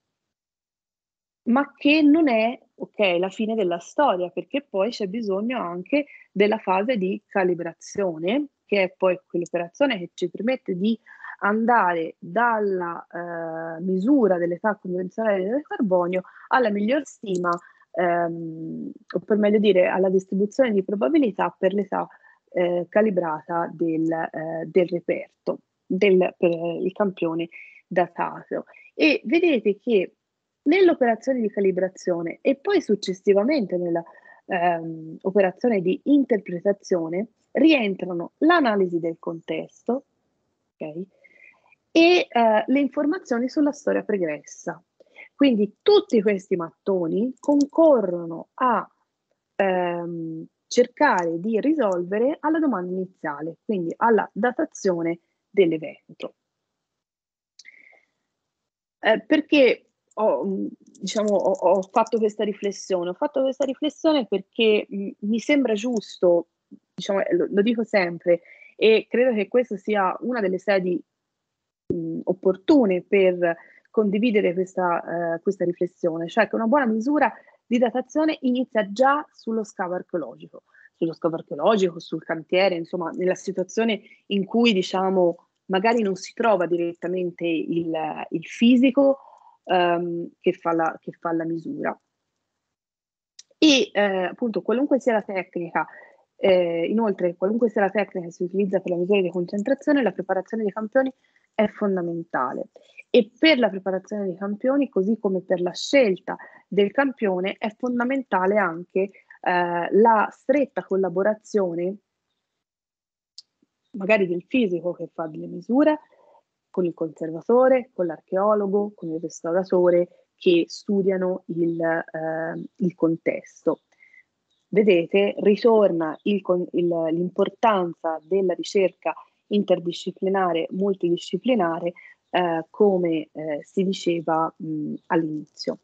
ma che non è ok, la fine della storia, perché poi c'è bisogno anche della fase di calibrazione, che è poi quell'operazione che ci permette di andare dalla eh, misura dell'età convenzionale del carbonio alla miglior stima, ehm, o per meglio dire alla distribuzione di probabilità per l'età eh, calibrata del, eh, del reperto, del, per il campione datato. E vedete che nell'operazione di calibrazione e poi successivamente nella ehm, operazione di interpretazione rientrano l'analisi del contesto, okay, e eh, le informazioni sulla storia pregressa. Quindi tutti questi mattoni concorrono a ehm, cercare di risolvere alla domanda iniziale, quindi alla datazione dell'evento. Eh, perché ho, diciamo, ho, ho fatto questa riflessione? Ho fatto questa riflessione perché mh, mi sembra giusto, diciamo, lo, lo dico sempre, e credo che questa sia una delle sedi mh, opportune per condividere questa, eh, questa riflessione, cioè che una buona misura di datazione inizia già sullo scavo archeologico, sullo scavo archeologico, sul cantiere, insomma, nella situazione in cui, diciamo, magari non si trova direttamente il, il fisico um, che, fa la, che fa la misura. E eh, appunto qualunque sia la tecnica, eh, inoltre qualunque sia la tecnica che si utilizza per la misura di concentrazione, la preparazione dei campioni è fondamentale. E per la preparazione dei campioni, così come per la scelta del campione, è fondamentale anche eh, la stretta collaborazione magari del fisico che fa delle misure, con il conservatore, con l'archeologo, con il restauratore che studiano il, eh, il contesto. Vedete, ritorna il, il, l'importanza della ricerca interdisciplinare, multidisciplinare, eh, come eh, si diceva mh, all'inizio.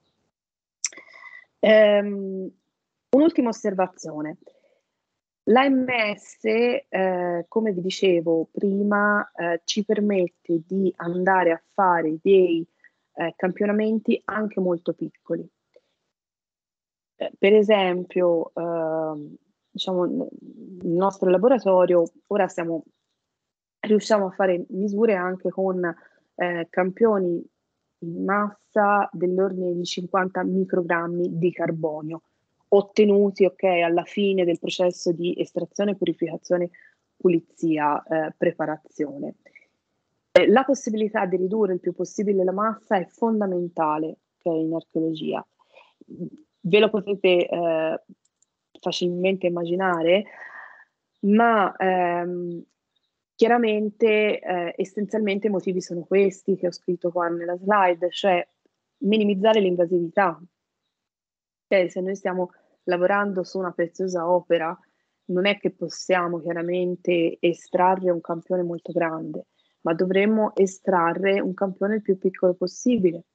Um, un'ultima osservazione. L'A M S, eh, come vi dicevo prima, eh, ci permette di andare a fare dei eh, campionamenti anche molto piccoli. Eh, per esempio, eh, diciamo, nel nostro laboratorio ora stiamo, riusciamo a fare misure anche con eh, campioni in massa dell'ordine di cinquanta microgrammi di carbonio, ottenuti ok, alla fine del processo di estrazione, purificazione, pulizia, eh, preparazione. Eh, la possibilità di ridurre il più possibile la massa è fondamentale okay, in archeologia. Ve lo potete eh, facilmente immaginare, ma ehm, chiaramente eh, essenzialmente i motivi sono questi che ho scritto qua nella slide, cioè minimizzare l'invasività. Okay, se noi stiamo lavorando su una preziosa opera, non è che possiamo chiaramente estrarre un campione molto grande, ma dovremmo estrarre un campione il più piccolo possibile.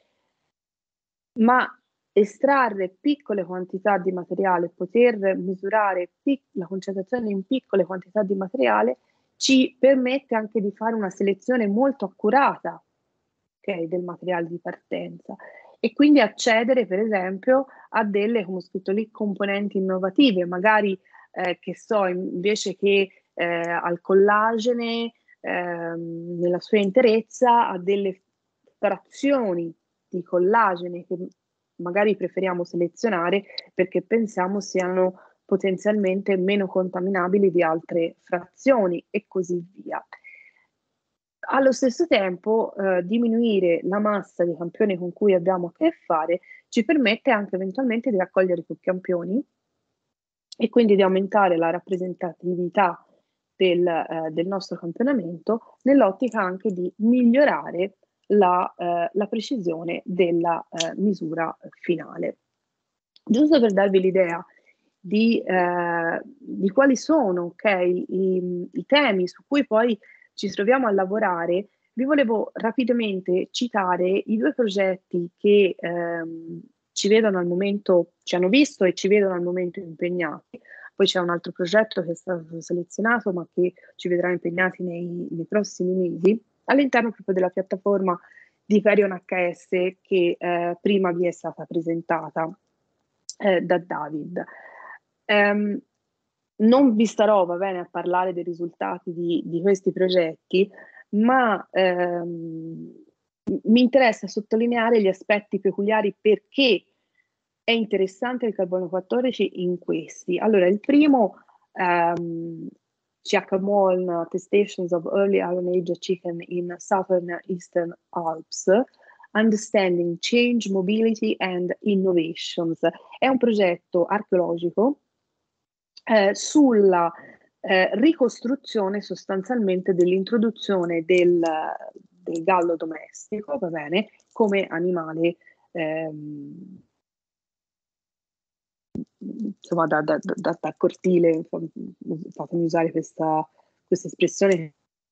Ma estrarre piccole quantità di materiale, poter misurare pic- la concentrazione in piccole quantità di materiale, ci permette anche di fare una selezione molto accurata okay, del materiale di partenza e quindi accedere per esempio a delle, come ho scritto lì, componenti innovative, magari eh, che so, invece che eh, al collagene ehm, nella sua interezza a delle frazioni di collagene che magari preferiamo selezionare perché pensiamo siano potenzialmente meno contaminabili di altre frazioni e così via. Allo stesso tempo, eh, diminuire la massa di campioni con cui abbiamo a che fare ci permette anche eventualmente di raccogliere più campioni e quindi di aumentare la rappresentatività del, eh, del nostro campionamento, nell'ottica anche di migliorare la, eh, la precisione della eh, misura finale. Giusto per darvi l'idea di, eh, di quali sono, okay, i, i temi su cui poi ci troviamo a lavorare, vi volevo rapidamente citare i due progetti che ehm, ci vedono al momento, ci hanno visto e ci vedono al momento impegnati. Poi c'è un altro progetto che è stato selezionato ma che ci vedrà impegnati nei, nei prossimi mesi, all'interno proprio della piattaforma di Perion H S che eh, prima vi è stata presentata eh, da David. Um, non vi starò, va bene, a parlare dei risultati di, di questi progetti, ma ehm, mi interessa sottolineare gli aspetti peculiari perché è interessante il carbonio quattordici in questi. Allora, il primo, um, C H MOLN Testations of Early Iron Age Chicken in Southern Eastern Alps, Understanding Change, Mobility and Innovations. È un progetto archeologico eh, sulla eh, ricostruzione sostanzialmente dell'introduzione del, del gallo domestico, va bene, come animale ehm, insomma da, da, da, da cortile, fatemi usare questa, questa espressione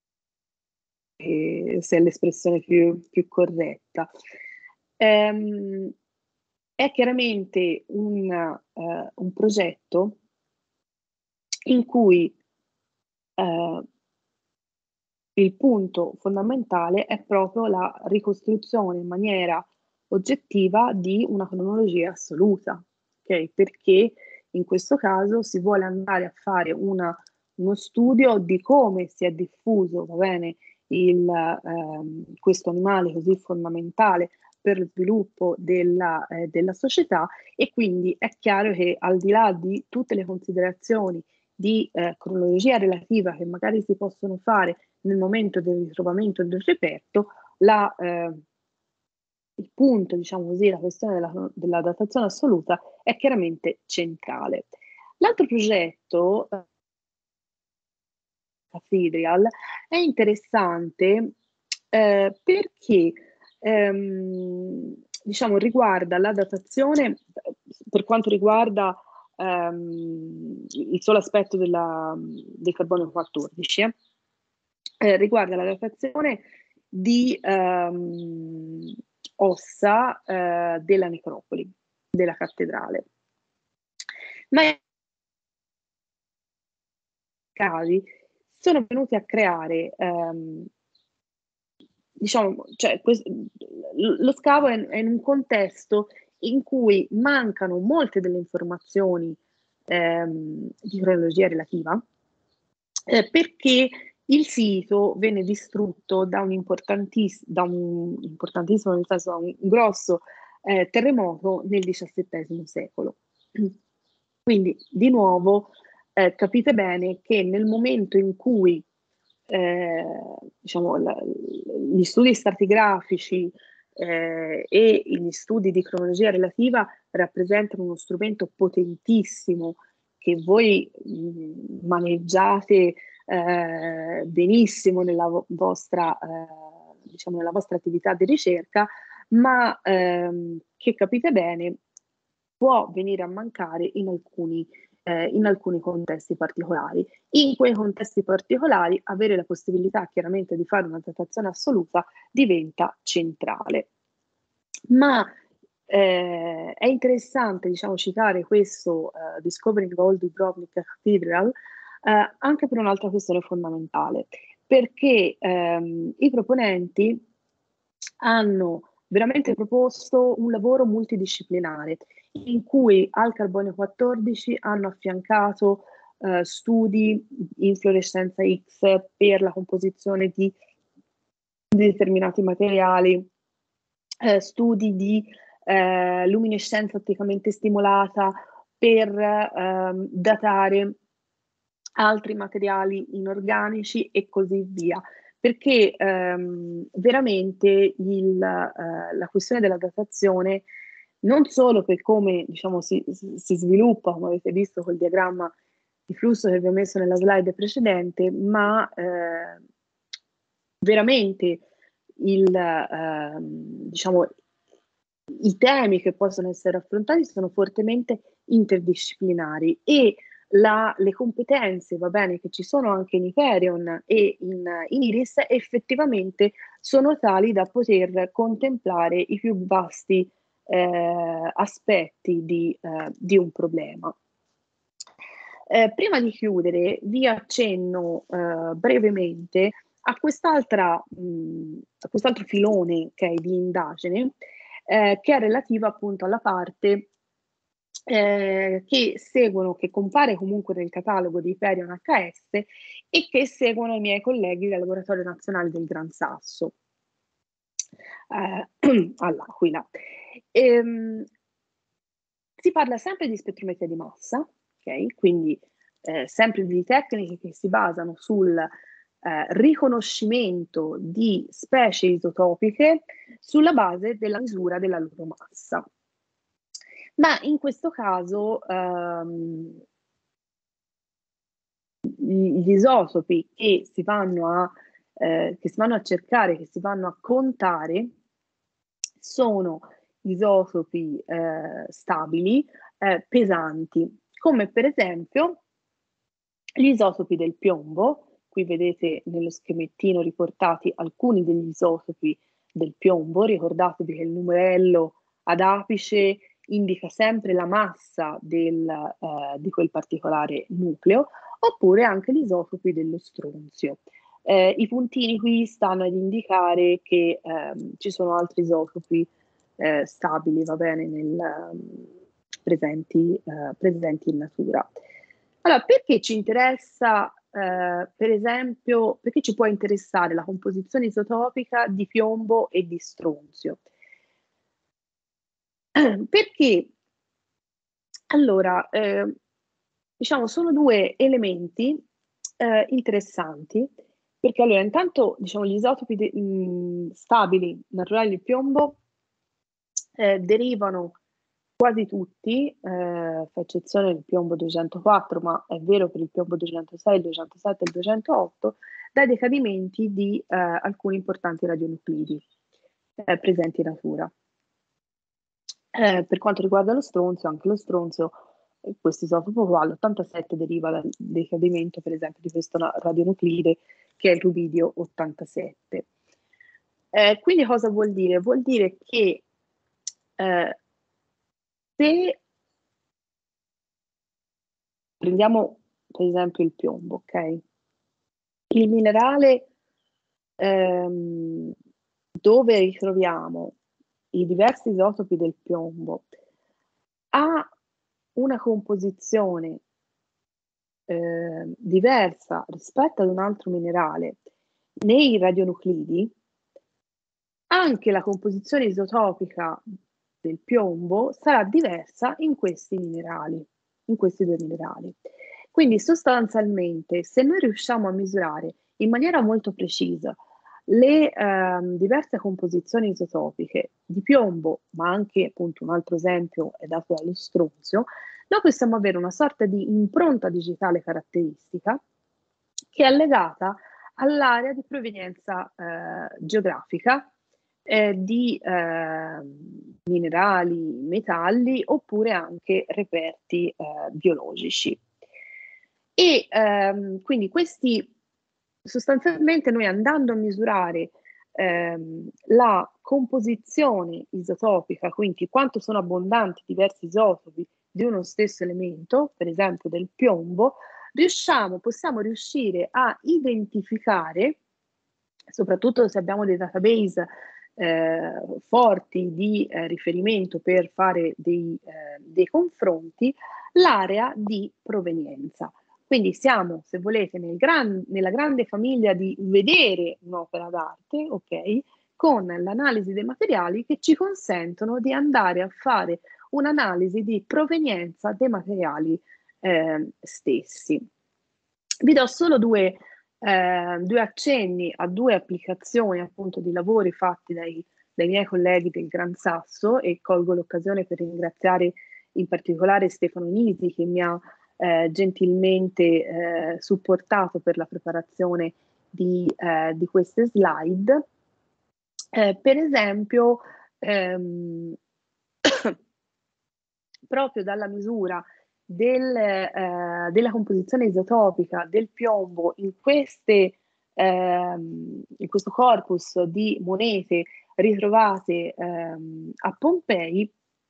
eh, se è l'espressione più, più corretta. Ehm, è chiaramente un, uh, un progetto in cui eh, il punto fondamentale è proprio la ricostruzione in maniera oggettiva di una cronologia assoluta, okay? Perché in questo caso si vuole andare a fare una, uno studio di come si è diffuso, va bene, il, ehm, questo animale così fondamentale per lo sviluppo della, eh, della società, e quindi è chiaro che al di là di tutte le considerazioni di eh, cronologia relativa che magari si possono fare nel momento del ritrovamento del reperto, la, eh, il punto, diciamo così, la questione della, della datazione assoluta è chiaramente centrale. L'altro progetto, eh, Cathedral, è interessante eh, perché ehm, diciamo, riguarda la datazione per quanto riguarda ehm, il solo aspetto della, del carbonio quattordici, eh, eh, riguarda la datazione di ehm, ossa eh, della necropoli, della cattedrale. Ma i casi sono venuti a creare ehm, diciamo, cioè, questo, lo scavo è, è in un contesto in cui mancano molte delle informazioni ehm, di cronologia relativa, eh, perché il sito venne distrutto da un, importantiss- da un importantissimo, nel senso da un grosso eh, terremoto nel diciassettesimo secolo. Quindi, di nuovo, eh, capite bene che nel momento in cui eh, diciamo, la, gli studi stratigrafici eh, e gli studi di cronologia relativa rappresentano uno strumento potentissimo che voi mh, maneggiate eh, benissimo nella vo- vostra, eh, diciamo, nella vostra attività di ricerca, ma ehm, che capite bene può venire a mancare in alcuni, eh, in alcuni contesti particolari. In quei contesti particolari avere la possibilità chiaramente di fare una datazione assoluta diventa centrale. Ma eh, è interessante, diciamo, citare questo uh, Discovering Old Dubrovnik Cathedral eh, anche per un'altra questione fondamentale, perché ehm, i proponenti hanno veramente proposto un lavoro multidisciplinare in cui al carbonio quattordici hanno affiancato eh, studi in fluorescenza X per la composizione di, di determinati materiali, eh, studi di eh, luminescenza otticamente stimolata per ehm, datare altri materiali inorganici e così via, perché ehm, veramente il, eh, la questione della datazione, non solo per come diciamo, si, si sviluppa, come avete visto col diagramma di flusso che vi ho messo nella slide precedente, ma eh, veramente il, eh, diciamo, i temi che possono essere affrontati sono fortemente interdisciplinari e la, le competenze, va bene, che ci sono anche in Hyperion e in, in Iris, effettivamente sono tali da poter contemplare i più vasti eh, aspetti di, eh, di un problema. Eh, prima di chiudere, vi accenno eh, brevemente a quest'altra, mh, a quest'altro filone che è di indagine, eh, che è relativa appunto alla parte eh, che seguono, che compare comunque nel catalogo di Hyperion H S e che seguono i miei colleghi del Laboratorio Nazionale del Gran Sasso eh, all'Aquila. Ehm, si parla sempre di spettrometria di massa, ok? Quindi eh, sempre di tecniche che si basano sul eh, riconoscimento di specie isotopiche sulla base della misura della loro massa. Ma in questo caso ehm, gli isotopi che si vanno a, eh, che si vanno a cercare, che si vanno a contare, sono isotopi eh, stabili, eh, pesanti, come per esempio gli isotopi del piombo. Qui vedete nello schemettino riportati alcuni degli isotopi del piombo. Ricordatevi che il numerello ad apice indica sempre la massa del, eh, di quel particolare nucleo, oppure anche gli isotopi dello stronzio. Eh, I puntini qui stanno ad indicare che ehm, ci sono altri isotopi eh, stabili, va bene, nel, um, presenti, eh, presenti in natura. Allora, perché ci interessa, eh, per esempio, perché ci può interessare la composizione isotopica di piombo e di stronzio? Perché, allora, eh, diciamo, sono due elementi eh, interessanti, perché allora, intanto, diciamo, gli isotopi de- mh, stabili naturali di piombo eh, derivano quasi tutti, eh, fa eccezione del piombo duecentoquattro, ma è vero per il piombo duecentosei, il duecentosette e il duecentootto, dai decadimenti di eh, alcuni importanti radionuclidi eh, presenti in natura. Eh, per quanto riguarda lo stronzio, anche lo stronzio, eh, questo isotopo qua, l'ottantasette, deriva dal decadimento, per esempio, di questo radionuclide che è il rubidio ottantasette. Eh, quindi cosa vuol dire? Vuol dire che eh, se prendiamo per esempio il piombo, ok? Il minerale ehm, dove ritroviamo i diversi isotopi del piombo ha una composizione eh, diversa rispetto ad un altro minerale nei radionuclidi, anche la composizione isotopica del piombo sarà diversa in questi minerali, in questi due minerali. Quindi sostanzialmente, se noi riusciamo a misurare in maniera molto precisa le ehm, diverse composizioni isotopiche di piombo, ma anche appunto un altro esempio è dato dallo stronzio, noi possiamo avere una sorta di impronta digitale caratteristica che è legata all'area di provenienza eh, geografica eh, di eh, minerali, metalli oppure anche reperti eh, biologici. E ehm, quindi questi sostanzialmente noi andando a misurare ehm, la composizione isotopica, quindi quanto sono abbondanti diversi isotopi di uno stesso elemento, per esempio del piombo, riusciamo, possiamo riuscire a identificare, soprattutto se abbiamo dei database eh, forti di eh, riferimento per fare dei, eh, dei confronti, l'area di provenienza. Quindi siamo, se volete, nel gran, nella grande famiglia di vedere un'opera d'arte, ok, con l'analisi dei materiali che ci consentono di andare a fare un'analisi di provenienza dei materiali eh, stessi. Vi do solo due, eh, due accenni a due applicazioni appunto di lavori fatti dai, dai miei colleghi del Gran Sasso, e colgo l'occasione per ringraziare in particolare Stefano Nisi, che mi ha eh, gentilmente eh, supportato per la preparazione di, eh, di queste slide. Eh, per esempio, ehm, proprio dalla misura del, eh, della composizione isotopica del piombo in, queste, ehm, in questo corpus di monete ritrovate ehm, a Pompei,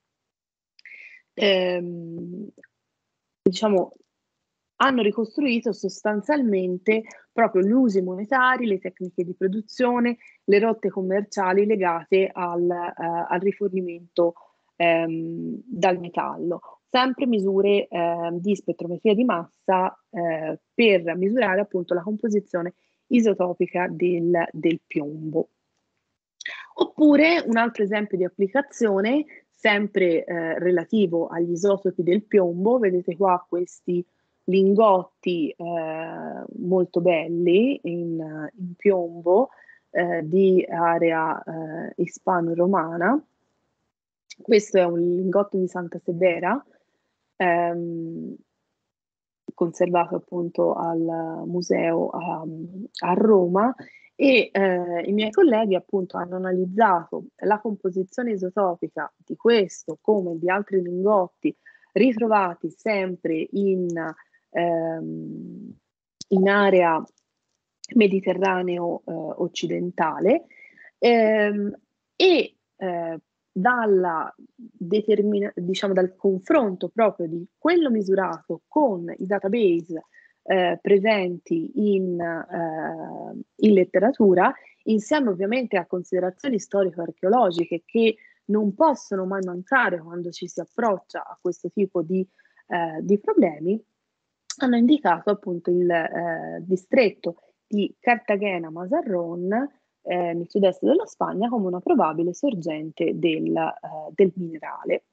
ehm, diciamo, hanno ricostruito sostanzialmente proprio gli usi monetari, le tecniche di produzione, le rotte commerciali legate al, eh, al rifornimento ehm, dal metallo. Sempre misure eh, di spettrometria di massa eh, per misurare appunto la composizione isotopica del, del piombo. Oppure un altro esempio di applicazione, sempre eh, relativo agli isotopi del piombo, vedete qua questi lingotti eh, molto belli in, in piombo eh, di area eh, ispano-romana. Questo è un lingotto di Santa Severa, ehm, conservato appunto al museo a, a Roma, e eh, i miei colleghi appunto hanno analizzato la composizione isotopica di questo come di altri lingotti ritrovati sempre in, ehm, in area mediterraneo eh, occidentale, ehm, e eh, dalla determina- diciamo dal confronto proprio di quello misurato con i database eh, presenti in, eh, in letteratura, insieme ovviamente a considerazioni storico-archeologiche che non possono mai mancare quando ci si approccia a questo tipo di, eh, di problemi, hanno indicato appunto il eh, distretto di Cartagena-Mazarrón eh, nel sud-est della Spagna come una probabile sorgente del, eh, del minerale.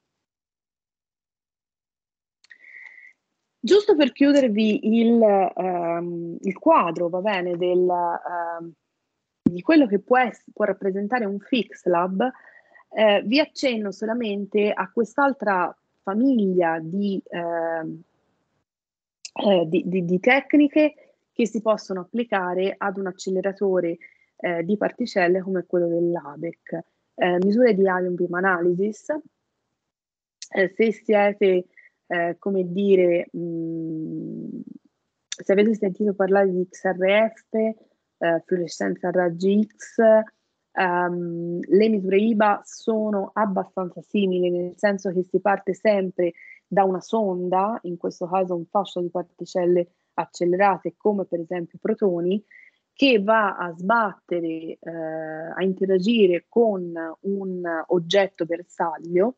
Giusto per chiudervi il, ehm, il quadro, va bene, del, ehm, di quello che può, essere, può rappresentare un FixLab, eh, vi accenno solamente a quest'altra famiglia di, ehm, eh, di, di, di tecniche che si possono applicare ad un acceleratore eh, di particelle come quello dell'A B E C. Eh, misure di ion beam analysis. Eh, se siete, eh, come dire, mh, se avete sentito parlare di X R F, eh, fluorescenza a raggi X, um, le misure I B A sono abbastanza simili, nel senso che si parte sempre da una sonda, in questo caso un fascio di particelle accelerate come per esempio protoni, che va a sbattere, eh, a interagire con un oggetto bersaglio.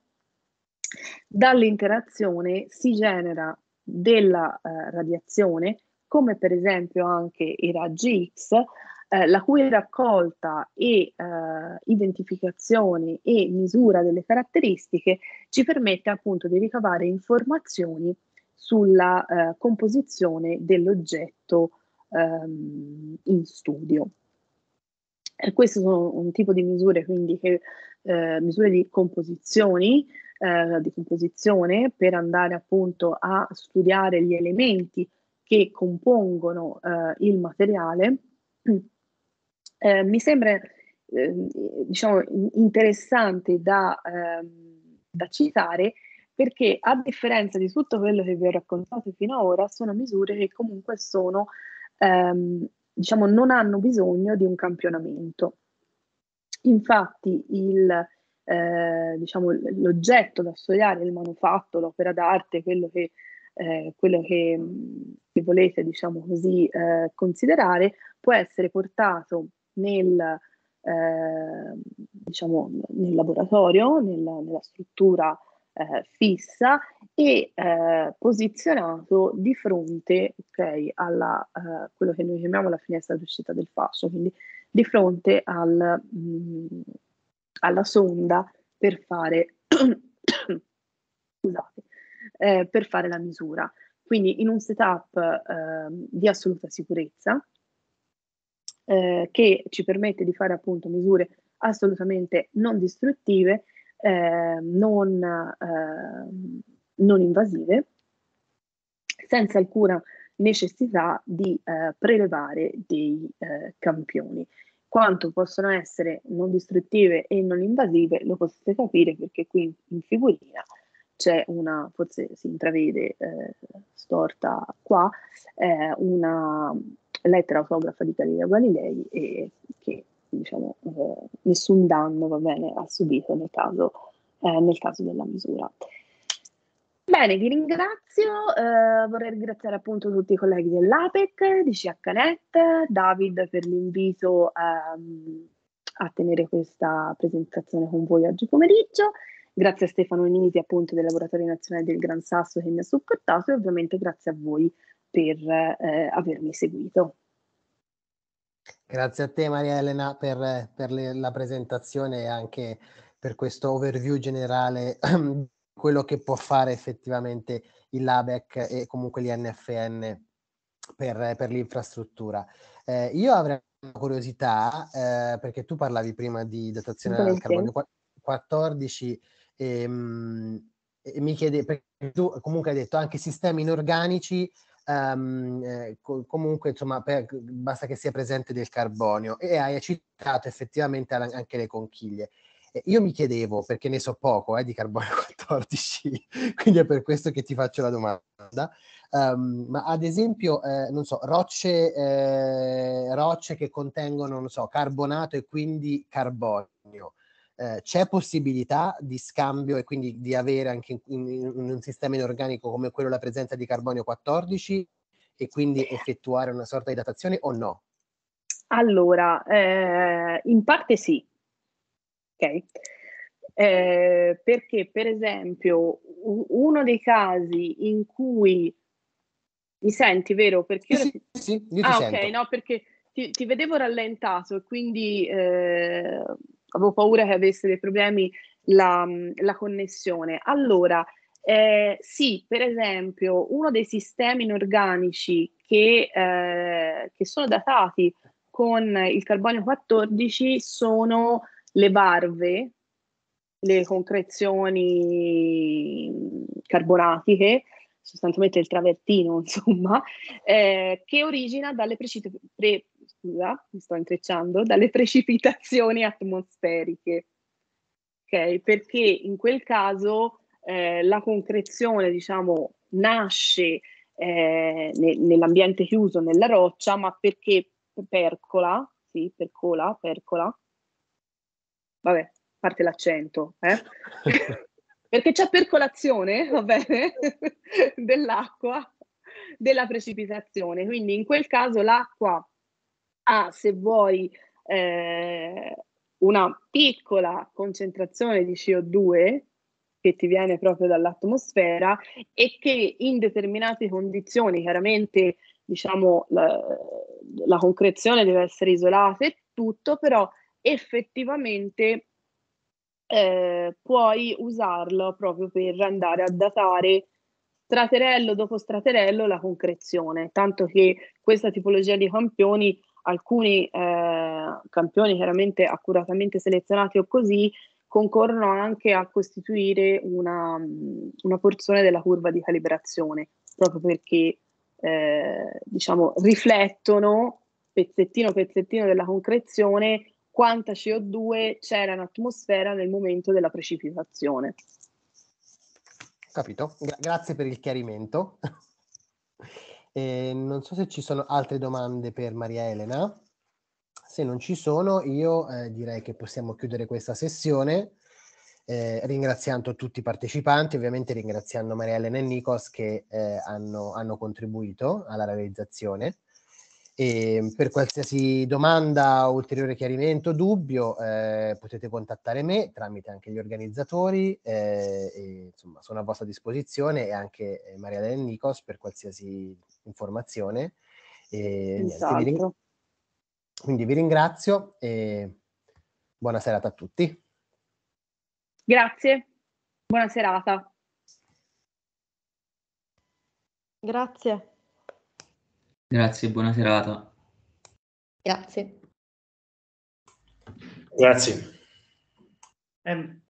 Dall'interazione si genera della eh, radiazione, come per esempio anche i raggi X, eh, la cui raccolta e eh, identificazione e misura delle caratteristiche ci permette appunto di ricavare informazioni sulla eh, composizione dell'oggetto ehm, in studio. E questo sono un tipo di misure, quindi che, eh, misure di composizioni, eh, di composizione per andare appunto a studiare gli elementi che compongono eh, il materiale. Eh, mi sembra eh, diciamo interessante da, eh, da citare, perché a differenza di tutto quello che vi ho raccontato fino ad ora, sono misure che comunque sono ehm, diciamo non hanno bisogno di un campionamento. Infatti il, eh, diciamo, l'oggetto da studiare, il manufatto, l'opera d'arte, quello che, eh, quello che, che volete, diciamo così, eh, considerare, può essere portato nel, eh, diciamo, nel laboratorio, nel, nella struttura eh, fissa e eh, posizionato di fronte, ok, alla eh, quello che noi chiamiamo la finestra d'uscita del fascio, quindi di fronte al, mh, alla sonda per fare scusate, eh, per fare la misura. Quindi in un setup eh, di assoluta sicurezza eh, che ci permette di fare appunto misure assolutamente non distruttive, eh, non, eh, non invasive, senza alcuna necessità di eh, prelevare dei eh, campioni. Quanto possono essere non distruttive e non invasive lo potete capire perché qui in figurina c'è una, forse si intravede eh, storta qua, eh, una lettera autografa di Galileo Galilei e che diciamo eh, nessun danno va bene ha subito nel caso, eh, nel caso della misura. Bene, vi ringrazio, eh, vorrei ringraziare appunto tutti i colleghi dell'APEC, di C H Net, David per l'invito ehm, a tenere questa presentazione con voi oggi pomeriggio, grazie a Stefano Nisi appunto del Laboratorio Nazionale del Gran Sasso che mi ha supportato e ovviamente grazie a voi per eh, avermi seguito. Grazie a te Maria Elena per, per le, la presentazione e anche per questo overview generale di quello che può fare effettivamente il LABEC e comunque l'I N F N per, per l'infrastruttura. Eh, io avrei una curiosità, eh, perché tu parlavi prima di datazione al carbonio quattordici e, mh, e mi chiede, perché tu comunque hai detto anche sistemi inorganici, Um, eh, co- comunque insomma per, basta che sia presente del carbonio e hai citato effettivamente anche le conchiglie. Eh, io mi chiedevo, perché ne so poco eh, di carbonio quattordici, quindi è per questo che ti faccio la domanda, um, ma ad esempio eh, non so, rocce, eh, rocce che contengono non so, carbonato e quindi carbonio. Eh, c'è possibilità di scambio e quindi di avere anche in, in, in un sistema inorganico come quello la presenza di carbonio quattordici e quindi effettuare una sorta di datazione o no? Allora, eh, in parte sì, ok? Eh, perché per esempio uno dei casi in cui mi senti, vero? Perché sì, ora... sì, sì, io ti ah, sento. ok, no, perché ti, ti vedevo rallentato e quindi eh, avevo paura che avesse dei problemi la, la connessione. Allora, eh, sì, per esempio, uno dei sistemi inorganici che, eh, che sono datati con il carbonio quattordici sono le varve, le concrezioni carbonatiche, sostanzialmente il travertino, insomma, eh, che origina dalle precip- pre- scusa, mi sto intrecciando, dalle precipitazioni atmosferiche. Ok? Perché in quel caso eh, la concrezione, diciamo, nasce eh, ne- nell'ambiente chiuso, nella roccia, ma perché percola, sì, percola, percola, vabbè, parte l'accento, eh? Perché c'è percolazione, va bene, dell'acqua, della precipitazione. Quindi in quel caso l'acqua ha, se vuoi, eh, una piccola concentrazione di C O due che ti viene proprio dall'atmosfera e che in determinate condizioni, chiaramente, diciamo, la, la concrezione deve essere isolata e tutto, però effettivamente eh, puoi usarlo proprio per andare a datare straterello dopo straterello la concrezione, tanto che questa tipologia di campioni, alcuni eh, campioni chiaramente accuratamente selezionati o così, concorrono anche a costituire una, una porzione della curva di calibrazione, proprio perché eh, diciamo riflettono pezzettino pezzettino della concrezione quanta C O due c'era in atmosfera nel momento della precipitazione. Capito? Gra- grazie per il chiarimento. E non so se ci sono altre domande per Maria Elena. Se non ci sono, io eh, direi che possiamo chiudere questa sessione eh, ringraziando tutti i partecipanti, ovviamente ringraziando Maria Elena e Nikos che eh, hanno, hanno contribuito alla realizzazione. E per qualsiasi domanda, ulteriore chiarimento, dubbio, eh, potete contattare me tramite anche gli organizzatori, eh, e, insomma, sono a vostra disposizione, e anche eh, Maria Del Nikos per qualsiasi informazione. E, niente, vi ring- quindi vi ringrazio e buona serata a tutti. Grazie, buona serata. Grazie. Grazie, buona serata. Grazie. Grazie. Um,